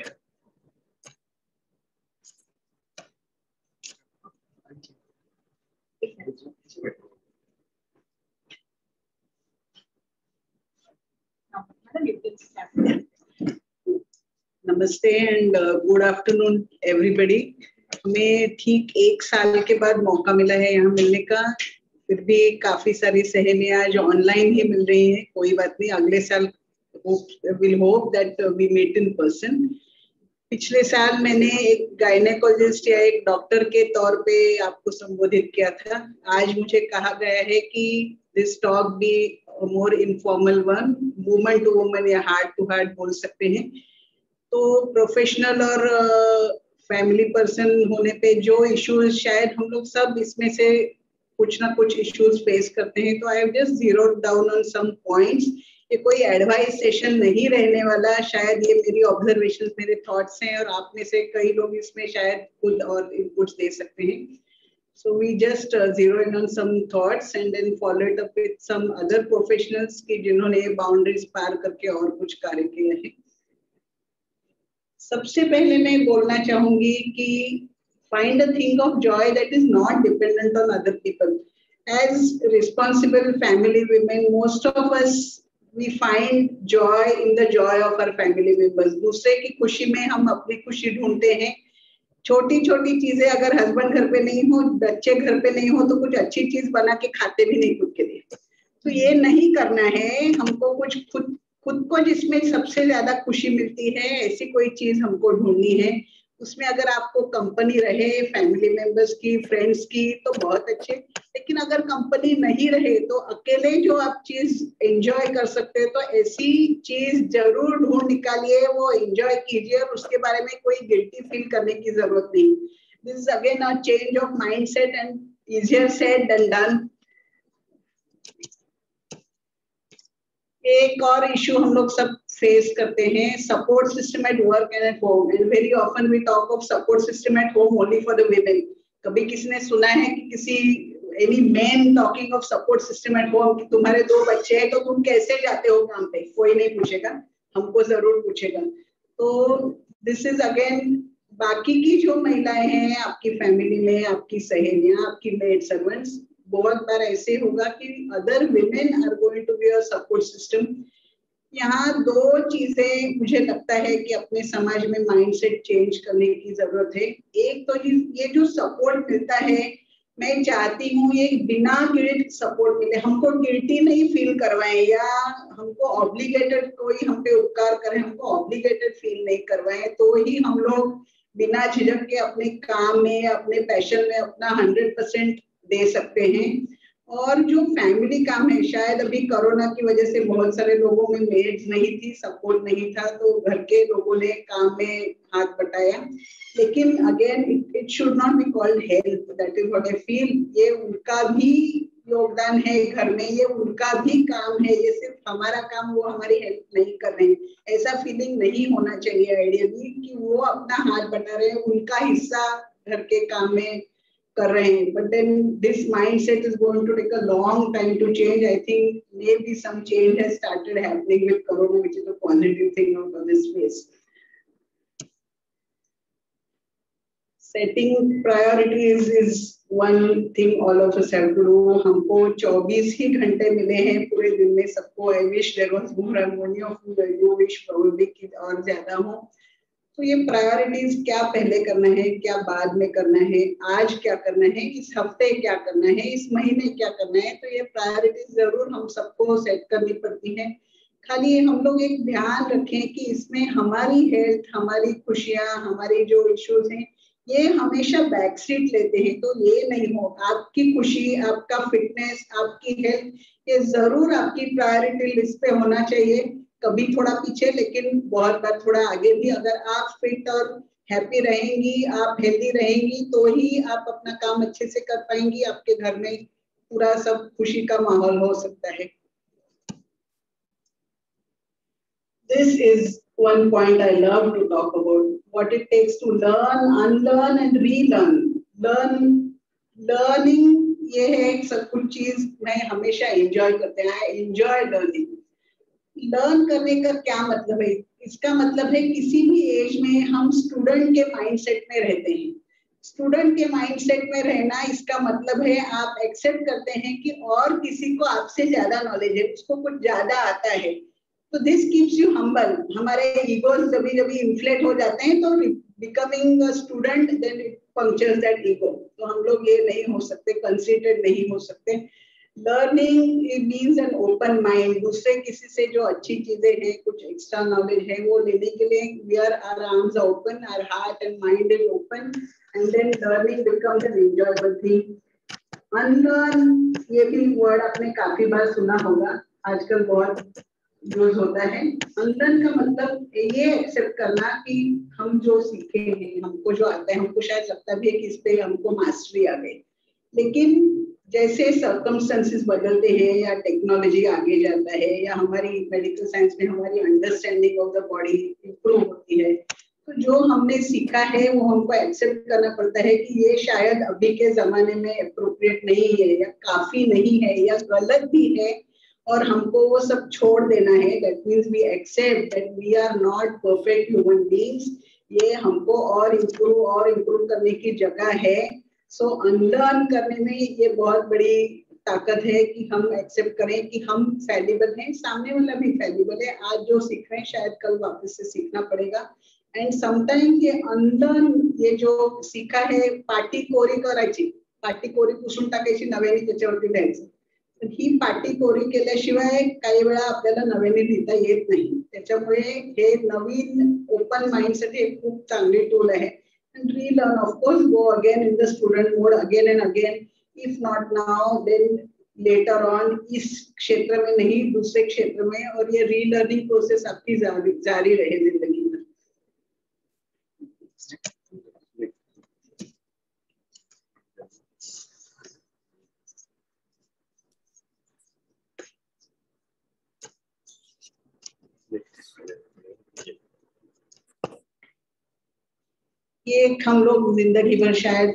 Speaker 9: नमस्ते एंड गुड आफ्टरनून एवरीबॉडी. हमें ठीक एक साल के बाद मौका मिला है यहाँ मिलने का. फिर भी काफी सारी सहेलियां आज ऑनलाइन ही मिल रही हैं. कोई बात नहीं, अगले साल will hope that we meet in person. पिछले साल मैंने एक गायनेकोलॉजिस्ट या एक डॉक्टर के तौर पे आपको संबोधित किया था. आज मुझे कहा गया है कि this talk be more informal one, woman to woman या हार्ट टू हार्ट बोल सकते हैं. तो प्रोफेशनल और फैमिली uh, पर्सन होने पे जो इश्यूज शायद हम लोग सब इसमें से कुछ ना कुछ इश्यूज फेस करते हैं. तो I have just zeroed down on some points. ये कोई एडवाइस सेशन नहीं रहने वाला. शायद ये मेरी ऑब्जर्वेशंस, मेरे थॉट्स हैं और आप में से कई लोग इसमें शायद खुद और इनपुट्स दे सकते हैं. So we just zero in on some thoughts and then follow it up with some other professionals की जिन्होंने बाउंड्रीज पार करके और कुछ कार्य किए हैं. सबसे पहले मैं बोलना चाहूंगी कि find a thing of joy that is not dependent on other people. As responsible family women, most of us we find joy in the joy of our family members. दूसरे की खुशी में हम अपनी खुशी ढूंढते हैं. छोटी छोटी चीजें अगर हस्बैंड घर पे नहीं हो, बच्चे घर पे नहीं हो, तो कुछ अच्छी चीज बना के खाते भी नहीं खुद के लिए. तो ये नहीं करना है. हमको कुछ खुद खुद को जिसमें सबसे ज्यादा खुशी मिलती है ऐसी कोई चीज हमको ढूंढनी है. उसमें अगर आपको कंपनी रहे फैमिली मेंबर्स की, फ्रेंड्स की, तो बहुत अच्छे. लेकिन अगर कंपनी नहीं रहे तो अकेले जो आप चीज एंजॉय कर सकते हैं, तो ऐसी चीज जरूर ढूंढ निकालिए, वो एंजॉय कीजिए और उसके बारे में कोई गिल्टी फील करने की जरूरत नहीं. This is again a change of mindset and easier said than done. एक और इशू हम लोग सब फेस करते हैं, support system at work and at home. And very often we talk of support system at home only for the women. कभी किसी ने सुना है कि किसी any man talking of support system at home कि तुम्हारे दो बच्चे हैं तो तुम कैसे जाते हो काम पे? कोई नहीं पूछेगा, हमको जरूर पूछेगा. तो दिस इज अगेन बाकी की जो महिलाएं हैं आपकी फैमिली में, आपकी सहेलियां, आपकी मेड सर्वेंट्स, बहुत बार ऐसे होगा कि other women are going to be a support system. यहाँ दो चीजें मुझे लगता है कि अपने समाज में माइंडसेट चेंज करने की जरूरत है. एक तो ये जो सपोर्ट मिलता है, मैं चाहती हूँ ये बिना गिल्ट सपोर्ट मिले. हमको गिल्टी नहीं फील करवाएं या हमको ऑब्लिगेटेड कोई हम पे उपकार करे, हमको ऑब्लिगेटेड फील नहीं करवाएं, तो ही हम लोग बिना झिझक के अपने काम में, अपने पैशन में अपना हंड्रेड परसेंट दे सकते हैं. और जो फैमिली काम है, शायद अभी कोरोना की वजह से बहुत सारे लोगों में मेड्स नहीं थी, सपोर्ट नहीं था, तो घर के लोगों ने काम में हाथ बटाया. लेकिन again it should not be called help. That is what I feel. ये उनका भी योगदान है घर में, ये उनका भी काम है. ये सिर्फ हमारा काम, वो हमारी हेल्प नहीं कर रहे हैं, ऐसा फीलिंग नहीं होना चाहिए. आइडियली कि वो अपना हाथ बटा रहे हैं, उनका हिस्सा घर के काम में कर रहे हैं. But then this mindset is going to take a long time to change. I think maybe some change has started happening with Corona, which is a positive thing out of this space. Setting priorities is one thing all of us have to do. हमको चौबीस ही घंटे मिले हैं पूरे दिन में सबको. I wish there was more harmony of you wish probably कि और ज्यादा हो. तो ये प्रायोरिटीज क्या पहले करना है, क्या बाद में करना है, आज क्या करना है, इस हफ्ते क्या करना है, इस महीने क्या करना है, तो ये प्रायोरिटीज जरूर हम सबको सेट करनी पड़ती है। खाली हम लोग एक ध्यान रखें कि इसमें हमारी हेल्थ, हमारी खुशियां, हमारी जो इश्यूज हैं ये हमेशा बैक सीट लेते हैं। तो ये नहीं हो, आपकी खुशी, आपका फिटनेस, आपकी हेल्थ, ये जरूर आपकी प्रायोरिटी लिस्ट पे होना चाहिए। कभी थोड़ा पीछे, लेकिन बहुत बार थोड़ा आगे भी। अगर आप फिट और हैप्पी रहेंगी, आप हेल्दी रहेंगी, तो ही आप अपना काम अच्छे से कर पाएंगी। आपके घर में पूरा सब खुशी का माहौल हो सकता है। This is one point I love to talk about. What it takes to learn, unlearn and relearn. Learn, learning ये है सब कुछ चीज मैं हमेशा एंजॉय करते हैं। I enjoy learning. लर्न करने का क्या मतलब है? इसका मतलब है किसी भी एज में हम स्टूडेंट के माइंडसेट में रहते हैं। स्टूडेंट के माइंडसेट में रहना इसका मतलब है आप एक्सेप्ट करते हैं कि और किसी को आपसे ज्यादा नॉलेज है, उसको कुछ ज्यादा आता है। तो दिस कीप्स यू हम्बल। हमारे ईगोज जब जब इन्फ्लेट हो जाते हैं तो becoming a student then it punctures that ego. तो हम लोग ये नहीं हो सकते, कंसीडरेट नहीं हो सकते। Learning it means an open mind. दूसरे किसी से जो अच्छी चीजें हैं, कुछ एक्स्ट्रा नॉलेज है, वो लेने के लिए we are our arms are open, our heart and mind is open, and then learning becomes an enjoyable thing. Unlearn ये भी वर्ड आपने काफी बार सुना होगा, आजकल बहुत यूज होता है। अनलर्न का मतलब ये एक्सेप्ट करना कि हम जो सीखे हैं, हमको जो आता है, हमको शायद लगता भी है कि इस पे हमको मास्टरी आ गई, लेकिन जैसे सर्कमस्टेंसेस बदलते हैं या टेक्नोलॉजी आगे जाता है या हमारी मेडिकल साइंस में हमारी understanding of the body improve होती है, तो जो हमने सीखा है वो हमको एक्सेप्ट करना पड़ता है कि ये शायद अभी के जमाने में अप्रोप्रिएट नहीं है या काफी नहीं है या गलत भी है, और हमको वो सब छोड़ देना है। That means we accept that we are not perfect human beings. ये हमको और इम्प्रूव और इम्प्रूव करने की जगह है। सो अनलर्न करने में ये बहुत बड़ी ताकत है कि हम एक्सेप्ट करें कि हम फैलिबल हैं, सामने वाला भी फैलिबल है। आज जो सीख रहे हैं शायद कल वापस से सीखना पड़ेगा। एंड समटाइम्स ये अनलर्न, ये जो सीखा है पाटी कोरी करायची, पाटी कोरी पुसून टाकायची, नव्याने त्याच्यावरती लिहायचं। ही पाटी कोरी केल्याशिवाय काही वेळा आपल्याला नव्याने लिहिता येत नाही। त्याच्यामुळे हे नवीन ओपन माइंड साठी एक खूप चांगली टूल आहे। And relearn, of course, go again in the student mode again and again. If not now, then later on, इस क्षेत्र में नहीं, दूसरे क्षेत्र में, और ये रीलर्निंग प्रोसेस आपकी जारी जारी रहे जिंदगी में। ये हम लोग जिंदगी भर शायद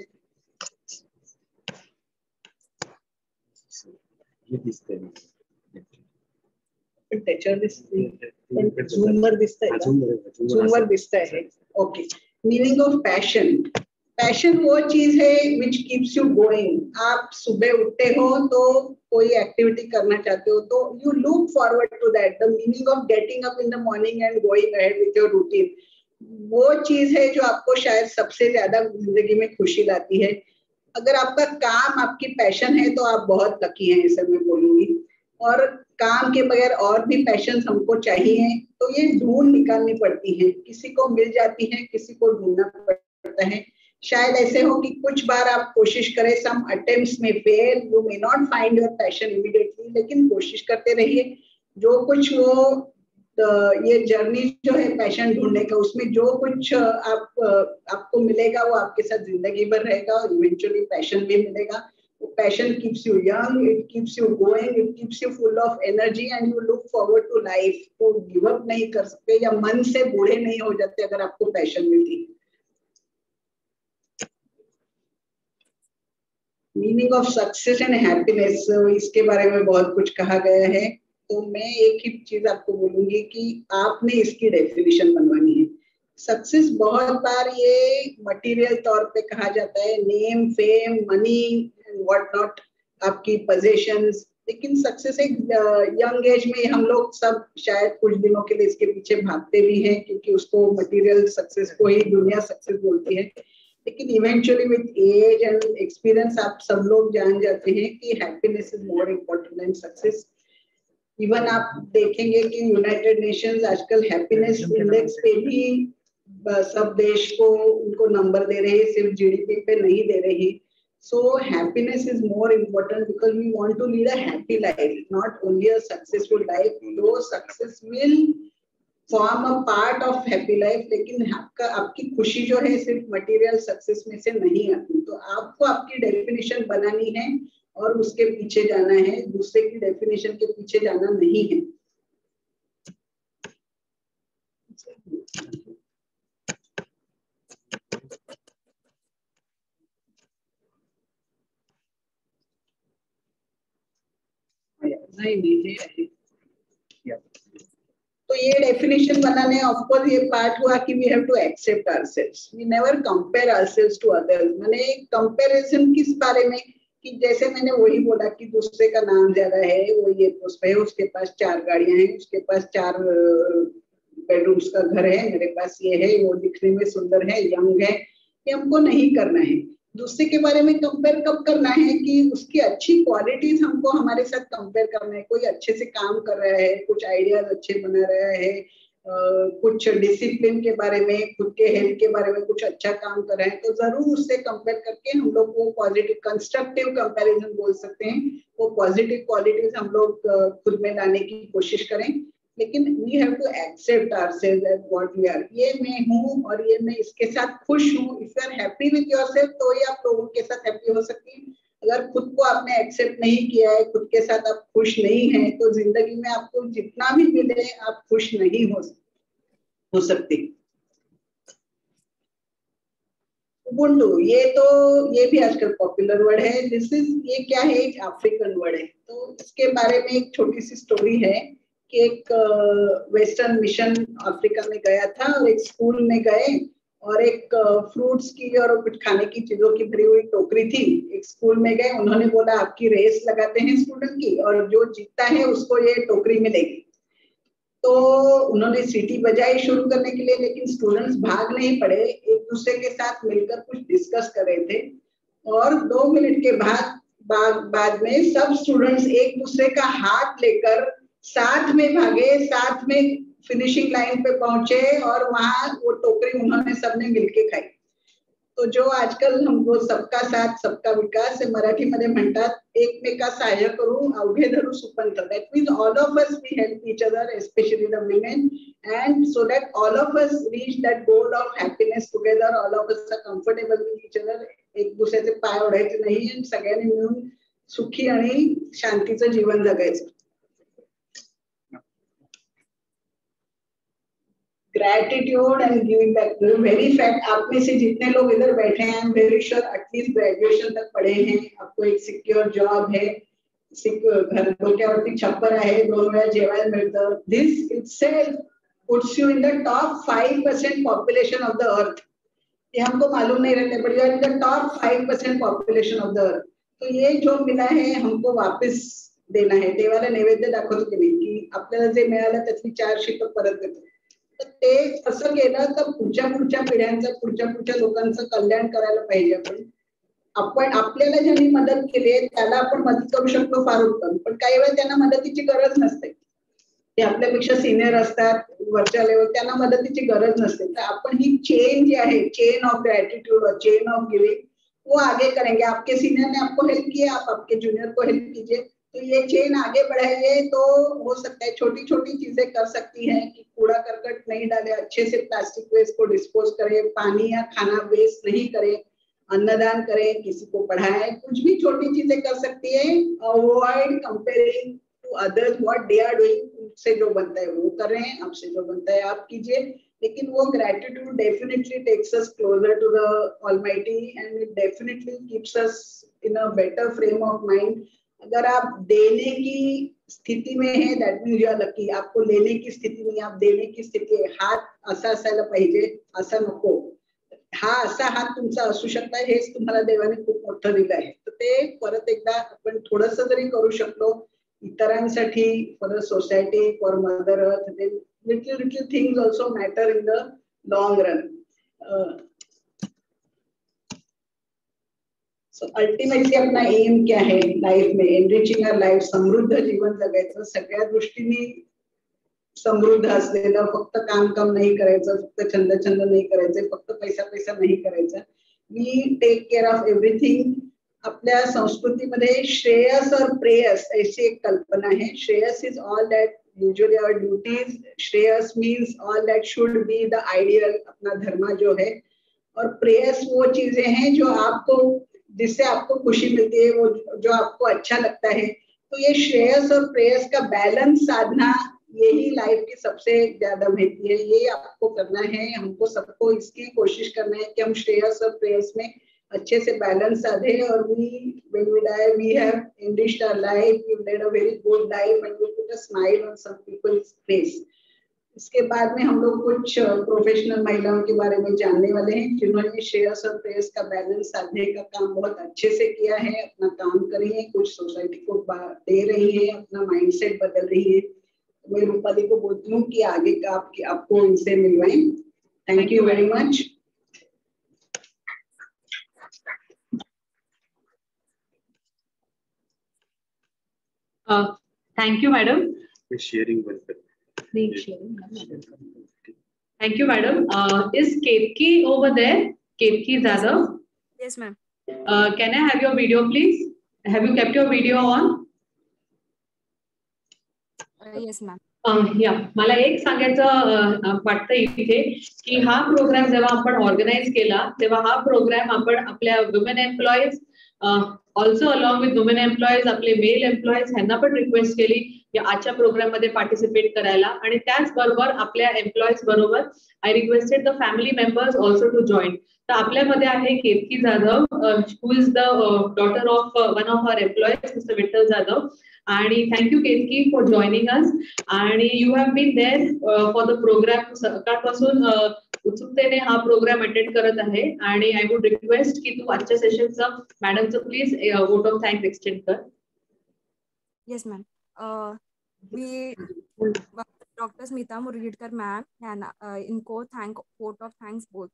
Speaker 9: त्याच्यावर दिसतंय, झूमर दिसतंय, झूमर दिसतंय। Okay, meaning of passion. Passion वो चीज है विच कीप्स यू गोइंग। आप सुबह उठते हो तो कोई एक्टिविटी करना चाहते हो तो you look forward to that. The meaning of getting up in the morning and going ahead with your routine, वो चीज है जो आपको शायद सबसे ज्यादा जिंदगी में खुशी लाती है। अगर आपका काम आपकी पैशन है तो आप बहुत लकी हैं, ऐसा मैं बोलूंगी। और काम के बगैर और भी पैशन हमको चाहिए, तो ये ढूंढ निकालनी पड़ती है। किसी को मिल जाती है, किसी को ढूंढना पड़ता है। शायद ऐसे हो कि कुछ बार आप कोशिश करें, सम अटेम्प्ट्स में fail, you may not find your passion immediately, लेकिन कोशिश करते रहिए। जो कुछ वो तो ये जर्नी जो है पैशन ढूंढने का, उसमें जो कुछ आप आपको मिलेगा वो आपके साथ जिंदगी भर रहेगा, और इवेंचुअली पैशन भी मिलेगा। वो passion keeps you young, it keeps you going, it keeps you full of energy and you look forward to life. तो गिव अप नहीं कर सकते या मन से बूढ़े नहीं हो जाते अगर आपको पैशन मिलती। Meaning of success and happiness, इसके बारे में बहुत कुछ कहा गया है, तो मैं एक ही चीज आपको बोलूंगी कि आपने इसकी डेफिनेशन बनवानी है। सक्सेस बहुत बार ये मटेरियल तौर पे कहा जाता है, name, fame, money and what not, आपकी पोजीशंस लेकिन सक्सेस एक यंग एज में हम लोग सब शायद कुछ दिनों के लिए इसके पीछे भागते भी हैं, क्योंकि उसको मटेरियल सक्सेस को ही दुनिया सक्सेस बोलती है। लेकिन eventually with age and experience आप सब लोग जान जाते हैं कि happiness is more important than success. Even आप देखेंगे कि यूनाइटेड नेशंस आजकल हैप्पीनेस इंडेक्स पे भी सब देश को उनको नंबर दे रहे हैं, सिर्फ जीडीपी पे नहीं दे रही। So happiness is more important because we want to lead a happy life, not only a successful life. Though success will form a part of happy life, लेकिन आपका आपकी खुशी जो है सिर्फ मटेरियल सक्सेस में से नहीं आती। तो आपको आपकी डेफिनेशन बनानी है और उसके पीछे जाना है, दूसरे की डेफिनेशन के पीछे जाना नहीं है। नहीं नहीं है। तो ये डेफिनेशन बनाने ऑफ कोर्स ये पार्ट हुआ कि we have to accept ourselves, we never compare ourselves to others. मैंने कंपैरिजन किस बारे में कि जैसे मैंने वही बोला कि दूसरे का नाम ज्यादा है, वो ये पोस्ट पे है, उसके पास चार गाड़ियां हैं, उसके पास चार बेडरूम्स का घर है, मेरे पास ये है, वो दिखने में सुंदर है, यंग है। ये हमको नहीं करना है। दूसरे के बारे में कंपेयर कब करना है कि उसकी अच्छी क्वालिटीज हमको हमारे साथ कंपेयर करना है। कोई अच्छे से काम कर रहा है, कुछ आइडियाज अच्छे बना रहा है, uh, कुछ डिसिप्लिन के बारे में, खुद के हेल्थ के बारे में कुछ अच्छा काम कर रहा है, तो जरूर उससे कंपेयर करके हम लोग वो पॉजिटिव कंस्ट्रक्टिव कंपैरिजन बोल सकते हैं, वो पॉजिटिव क्वालिटीज हम लोग uh, खुद में लाने की कोशिश करें। लेकिन we have to accept ourselves as what we are. ये मैं हूँ और ये मैं इसके साथ खुश हूँ। If you are happy with yourself तो ही आप लोगों के साथ हैप्पी हो सकती हैं। अगर खुद को आपने एक्सेप्ट नहीं किया है, खुद के साथ आप खुश नहीं हैं, तो जिंदगी में आपको जितना भी मिले आप खुश नहीं हो हो सकते। उबुंटू, ये तो ये भी आजकल पॉपुलर वर्ड है। दिस इज ये क्या है? एक अफ्रीकन वर्ड है। तो इसके बारे में एक छोटी सी स्टोरी है कि एक वेस्टर्न मिशन अफ्रीका में गया था और एक स्कूल में गए और एक फ्रूट्स की और कुछ खाने की चीजों की भरी हुई टोकरी थी। एक स्कूल में गए, उन्होंने बोला आपकी रेस लगाते हैं स्टूडेंट की और जो जीतता है उसको ये टोकरी मिलेगी। तो उन्होंने सीटी बजाई शुरू करने के लिए, लेकिन स्टूडेंट्स भाग नहीं पड़े, एक दूसरे के साथ मिलकर कुछ डिस्कस कर रहे थे। और दो मिनट के बाद बाद में सब स्टूडेंट्स एक दूसरे का हाथ लेकर साथ में भागे, साथ में फिनिशिंग लाइन पे पहुंचे और वहां वो टोकरी उन्होंने सबने मिलके खाई। तो जो आजकल हम वो सबका साथ सबका विकास हे मराठी मध्ये म्हणतात, एकमेका सहाय्य करू अवघे धरू सुपंथ। That means all of us we help each other, specially the women, and so that all of us reach that goal of happiness together. All of us are comfortable with each other, एक दुसऱ्याचे पाय ओढायचे नाही आणि सगळ्यांनी मिळून सुखी आणि शांतीचं जीवन जगायचं। Gratitude and giving back. Very fact, आप में से जितने लोग इधर बैठे हैं, I am very sure at least graduation तक पढ़े हैं, आपको एक सिक्योर जॉब है, घर डोक्यावरती छप्पर आहे, दोन वेळा जेवायला मिळतं। This itself puts you in the top five percent population of the earth. ये हमको मालूम नहीं रहता, but you are in the top five percent population of the earth. तो ये जो मिला है हमको वापस देना है। देवाला नैवेद्य दाखवतो की नाही की आपल्याला जे मिळालं त्यातली चार शीत परत देतो। ते असं केलं तर पुढच्या पुढच्या पिढ्यांचं, पुढच्या पुढच्या लोकांचं कल्याण करायला पाहिजे। आपण आपण आपल्याला ज्यांनी मदत केली त्याला आपण मदत करू शकतो फार उत्तम, पण काही वेळा त्यांना मदतीची गरज नसते। ते आपल्यापेक्षा सिनियर असतात, वरच्या लेवल, त्यांना मदतीची गरज नसते। तर आपण ही चेन जी आहे, चेन ऑफ ग्रैटिट्यूड और चेन ऑफ गिविंग, वो आगे करेंगे। आपके सीनियर ने आपको हेल्प किया, आप आपके जूनियर को हेल्प कीजिए, तो ये चेन आगे बढ़ाइए। तो हो सकता है छोटी छोटी चीजें कर सकती हैं कि कूड़ा करकट नहीं डाले, अच्छे से प्लास्टिक वेस्ट को डिस्पोज करें, पानी या खाना वेस्ट नहीं करें, अन्नदान करें, किसी को पढ़ाएं, कुछ भी छोटी चीजें कर सकती है। Avoid comparing to others what they are doing. उनसे जो बनता है वो करें, आपसे जो बनता है आप कीजिए। लेकिन वो gratitude definitely takes us closer to the almighty and it definitely keeps us in a better frame of mind. अगर आप देने की स्थिति में है, that means you are lucky. आपको लेने की स्थिती नहीं, आप देने की स्थिती आहे। हात असा असायला पाहिजे, असा नको। हा असा हात तुमचा असू शकता, हेच तुम्हाला देवाने खूप मोठं दिलं आहे। तर ते परत एकदा आपण थोडंसं जरी करू शकलो इतरांसाठी, for the society, for mother earth, little little things also matter in the long run. So ultimately अपना एम क्या है लाइफ में? एनरिचिंग आवर लाइफ, समृद्ध जीवन जगायचं, सगळ्या दृष्टीने समृद्ध असलेलं, फक्त काम काम नाही करायचं, फक्त छंद छंद नाही करायचे, फक्त पैसा पैसा नाही करायचा. We take care of everything. आपल्या संस्कृतीमध्ये श्रेयस और प्रेयस अशी एक कल्पना आहे. Shreyas is all that usually our duties. Shreyas means all that should be the ideal, अपना धर्म जो है. और प्रेयस वो चीजें हैं जो आपको, जिससे आपको खुशी मिलती है, वो जो आपको अच्छा लगता है. तो ये श्रेयस और प्रेयस का बैलेंस साधना, यही लाइफ की सबसे ज्यादा महत्व है. ये आपको करना है, हमको सबको इसकी कोशिश करना है कि हम श्रेयस और प्रेयस में अच्छे से बैलेंस साधे. और we when we die we have enriched our life, we led a very good life and we put a smile on some people's face. इसके बाद में हम लोग कुछ प्रोफेशनल महिलाओं के बारे में जानने वाले हैं जिन्होंने श्रेयस और प्रेयस का बैलेंस साधने का काम बहुत अच्छे से किया है, अपना काम कर रही है, कुछ सोसाइटी को दे रही है, अपना माइंडसेट बदल रही है. मैं रूपाली को बोलती हूँ कि आगे का आप, आपको इनसे मिलवाएं. Thank you very much.
Speaker 7: Thank you madam.
Speaker 6: Sharing बंद कर.
Speaker 7: Thank you, madam. Uh, is Ketki over there? Ketki Zadav?
Speaker 10: Yes, ma'am.
Speaker 7: Uh, can I have your video, please? Have you kept your video on?
Speaker 10: Uh, yes, ma'am.
Speaker 7: Uh, yeah. मला एक सांगायचं वाटतं इथे की हा programme जेव्हा आपण organise केला तेव्हा हा प्रोग्राम आपण आपल्या women employees, also along with women employees, आपले मेल एम्प्लॉईज ह्यांना पण रिक्वेस्ट केली या आजच्या प्रोग्राम मध्ये पार्टिसिपेट करायला. आणि त्याचबरोबर आपल्या एम्प्लॉईज बरोबर I requested the family members also to join. तर आपल्यामध्ये आहे Ketaki Jadhav, who is the daughter of one of our employees mister Vitthal Jadhav. आणि thank you Ketaki for joining us. आणि you have been there for the programme. सकाळपासून उत्सुकतेने हा प्रोग्राम अटेंड करत आहे. आणि आय वुड रिक्वेस्ट की तू आजच्या सेशनचं मॅडमचं please vote of thanks extend कर.
Speaker 10: Yes ma'am. Uh, we Doctor Smita Murgidkar ma'am and uh, इनको thank vote of thanks both.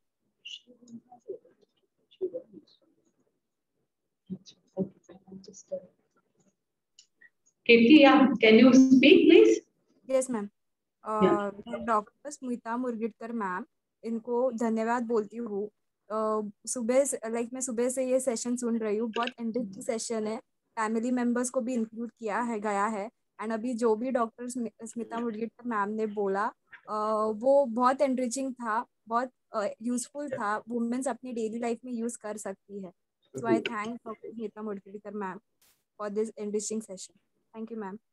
Speaker 7: Ketki, yeah, can you speak please?
Speaker 10: Yes ma'am. uh, yeah. Doctor Smita Murgidkar ma'am, इनको धन्यवाद बोलती हूँ. uh, सुबह like मैं सुबह से ये सेशन सुन रही हूँ, बहुत इंटरेस्टिंग सेशन है. फैमिली मेंबर्स को भी इंक्लूड किया है गया है. एंड अभी जो भी डॉक्टर स्मिता मुर्गिडकर मैम ने बोला वो बहुत एनरिचिंग था, बहुत यूजफुल था. वुमेन्स अपनी डेली लाइफ में यूज कर सकती है. So I thank doctor Smita Murgidkar ma'am for this enriching session. Thank you ma'am.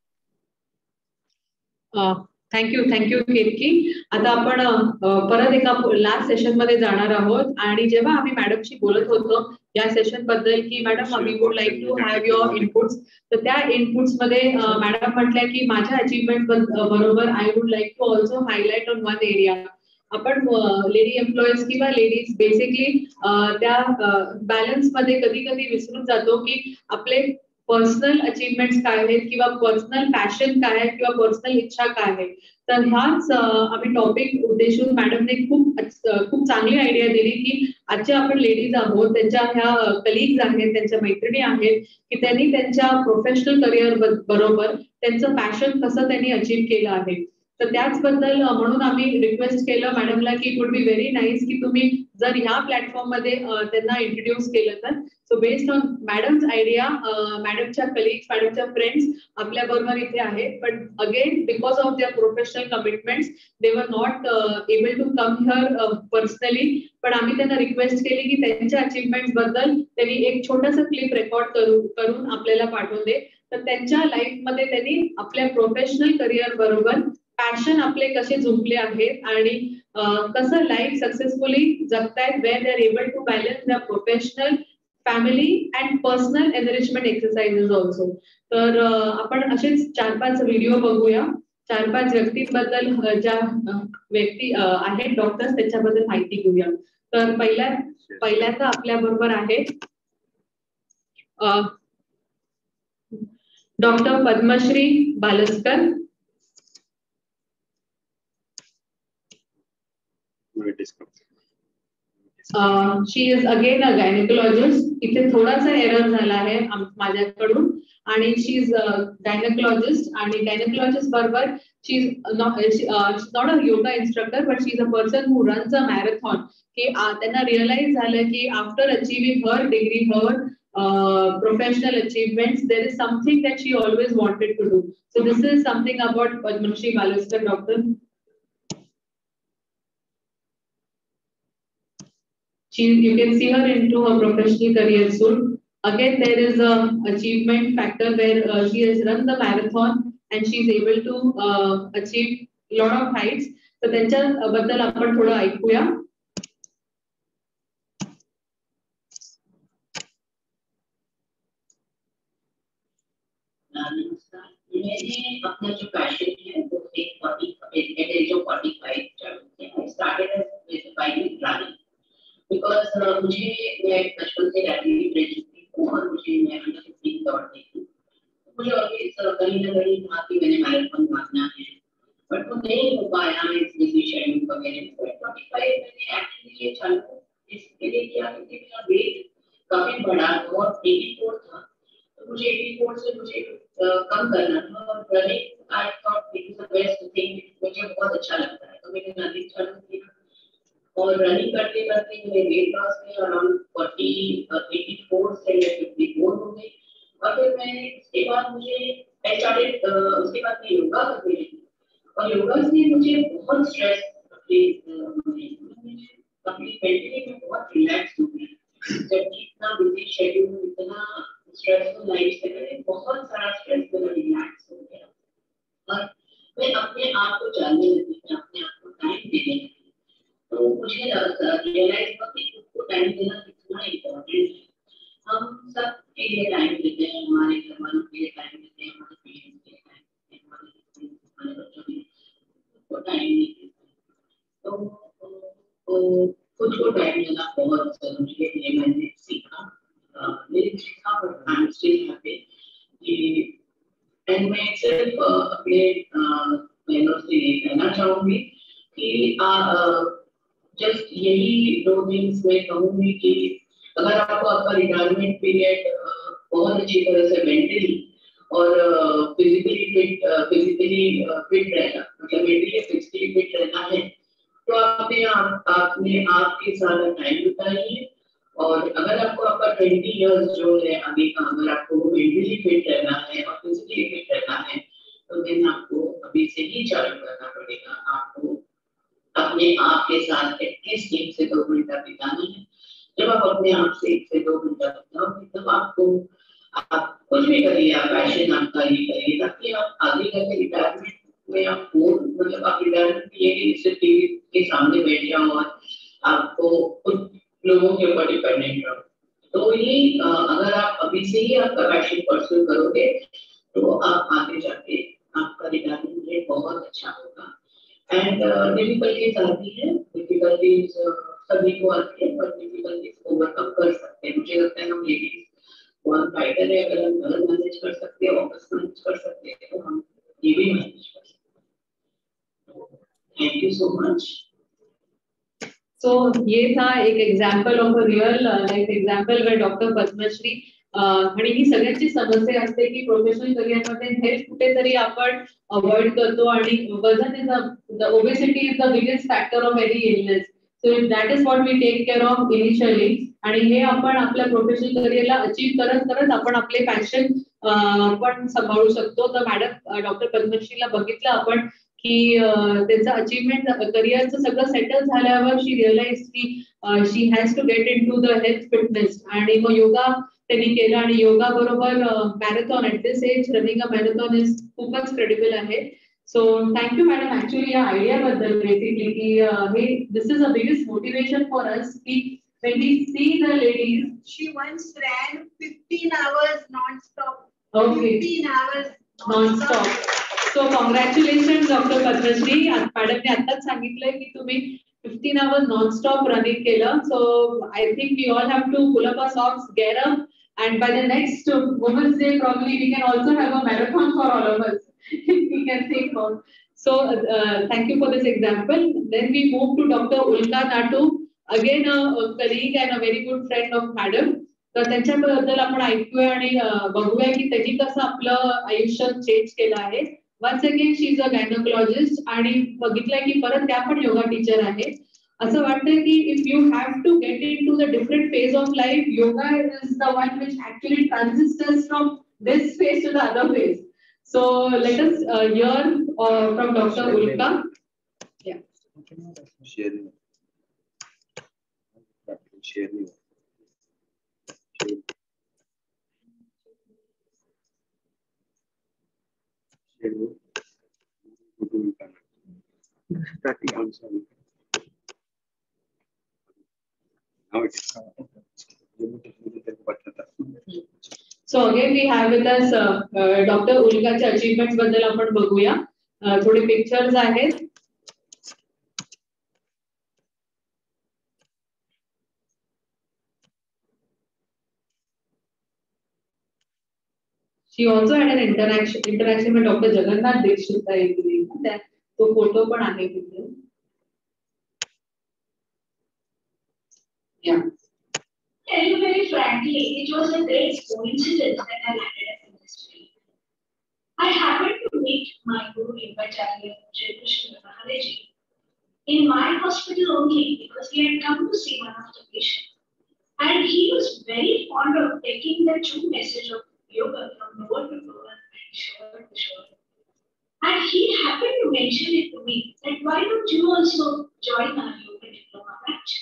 Speaker 7: Thank you thank you Ketaki. आता आपण परत एका लास्ट सेशन मध्ये जाणार आहोत. आणि जेव्हा आम्ही मॅडमशी बोलत होतो या सेशन बद्दल की madam we would like to have your inputs, तर त्या इनपुट्स मध्ये मॅडम म्हटल्या की माझ्या अचीवमेंट बरोबर I would like to also highlight on one area. आपण लेडी एम्प्लॉईज किंवा लेडीज बेसिकली त्या बॅलन्स मध्ये कधी कधी विसरून जातो की आपले पर्सनल अचीवमेंट्स काय आहेत किंवा पर्सनल पॅशन काय आहे किंवा पर्सनल इच्छा काय आहे. तर ह्याच आम्ही टॉपिक उद्देशून मॅडमने खूप खूप चांगली आयडिया दिली की आजच्या आपण लेडीज आहोत, त्यांच्या ह्या कलिग्ज आहेत, त्यांच्या मैत्रिणी आहेत की त्यांनी त्यांच्या प्रोफेशनल करिअर बरोबर त्यांचं पॅशन कसं त्यांनी अचीव केलं आहे. तर त्याचबद्दल म्हणून आम्ही रिक्वेस्ट केलं मॅडमला की it would be very nice की तुम्ही जर ह्या प्लॅटफॉर्म मध्ये त्यांना इंट्रोड्यूस केलं तर. So based on madam's idea, मॅडमच्या कलिग्स, मॅडमच्या फ्रेंड्स आपल्या बरोबर इथे आहेत. But again because of their professional commitments they were not able to come here personally. पण आम्ही त्यांना रिक्वेस्ट केली की त्यांच्या अचीवमेंट्स बद्दल त्यांनी एक छोटंसं क्लिप रेकॉर्ड करून करून आपल्याला पाठवून दे. तर त्यांच्या लाईफ मध्ये त्यांनी आपल्या प्रोफेशनल करिअर बरोबर पॅशन आपले कसे जुंपले आहेत आणि कसं लाईफ सक्सेसफुली जगतायत, where they are able to balance the professional, family and personal enrichment exercises also. तर आपण असेच चार पाच व्हिडिओ बघूया. चार पाच व्यक्तींबद्दल ज्या व्यक्ती आहेत डॉक्टर्स त्याच्याबद्दल माहिती घेऊया. तर पहिल्या पहिल्यांदा आपल्या बरोबर आहे Doctor Padmashri Balaskar. Uh, she is again a gynecologist. इथे थोडासा एरर झाला आहे माझ्याकडून आणि शी इज अ gynecologist आणि gynecologist बरोबर she is not uh, she's not a yoga instructor but she is a person who runs a marathon. की त्यांना रिअलाइज झालं की after achieving her degree, her uh, professional achievements, there is something that she always wanted to do. So this is something about Padmashri Balaskar, doctor. She, you can see her into her professional career soon. Again, there is a achievement factor where uh, she has run the marathon and she is able to uh, achieve a lot of heights. So त्यांच्या बद्दल आपण थोडं ऐकूया.
Speaker 11: मैंने अपना जो passion है वो एक forty at age of forty-five चालू किया. I started with bike running. Because uh, मुझे मैं बचपन से रैपिडली प्रेग्नेंट हूँ और मुझे मैं अंडर फिफ्टीन दौड़ती हूँ. मुझे ऑलवेज कहीं ना कहीं था कि मैंने मैराथन भागना है बट वो नहीं हो पाया इस बिजी शेड्यूल वगैरह में. ट्वेंटी फाइव मैंने एक्चुअली ये चालू इसके लिए किया क्योंकि मेरा वेट काफी बड़ा था और एटी फोर था. तो मुझे एटी फोर से मुझे कम करना था और running I thought it is the best thing. मुझे बहुत अच्छा लगता है तो मैंने रनिंग चालू किया और रनिंग करते करते मेरे वेट लॉस में अराउंड फोर्टी एटी फोर से फिफ्टी फोर हो गई. और फिर मैं उसके बाद मुझे आई स्टार्टेड उसके बाद मैं योगा करने लगी और योगा से मुझे बहुत स्ट्रेस अपनी मेंटली में बहुत रिलैक्स हो गई. जबकि इतना बिजी शेड्यूल इतना स्ट्रेसफुल लाइफ से मैंने बहुत सारा स्ट्रेस मेरा रिलैक्स हो गया और मैं अपने आप को जानने लगी, अपने आप को टाइम देने लगी. तो मुझे रियलाइज हुआ कि खुद को टाइम देना कितना इम्पोर्टेंट है. हम सब के लिए टाइम देते हैं, हमारे घर वालों के लिए टाइम देते हैं, हमारे पेरेंट्स के लिए टाइम देते हैं, हमारे हमारे बच्चों के लिए खुद को टाइम नहीं देते. तो खुद को टाइम देना बहुत जरूरी है. ये मैंने सीखा मेरी सीखा और आई एम स्टिल हैप्पी कि एंड मैं सिर्फ अपने बहनों से ये कहना चाहूँगी कि जस्ट यही दो थिंग्स मैं कहूँगी कि अगर आपको आपका रिटायरमेंट पीरियड बहुत अच्छी तरह से मेंटली और फिजिकली फिट फिजिकली फिट रहना मतलब मेंटली फिजिकली फिट रहना है तो आपने आप आपने आपके साथ टाइम बिताइए. और अगर आपको आपका ट्वेंटी इयर्स जो है आगे का अगर आपको मेंटली फिट रहना है और फिजिकली फिट रहना है तो देन आपको अभी से ही चालू करना पड़ेगा. आपको अपने आप के साथ एटलीस्ट एक से दो घंटा बिताना है. जब आप अपने आप से एक से दो घंटा बिताओगे तब आपको आप कुछ भी करिए, आप पैशन आपका ये करिए ताकि आप आगे जाके रिटायरमेंट में आप मतलब आप रिटायरमेंट के लिए सिर्फ टीवी के सामने बैठ जाओ और आपको कुछ लोगों के ऊपर डिपेंडेंट रहो. तो ये अगर आप अभी से ही आपका पैशन परस्यू करोगे तो आप आगे जाके आपका रिटायरमेंट रेट बहुत अच्छा होगा. एंड डिफिकल्टीज आती है, डिफिकल्टीज सभी को आती है पर डिफिकल्टीज ओवरकम कर सकते हैं. मुझे लगता है हम लेडीज वन फाइटर है, अगर हम घर मैनेज कर सकते हैं, ऑफिस मैनेज कर सकते हैं तो हम ये भी मैनेज कर सकते हैं. Thank you so much.
Speaker 7: So ये था एक example of a real life example by doctor Padmashri. आणि ही सगळ्यांची समस्या असते की प्रोफेशनल करिअरमध्ये हेल्थ कुठेतरी आपण अवॉइड करतो आणि वजन is the obesity is the biggest factor of any illness. So that is what we take care of initially आणि हे आपण आपल्या प्रोफेशनल करिअरला अचीव करत करत आपण आपले पॅशन पण सांभाळू शकतो. तर मॅडम डॉक्टर पद्मश्रीला बघितलं आपण की त्यांचं अचीवमेंट करिअरचं सगळं सेटल झाल्यावर शी रिअलाइज की she has to get into the health fitness आणि मग योगा त्यांनी केलं आणि योगा बरोबर marathon at this age running a marathon is खूपच क्रेडिबल आहे. सो थँक्यू मॅडम ऍक्च्युअली या आयडिया बद्दल बेसिकली की हे this is a biggest motivation for us की when we see the ladies.
Speaker 9: She once ran fifteen hours non-stop.
Speaker 7: Okay.
Speaker 9: fifteen hours
Speaker 7: non-stop. So congratulations Doctor Padmashri. Madam ने आताच सांगितलंय की तुम्ही fifteen hours non-stop running केलं. So I think we all have to pull up our socks, get up And by the next uh, Women's Day, probably we can also have a marathon for all of us, if we can think about. So uh, thank you for this example. Then we move to Doctor Ulka Natu, again a, a colleague and a very good friend of Madam. तर त्यांच्याबद्दल आपण ऐकूया आणि बघूया की त्यांनी कसं आपलं आयुष्य चेंज केलं आहे. Once again she is a gynaecologist आणि बघितलंय की परत त्या पण योगा टीचर आहेत. असं वाटतं की if you have to get into the different phase of life, yoga is the one which actually transistors from this phase to the other phase. So let us hear from doctor Ulka. या
Speaker 12: share share
Speaker 7: So again we have with us uh, uh, Doctor Ulkaच्या achievements बद्दल आपण बघूया. uh, थोडे pictures आहेत. She also had an interaction interaction with Doctor Jagannath Dikshit. That तो photo पण आहे तिथे. Yeah.
Speaker 11: Tell you very frankly, it was a great coincidence that I landed up in this field. I happened to meet my guru Yogacarya Jai Krishna Maharaji in my hospital only because he had come to see one of the patients. And he was very fond of taking the true message of yoga from lower to lower and shoulder to shoulder. And he happened to mention it to me that why don't you also join our yoga diploma batch?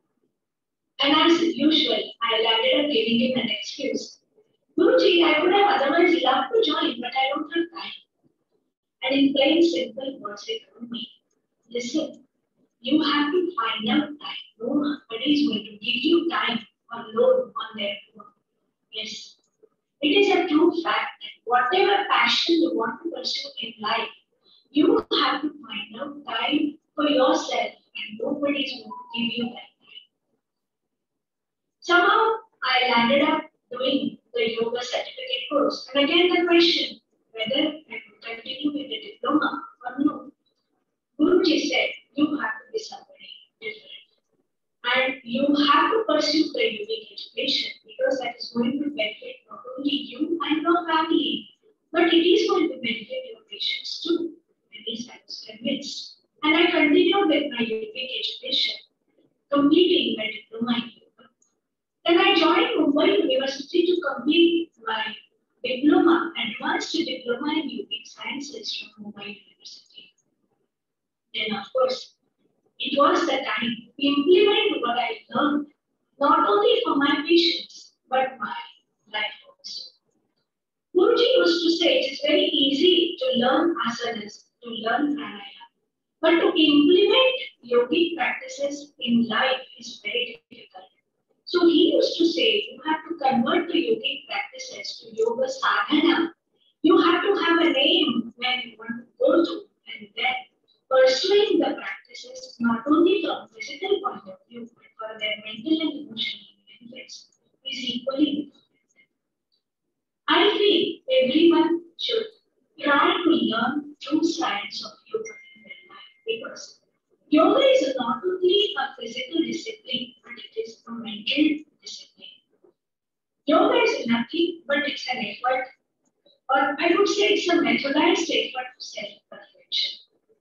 Speaker 11: And as usual, I landed up giving him an excuse. Guruji, I would have otherwise loved to join, but I don't have time. And in plain simple words, he told me, listen, you have to find out time. Nobody is going to give you time or load on their own. Yes. It is a true fact that whatever passion you want to pursue in life, you have to find out time for yourself, and nobody is going to give you that time. Somehow, I landed up doing the yoga certificate course. And again, the question whether I would continue with the diploma or no. Guruji said, you have to be somebody different. And you have to pursue the yogic education because that is going to benefit not only you and your family, but it is going to benefit your patients too. At least I was convinced. And I continued with my yogic education, completing my diploma in yoga. Then I joined Mumbai University to complete my diploma, advanced diploma in yogic sciences from Mumbai University. Then of course, it was the time to implement what I learned, not only for my patients, but my life also. Guruji used to say it is very easy to learn asanas, to learn pranayama, but to implement yogic practices in life is very difficult. So he used to say you have to convert the yogic practices to yoga sadhana. You have to have an aim where you want to go to, and then pursuing the practices not only from physical point of view, but for their mental and emotional benefits is equally important. I feel everyone should try to learn true science of yoga in their life because yoga is not only a physical discipline, but it is a mental discipline. Yoga is nothing but it's an effort, or I would say it's a methodized effort of self-perfection.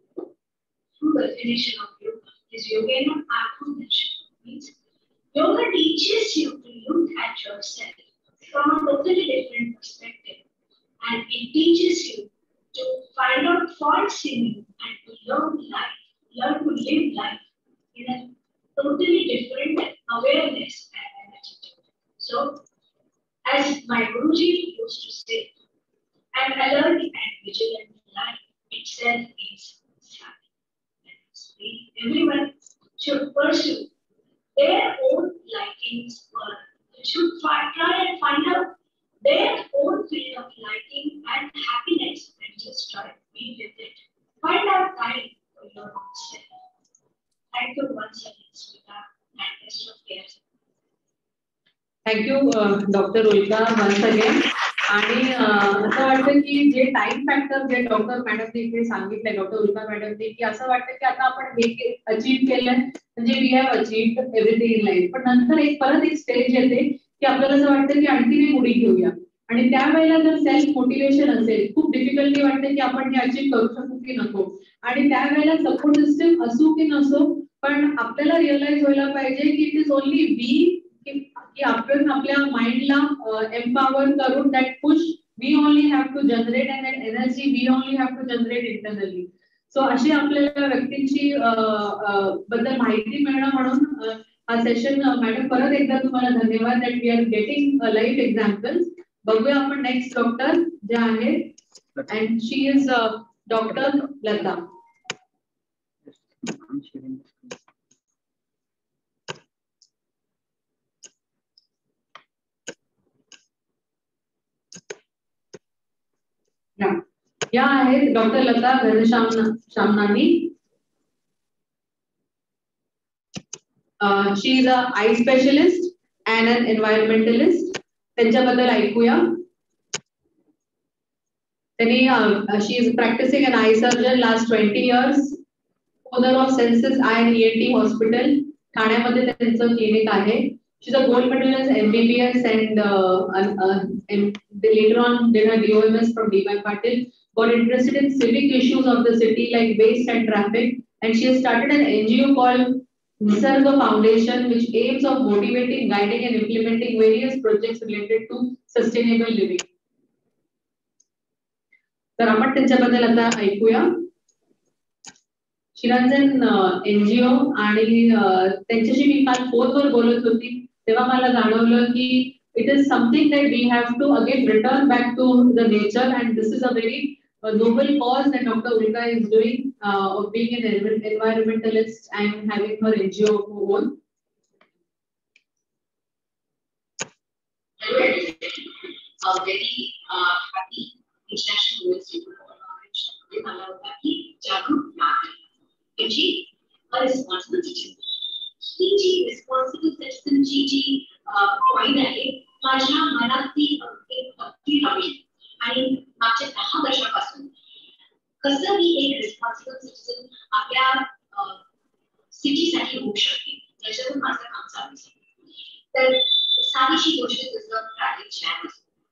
Speaker 11: The definition of yoga is yogena atma-darshan. Means yoga teaches you to look at yourself from a totally different perspective, and it teaches you to find out faults in you and to learn life, learn to live life in a totally different awareness and attitude. So, as my Guruji used to say, an alert and vigilant life itself is sadhana. Everyone should pursue their own likings or should try, try and find out their own field of liking and happiness and just try to be with it. Find out time for your own self. Thank you once again, Smita, and best of care.
Speaker 7: Thank you doctor Ulka once again. आणि असं वाटतं की जे time factor जे doctor मॅडमने इथे सांगितलंय, doctor उल्का मॅडमने, की असं वाटतं की आता आपण हे अचीव्ह केलं म्हणजे we have achieved everything in life. पण नंतर एक परत एक स्टेज येते की आपल्याला असं वाटतं की आणखी एक उडी घेऊया. आणि त्यावेळेला जर सेल्फ मोटिवेशन असेल, खूप डिफिकल्टी वाटते की आपण हे अचीव्ह करू शकू की नको. आणि त्यावेळेला सपोर्ट सिस्टम असू की नसो, पण आपल्याला रिअलाइज व्हायला पाहिजे की इट इज ओनली वी, की आपण आपल्या माइंडला एम्पावर करून that push we only have to generate and that energy we only have to generate internally. So अशी आपल्याला व्यक्तींची बद्दल माहिती मिळणं म्हणून हा सेशन. मॅडम परत एकदा तुम्हाला धन्यवाद that we are getting live examples. बघूया आपण नेक्स्ट डॉक्टर जे आहेत, and she is doctor Lata. या आहेत doctor Lata Ghanshyam Shyamnani. She is a eye specialist and an environmentalist. त्यांच्याबद्दल ऐकूया. त्यांनी she is practising an eye surgeon last twenty years. Owner of senses eye and ENT hospital ठाण्यामध्ये त्यांचं clinic आहे. She's a gold medalist M B B S and uh, uh, and later on did her D O M S from D Y Patil. Got interested in civic issues of the city like waste and traffic, and she has started an N G O called Nisarga Foundation, which aims of motivating, guiding, and implementing various projects related to sustainable living. तर आपण त्यांच्याबद्दल आता ऐकूया. शिरांजन NGO आणि त्यांच्याशी मी काल फोनवर बोलत होती तेव्हा मला जाणवलं की it is something that we have to again return back to the nature, and this is a very noble cause that doctor Ulka is doing of being an environmentalist and having her NGO own.
Speaker 11: Very uh, happy International Women's Day organization. मला होता की जागरूक नागरिक म्हणजे a responsible citizen. ही जी responsible सिटिझनची जी पॉईंट आहे माझ्या मनात ती एक भक्ती राहील. आणि मागच्या दहा वर्षापासून कसं मी एक रिस्पॉन्सिबल सिटिझन आपल्या सिटीसाठी होऊ शकते याच्यावर माझं काम चालू आहे. तर साधीशी गोष्ट जसं ट्रॅफिक जॅम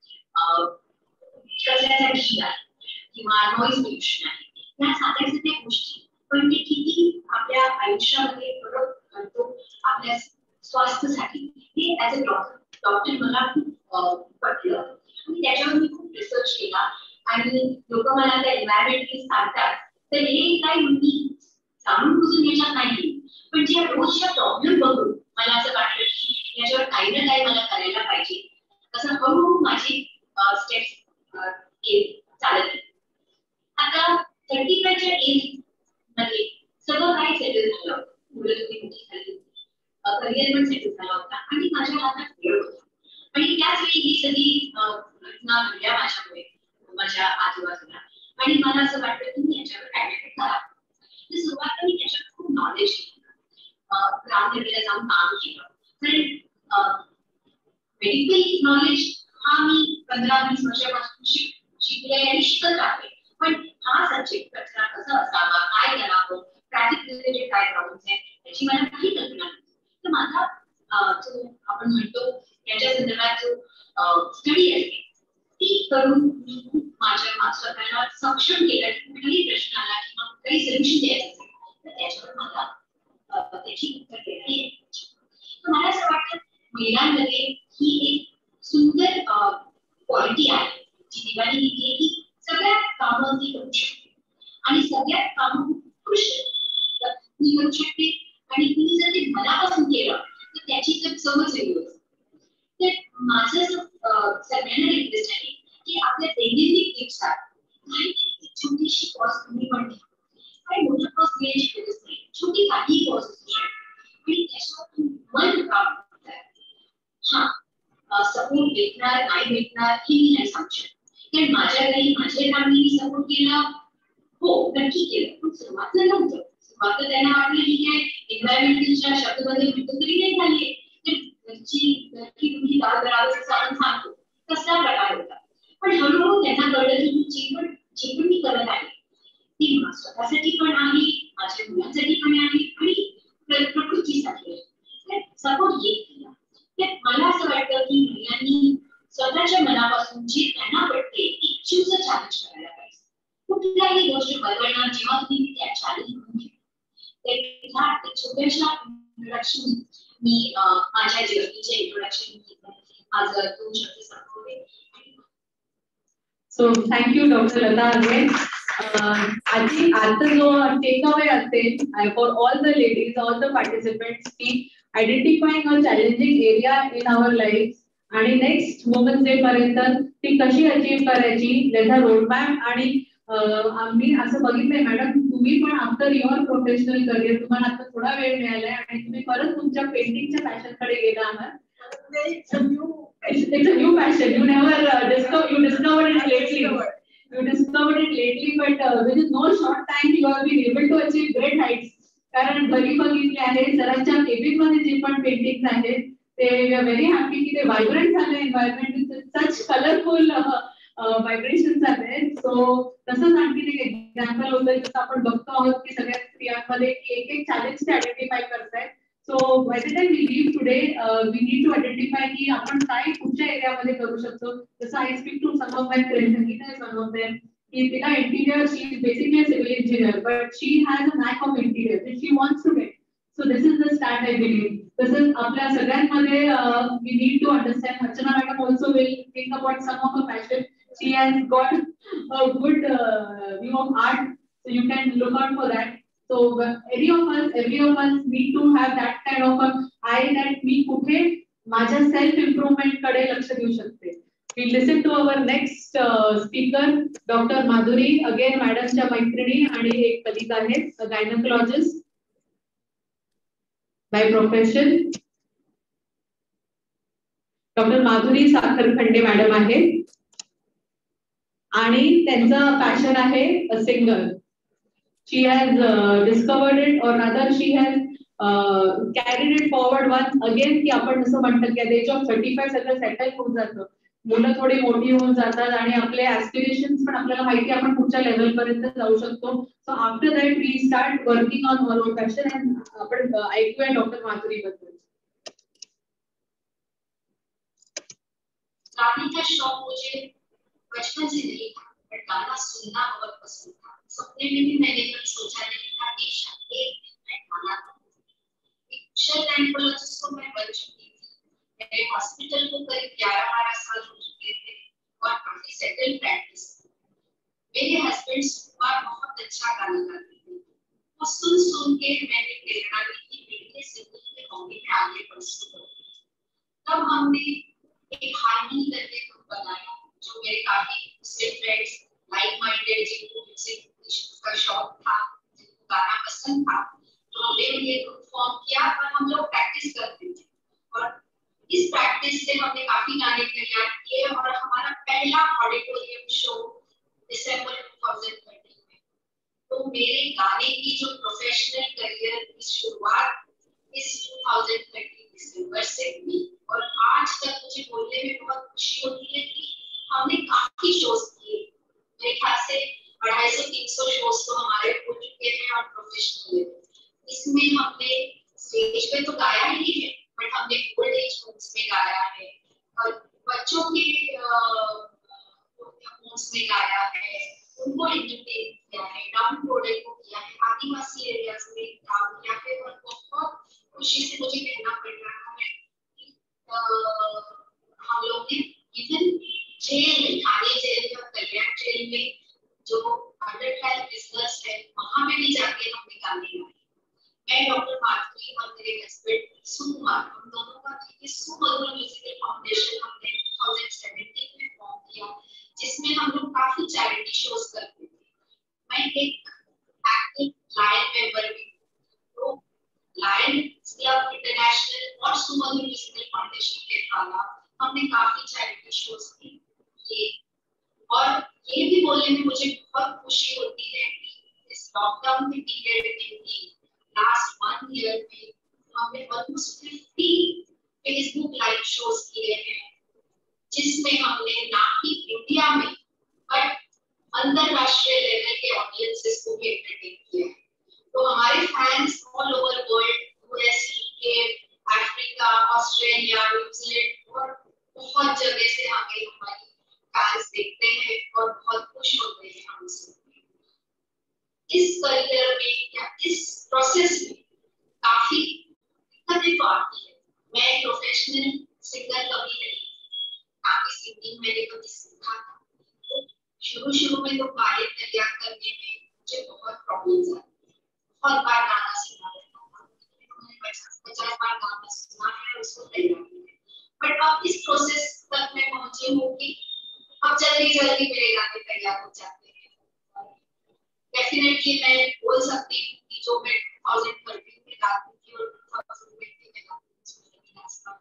Speaker 11: कचऱ्यासाठी आहे किंवा नॉईज पोल्युशन आहे, या साध्या साध्या गोष्टी पण ते किती आपल्या आयुष्यामध्ये फरक घडतो आपल्या स्वास्थ्यासाठी हे ऍज अ डॉक्टर डॉक्टर मला खूप पटलं. आणि त्याच्यावर मी खूप रिसर्च केला आणि लोक मला त्या एन्व्हायरमेंटली सांगतात तर हे काय मी जाणून बुजून याच्यात नाही, पण ज्या रोजच्या प्रॉब्लेम बघून मला असं वाटलं की याच्यावर काही ना काही मला करायला पाहिजे. असं हळूहळू माझे स्टेप्स चालत गेले. आता थर्टी फायच्या एज मध्ये सगळं काही सेटल झालं, मुलं तुम्ही मोठी झाली, करिअर पण सेटल झाला होता आणि माझ्या हातात वेळ होता. आणि त्याच वेळी ही सगळी घटना घडल्या माझ्यामुळे माझ्या आजूबाजूला आणि मला असं वाटलं की मी याच्यावर ऍडमिट करा. तर सुरुवातीला मी त्याच्यात खूप नॉलेज घेतलं, ग्रामदेवीला जाऊन काम केलं. तर मेडिकल नॉलेज हा मी पंधरा वीस वर्षापासून शिकले आणि शिकत राहते. पण हा सब्जेक्ट कचरा कसा असावा, काय करावं, ट्रॅफिक रिलेटेड काय प्रॉब्लेम्स आहेत याची मला काही कल्पना नव्हती. तर माझा जो आपण म्हणतो याच्या संदर्भात जो स्टडी आहे ती करून मी खूप माझ्या स्वतःला सक्षम केलं. कुठलाही प्रश्न आला किंवा काही सोल्युशन द्यायचं असेल तर त्याच्यावर मला त्याची उत्तर देता येईल. तर मला असं वाटतं महिलांमध्ये ही एक सुंदर क्वालिटी आहे जी देवाने दिली आहे की सगळ्यात कामं ती करू शकते आणि सगळ्यात कामं खुश ती करू शकते. आणि तिने जर ते मनापासून केलं तर त्याची तर चवच वेगळी असते. तर माझं सगळ्यांना रिक्वेस्ट आहे की आपल्या दैनंदिन दिवसात काही छोटीशी पॉज तुम्ही पण घ्या. काही मोठं पॉज घ्यायची गरज नाही, छोटी काही पॉज असू शकते आणि त्याच्यावर तुम्ही मन काम करताय. हा सपोर्ट भेटणार नाही भेटणार हे मी नाही सांगू शकत, कारण माझ्या घरी माझ्या फॅमिलीने सपोर्ट केला, हो नक्की केलं, पण सुरुवातीला नव्हतं. सुरुवातीला त्यांना वाटलं की काय एन्व्हायरमेंटच्या शब्दबद्दल म्हणतो तरी नाही झाले. तर घरची घरची तुमची दाल बराबर सारण सांगतो कसला प्रकार होता. पण हळूहळू त्यांना कळलं की मी जे पण जे पण मी करत आहे ती स्वतःसाठी पण आहे, माझ्या मुलांसाठी पण आहे आणि प्रकृतीसाठी आहे. सपोर्ट येत केला. मला असं वाटतं की महिलांनी स्वतःच्या मनापासून जे त्यांना वाटते ती चूज चॅलेंज करायला पाहिजे. कुठल्याही गोष्ट बदलणार जेव्हा तुम्ही त्या चॅलेंज म्हणून घेता त्या छोट्याशा इंट्रोडक्शन मी माझ्या जर्नीचे इंट्रोडक्शन माझं दोन शब्द सांगते.
Speaker 7: So thank you, Doctor Lata again. Uh, I think आता जो takeaway असेल for all the ladies, all the participants, की identifying a challenging area in our lives आणि next Women's Day पर्यंत ती कशी अचीव करायची त्याचा रोडमॅप. आणि आम्ही असं बघितलंय मॅडम तुम्ही पण आफ्टर युअर प्रोफेशनल करिअर तुम्हाला आता थोडा वेळ मिळालाय आणि तुम्ही परत तुमच्या पेंटिंगच्या पॅशन कडे गेला आहात. It's a new, it's, it's a new passion. You never uh, discover, you discovered it lately. You discovered it lately, but uh, within no short time you have been able to achieve great heights. कारण घरी बघितले आहे सरांच्या cabin मध्ये जे पण paintings आहेत ते we are very happy की ते व्हायब्रंट झाले. एन्व्हायरमेंट सच कलरफुल व्हायब्रेशन झाले. सो तसंच आणखी एक एक्झाम्पल होतं जसं आपण बघतो आहोत की सगळ्या स्त्रियांमध्ये एक एक चॅलेंज आयडेंटिफाय करतायत. So by the time we leave today, uh, we need to identify की आपण काय कुठच्या एरियामध्ये करू शकतो. जसं I speak to some of my friends, Sangeeta is one of them. की तिला interior, she is basically a civil engineer, but she has a knack of interior that she wants to get. So this is the start I believe. तसंच आपल्या सगळ्यांमध्ये we need to understand. Archana madam also will think about some of her passion. She has got a good uh, view of art, so you can look out for that. So every of us, every of us need to have that kind of a eye that मी कुठे माझ्या self improvement कडे लक्ष देऊ शकते. We listen to our next uh, speaker, Doctor Madhuri. Again, मॅडमच्या मैत्रिणी आणि एक colleague आहेत, gynecologist by profession. Doctor Madhuri Sakharkhande madam आहेत आणि त्यांचं पॅशन आहे singer. She has uh, discovered it, or rather she has uh, carried it forward once again. की आपण जसं म्हणतात की at the age of thirty-five सगळं सेटल होऊन जातं, मुलं थोडी मोठी होऊन जातात आणि आपले ऍस्पिरेशन्स पण आपल्याला माहिती आपण पुढच्या लेवल पर्यंत जाऊ शकतो. So after that we start working on our own passion. And आपण ऐकूया डॉक्टर माधुरी बद्दल.
Speaker 11: गाने का शौक मुझे बचपन से नहीं था, बट गाना सुनना बहुत पसंद था. सपने में भी मैंने कभी सोचा नहीं था कि शायद मैं गाना गाऊं. एक कुशल गायकोलॉजिस्ट को मैं बन चुकी थी. मेरे हॉस्पिटल को करीब ग्यारह बारह साल हो चुके थे और काफी सेटल प्रैक्टिस. मेरे हस्बैंड सुकुमार बहुत अच्छा गाना गाते थे. वो सुन सुन के मैंने प्रेरणा ली कि मेरे सिंगिंग के हॉबी में आगे परस्यू करूं. तब हमने एक हार्मनी करके ग्रुप बनाया जो मेरे काफी दूसरे फ्रेंड्स लाइक माइंडेड जिनको म्यूजिक का शौक था, जिनको गाना पसंद था, तो हमने ये ग्रुप फॉर्म किया और हम लोग प्रैक्टिस करते थे. और इस प्रैक्टिस से हमने काफी गाने तैयार किए और हमारा पहला ऑडिटोरियम शो दिसंबर दो हज़ार बीस में. तो मेरे गाने की जो प्रोफेशनल करियर की शुरुआत इस दो हज़ार बीस दिसंबर से हुई. और आज तक मुझे बोलने में बहुत खुशी होती है कि हमने काफी शोज किए. मेरे ख्याल से ढाई सौ तीन सौ शोज तो हमारे हो चुके हैं और प्रोफेशनल लेवल. इसमें हमने स्टेज पे तो गाया ही है, बट हमने ओल्ड एज होम्स में गाया है और बच्चों के होम्स में गाया है, उनको एंटरटेन किया है, डाउन रोडर को किया है, आदिवासी एरियाज में काम किया है. और बहुत खुशी से मुझे कहना पड़ रहा है कि हम लोग ने इवन जेल थाने जेल या कल्याण जेल में जो अंडर ट्वेल्व बिजनेस है वहां पे भी जाके हमने गाने गाए. मैं डॉक्टर माधुरी और मेरे हस्बैंड सुकुमार, हम दोनों का ये सुमधुर म्यूजिकल फाउंडेशन हमने दो हज़ार सत्रह में फॉर्म किया, जिसमें हम लोग काफी चैरिटी शोज करते थे. मैं एक एक्टिव लायन मेंबर भी हूँ. तो लायन क्लब इंटरनेशनल और सुमधुर म्यूजिकल फाउंडेशन के द्वारा हमने काफी चैरिटी शोज किए. और ये भी बोलने में मुझे बहुत खुशी होती है कि इस लॉकडाउन के पीरियड में भी लास्ट वन ईयर में हमने ऑलमोस्ट पचास
Speaker 13: फेसबुक लाइव शोज किए हैं जिसमें हमने ना कि इंडिया में बट अंतरराष्ट्रीय लेवल के ऑडियंसेस को भी एंटरटेन किया है। तो हमारे fans all over world, US, UK, Africa, Australia, New Zealand और बहुत जगह से हमें हमारी फैंस देखते हैं और बहुत खुश होते हैं हमसे। इस करियर में या इस प्रोसेस में काफी दिक्कतें तो आती है। मैं प्रोफेशनल सिंगर कभी नहीं, काफी सिंगिंग मैंने कभी सीखा था। तो शुरू शुरू में तो गाने तैयार करने में मुझे बहुत प्रॉब्लम्स आई। बहुत बार गाना सीखा रहता था, पचास बार गाना सुना है उसको तैयार किया। बट अब इस प्रोसेस तक मैं पहुंची हूँ कि अब जल्दी जल्दी मेरे गाने तैयार हो जाते हैं। डेफिनेटली मैं बोल सकती हूँ कि जो मैं दो हज़ार तेरह में गाती थी और दो हज़ार बीस में गाती थी,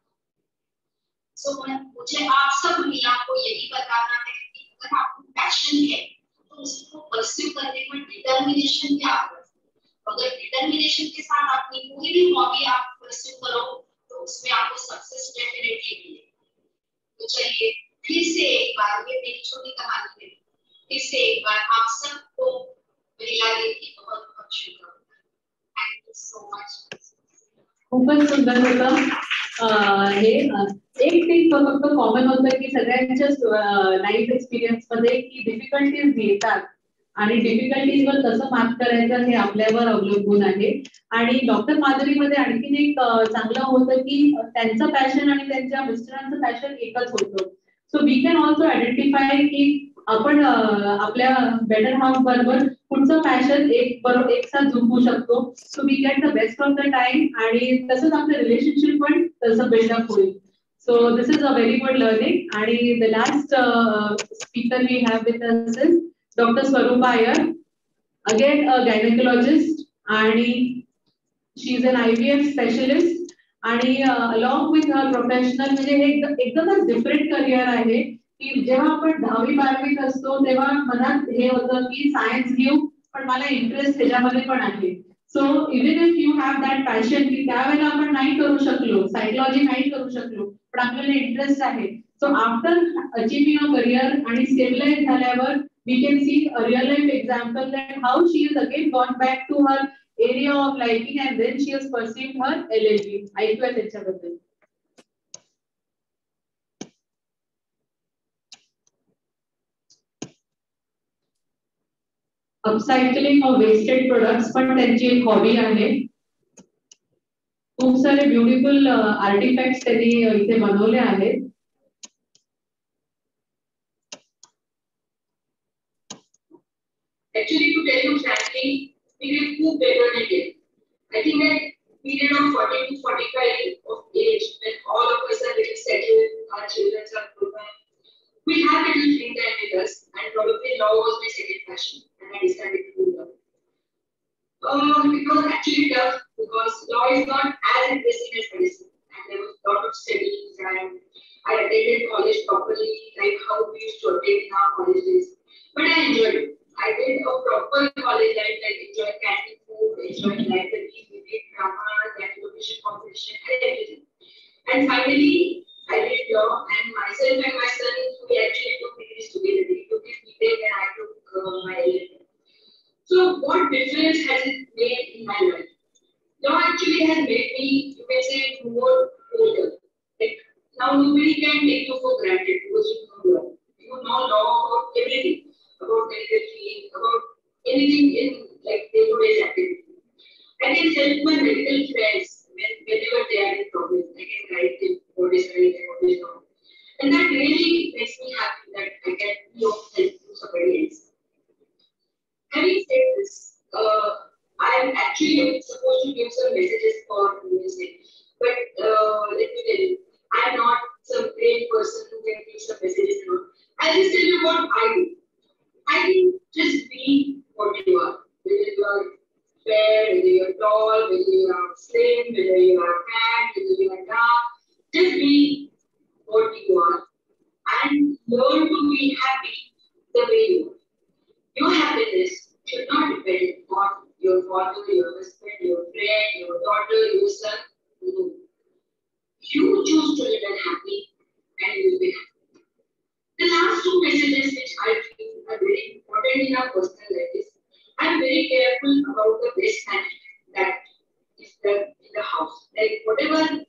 Speaker 13: सो मुझे आप सब मीरा को यही बताना है कि अगर आपको पैशन है तो उसको परस्यू करने में डिटर्मिनेशन की आवश्यकता है। अगर डिटर्मिनेशन के साथ अपनी कोई भी हॉबी आप परस्यू करो तो उसमें आपको सक्सेस डेफिनेटली मिलेगी। तो चलिए फिर से एक बार, ये मेरी छोटी कहानी है, फिर से एक बार आप सबको महिला दिन की बहुत बहुत शुभकामनाएं। Thank you so much.
Speaker 7: खूपच सुंदर होतं हे। एक थिंग फक्त कॉमन होतं की सगळ्यांच्याच लाईफ एक्सपिरियन्स मध्ये की डिफिकल्टीज येतात आणि डिफिकल्टीजवर कसं मात करायचं हे आपल्यावर अवलंबून आहे। आणि डॉक्टर माधुरीमध्ये आणखीन एक चांगलं होतं की त्यांचं पॅशन आणि त्यांच्या मिस्टरांचं पॅशन एकच होतं। So we can also identify की आपण आपल्या बेटर हाफ बरोबर पुढचं पॅशन एक बरोबर एक साथ जुळवू शकतो। So we get the best of the time आणि तसंच आपलं रिलेशनशिप पण तसं बिल्डअप होईल। So this is a very good learning. आणि the last speaker we have with us is doctor Swarupa Iyer, again a gynaecologist आणि she is an I V F specialist आणि along with her professional म्हणजे हे एकदमच different career आहे की जेव्हा आपण दहावी बारावीत असतो तेव्हा मनात हे होतं की सायन्स घेऊ पण मला इंटरेस्ट त्याच्यामध्ये पण आहे। So even if you have that passion की त्यावेळेला आपण नाही करू शकलो, सायकोलॉजी नाही करू शकलो पण आपल्याला इंटरेस्ट आहे। So after achieving a career आणि स्टेबलाइज झाल्यावर we can see a real life example that how she is again gone back to her area of liking and then she has pursued her L L B. ऐकूया त्याच्याबद्दल। Upcycling of wasted products पण त्यांची एक hobby आहे। खूप सारे beautiful artefacts त्यांनी इथे बनवले आहेत।
Speaker 13: Actually, to tell you frankly, we did two better than it. I think that period of forty to forty-five of age, when all of us are getting settled, our children are grown, we have little free time with us, and probably law was my second passion, and I decided to do law. Um, it was actually tough because law is not as interesting as medicine, and there was a lot of studies, and I attended college properly, like how we used to attend in our colleges, but I enjoyed it. I did a proper college life, like enjoyed canteen food, enjoyed library, we did drama, graduation competition, and everything. And finally, I did law, and myself and my son, we actually took degrees together. He took his B Tech and I took uh, my L L B. So, what difference has it made in my life? Law actually has made me, you may say, more older. Like now, nobody can take you for granted because you know law. You know law about everything. About medical field, about anything in like day-to-day activity. I can help my medical friends when, whenever they are in problems. I can guide them what is right and what is wrong. And that really makes me happy that I can you know, help to somebody else. Having said this, uh, I am actually supposed to give some messages for music. But uh, let me tell you, I am not some great person who can give some messages. I'll just tell you what I do. I think just be what you are. Whether you are fair, whether you are tall, whether you are slim, whether you are fat, whether you are dark, just be what you are and learn to be happy the way you are. Your happiness should not depend on your father, your husband, your friend, your daughter, your son. No. You choose to live happy and you will be happy. The last two messages which I feel are very important in our personal life is I am very careful about the waste management that is there in the house. Like whatever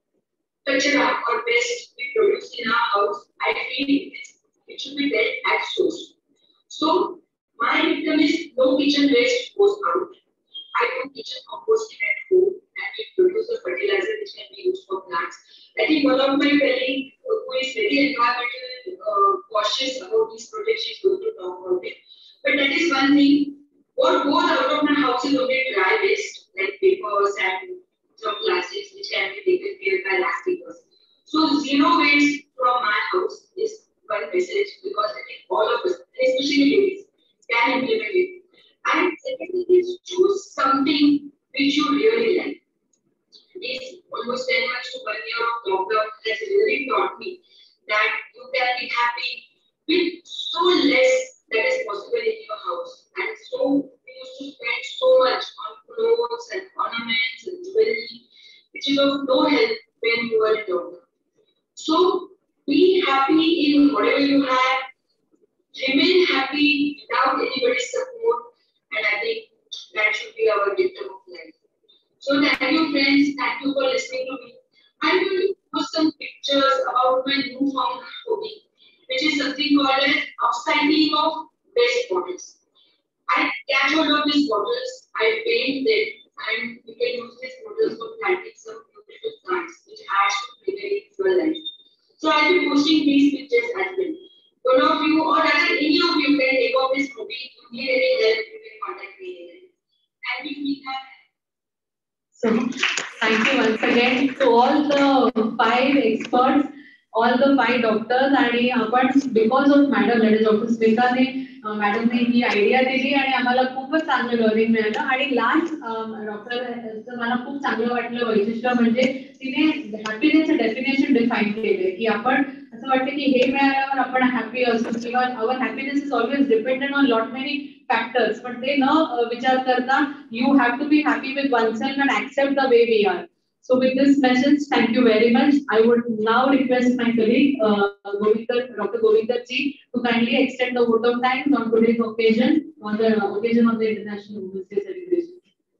Speaker 13: kachara or waste we produce in our house, I feel it, it should be dealt at source. So my dictum is no kitchen waste goes out. I do kitchen composting at home and we produce a fertilizer which can be used for plants. I think one of my colleagues who is very environmental uh, cautious about these projects is going to talk about it. But that is one thing. What goes out of my house is only dry waste like papers and some plastics which can be taken care by landscapers. So zero waste from my house is one message because I think all of us, especially ladies, can implement it. And secondly is choose something which you really like. These almost ten months to one year of lockdown has really taught me that you can be happy with so less that is possible in your house. And so we used to spend so much on clothes and ornaments and jewelry, which is of no help when you are in lockdown. So be happy in whatever you have, remain happy without anybody's support, and I think that should be our dictum of life. So thank you friends, thank you for listening to me. I will post some pictures about my newfound hobby, which is something called as upcycling of waste bottles. I catch hold of these bottles, I paint them, and we can use these bottles for planting some beautiful plants, which adds to greenery to your life. So I will be posting these pictures as well. One of you or rather any of you can take up this hobby. If you need any help, you can contact me. And if we have
Speaker 7: So, thank you once again to all the five experts, all the five doctors, आणि आपण because of madam, that is Doctor Smita ने madam ने ही idea दिली आणि आम्हाला खूपच चांगलं learning मिळालं. आणि last डॉक्टर मला खूप चांगलं वाटलं वैशिष्ट्य म्हणजे तिने हॅपीनेसचं डेफिनेशन डिफाईन केले की आपण असं वाटतं की हे मिळाल्यावर आपण हॅपी असू किंवा our happiness is always dependent on lot many factors, but they no vichar karta, you have to be happy with oneself and accept the way we are. So with this message, thank you very much. I would now request my colleague, uh, Govinder, Doctor Govinder Ji, to kindly extend the vote of thanks on today's occasion, on the occasion of the International Women's Day celebration.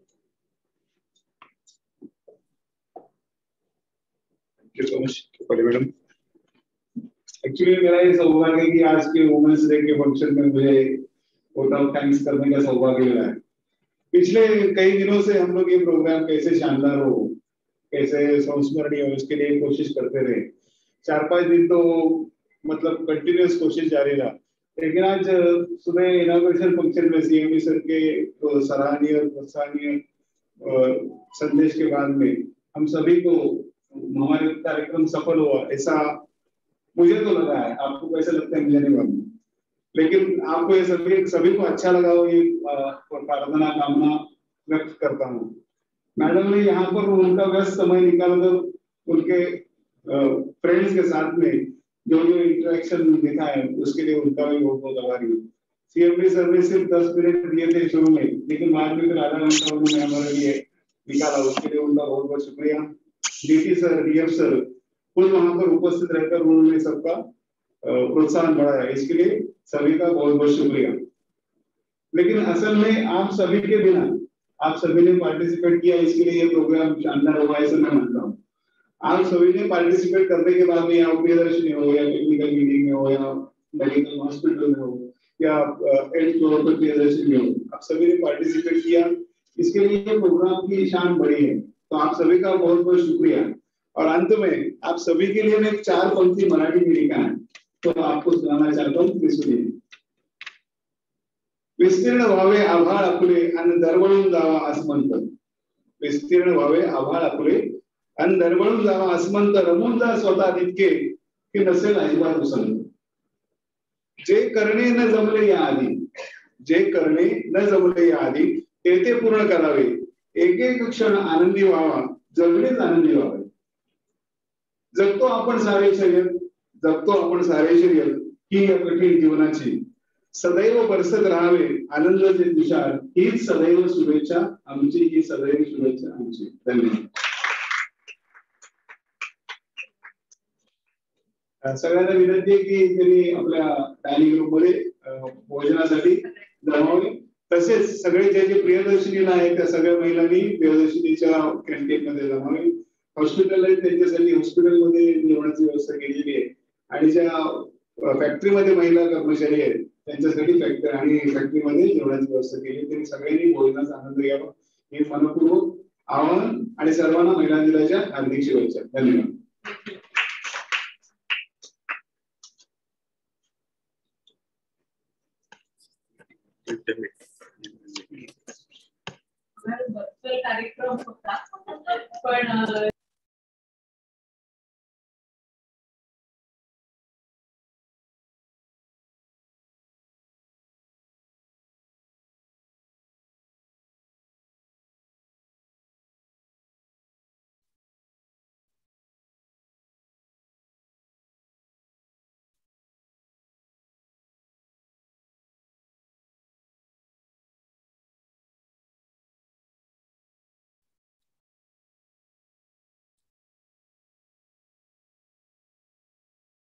Speaker 14: Thank you so much, madam. Actually, मेरा ये सौभाग्य है कि आज के women's day के function में मुझे वोट ऑफ थैंक्स करने का सौभाग्य मिला है। पिछले कई दिनों से हम लोग ये प्रोग्राम कैसे शानदार हो, कैसे संस्मरणीय हो, इसके लिए कोशिश करते रहे। चार पांच दिन तो मतलब कंटिन्यूअस कोशिश जारी रहा, लेकिन आज सुबह इनॉग्रेशन फंक्शन में सीएमडी सर के सराहनीय प्रोत्साहनीय संदेश के बाद में हम सभी को हमारे कार्यक्रम सफल हुआ ऐसा मुझे तो लगा है। आपको कैसा लगता है मुझे नहीं मालूम, लेकिन आपको ये सभी सभी को अच्छा लगा हो ये प्रार्थना कामना व्यक्त करता हूँ। मैडम ने यहाँ पर उनका व्यस्त समय निकालकर उनके फ्रेंड्स के साथ में जो जो इंटरेक्शन दिखा है उसके लिए उनका भी बहुत बहुत आभारी हूँ। सीएमडी सर ने सिर्फ दस मिनट दिए थे शुरू में, लेकिन बाद में फिर आधा घंटा उन्होंने हमारे लिए निकाला, उसके लिए उनका बहुत बहुत शुक्रिया। डीटी सर, डीएफ सर खुद वहां पर उपस्थित रहकर उन्होंने सबका प्रोत्साहन बढ़ाया, इसके लिए सभी का बहुत बहुत शुक्रिया। लेकिन असल में आप सभी के बिना, आप सभी ने पार्टिसिपेट किया, इसके लिए ये प्रोग्राम शानदार हुआ ऐसा मैं मानता हूँ। आप सभी ने पार्टिसिपेट करने के बाद में या प्रियदर्शनी हो या टेक्निकल मीटिंग में हो या मेडिकल हॉस्पिटल में हो या एड फ्लोर पर प्रियदर्शनी में हो, आप सभी ने पार्टिसिपेट किया, इसके लिए ये प्रोग्राम की शान बढ़ी है। तो आप सभी का बहुत बहुत शुक्रिया। और अंत में आप सभी के लिए मैं चार पंक्ति मराठी में लिखा है तो आपको सुनाना चाहता हूँ, प्लीज सुनिए। विस्तीर्ण व्हावे आभाळ आपले आणि दरवळून जावा आसमंत, विस्तीर्ण व्हावे आभाळ आपले आणि दरवळून जावा आसमंत, रमून जा स्वतः तितके की नसेल अजिबात उसंत। जे करणे न जमले या आधी, जे करणे न जमले या आधी ते ते पूर्ण करावे, एक एक क्षण आनंदी व्हावा, जगणेच आनंदी व्हावे। जगतो आपण सारे शर्यत, जगतो आपण सारे शर्यत ही या कठीण जीवनाची, सदैव बरसत राहावे आनंदाचे तुषार, हीच सदैव शुभेच्छा आमची, ही सदैव शुभेच्छा आमची। धन्यवाद। सगळ्यांना विनंती आहे की त्यांनी आपल्या डायनिंग रूम मध्ये भोजनासाठी जमावे. तसेच सगळे जे जे प्रियदर्शनीला आहेत त्या सगळ्या महिलांनी प्रियदर्शनीच्या कॅन्टीन मध्ये जमावे. हॉस्पिटल आहे त्यांच्यासाठी हॉस्पिटलमध्ये जेवणाची व्यवस्था केलेली आहे आणि ज्या फॅक्टरीमध्ये महिला कर्मचारी आहेत त्यांच्यासाठी फॅक्टरी आणि फॅक्टरीमध्ये जेवणाची व्यवस्था केली. त्यांनी सगळ्यांनी भोजनाचा आनंद घ्यावा हे मनपूर्वक आवाहन आणि सर्वांना महिला दिनाच्या हार्दिक शुभेच्छा. धन्यवाद.
Speaker 15: कार्यक्रम होता पण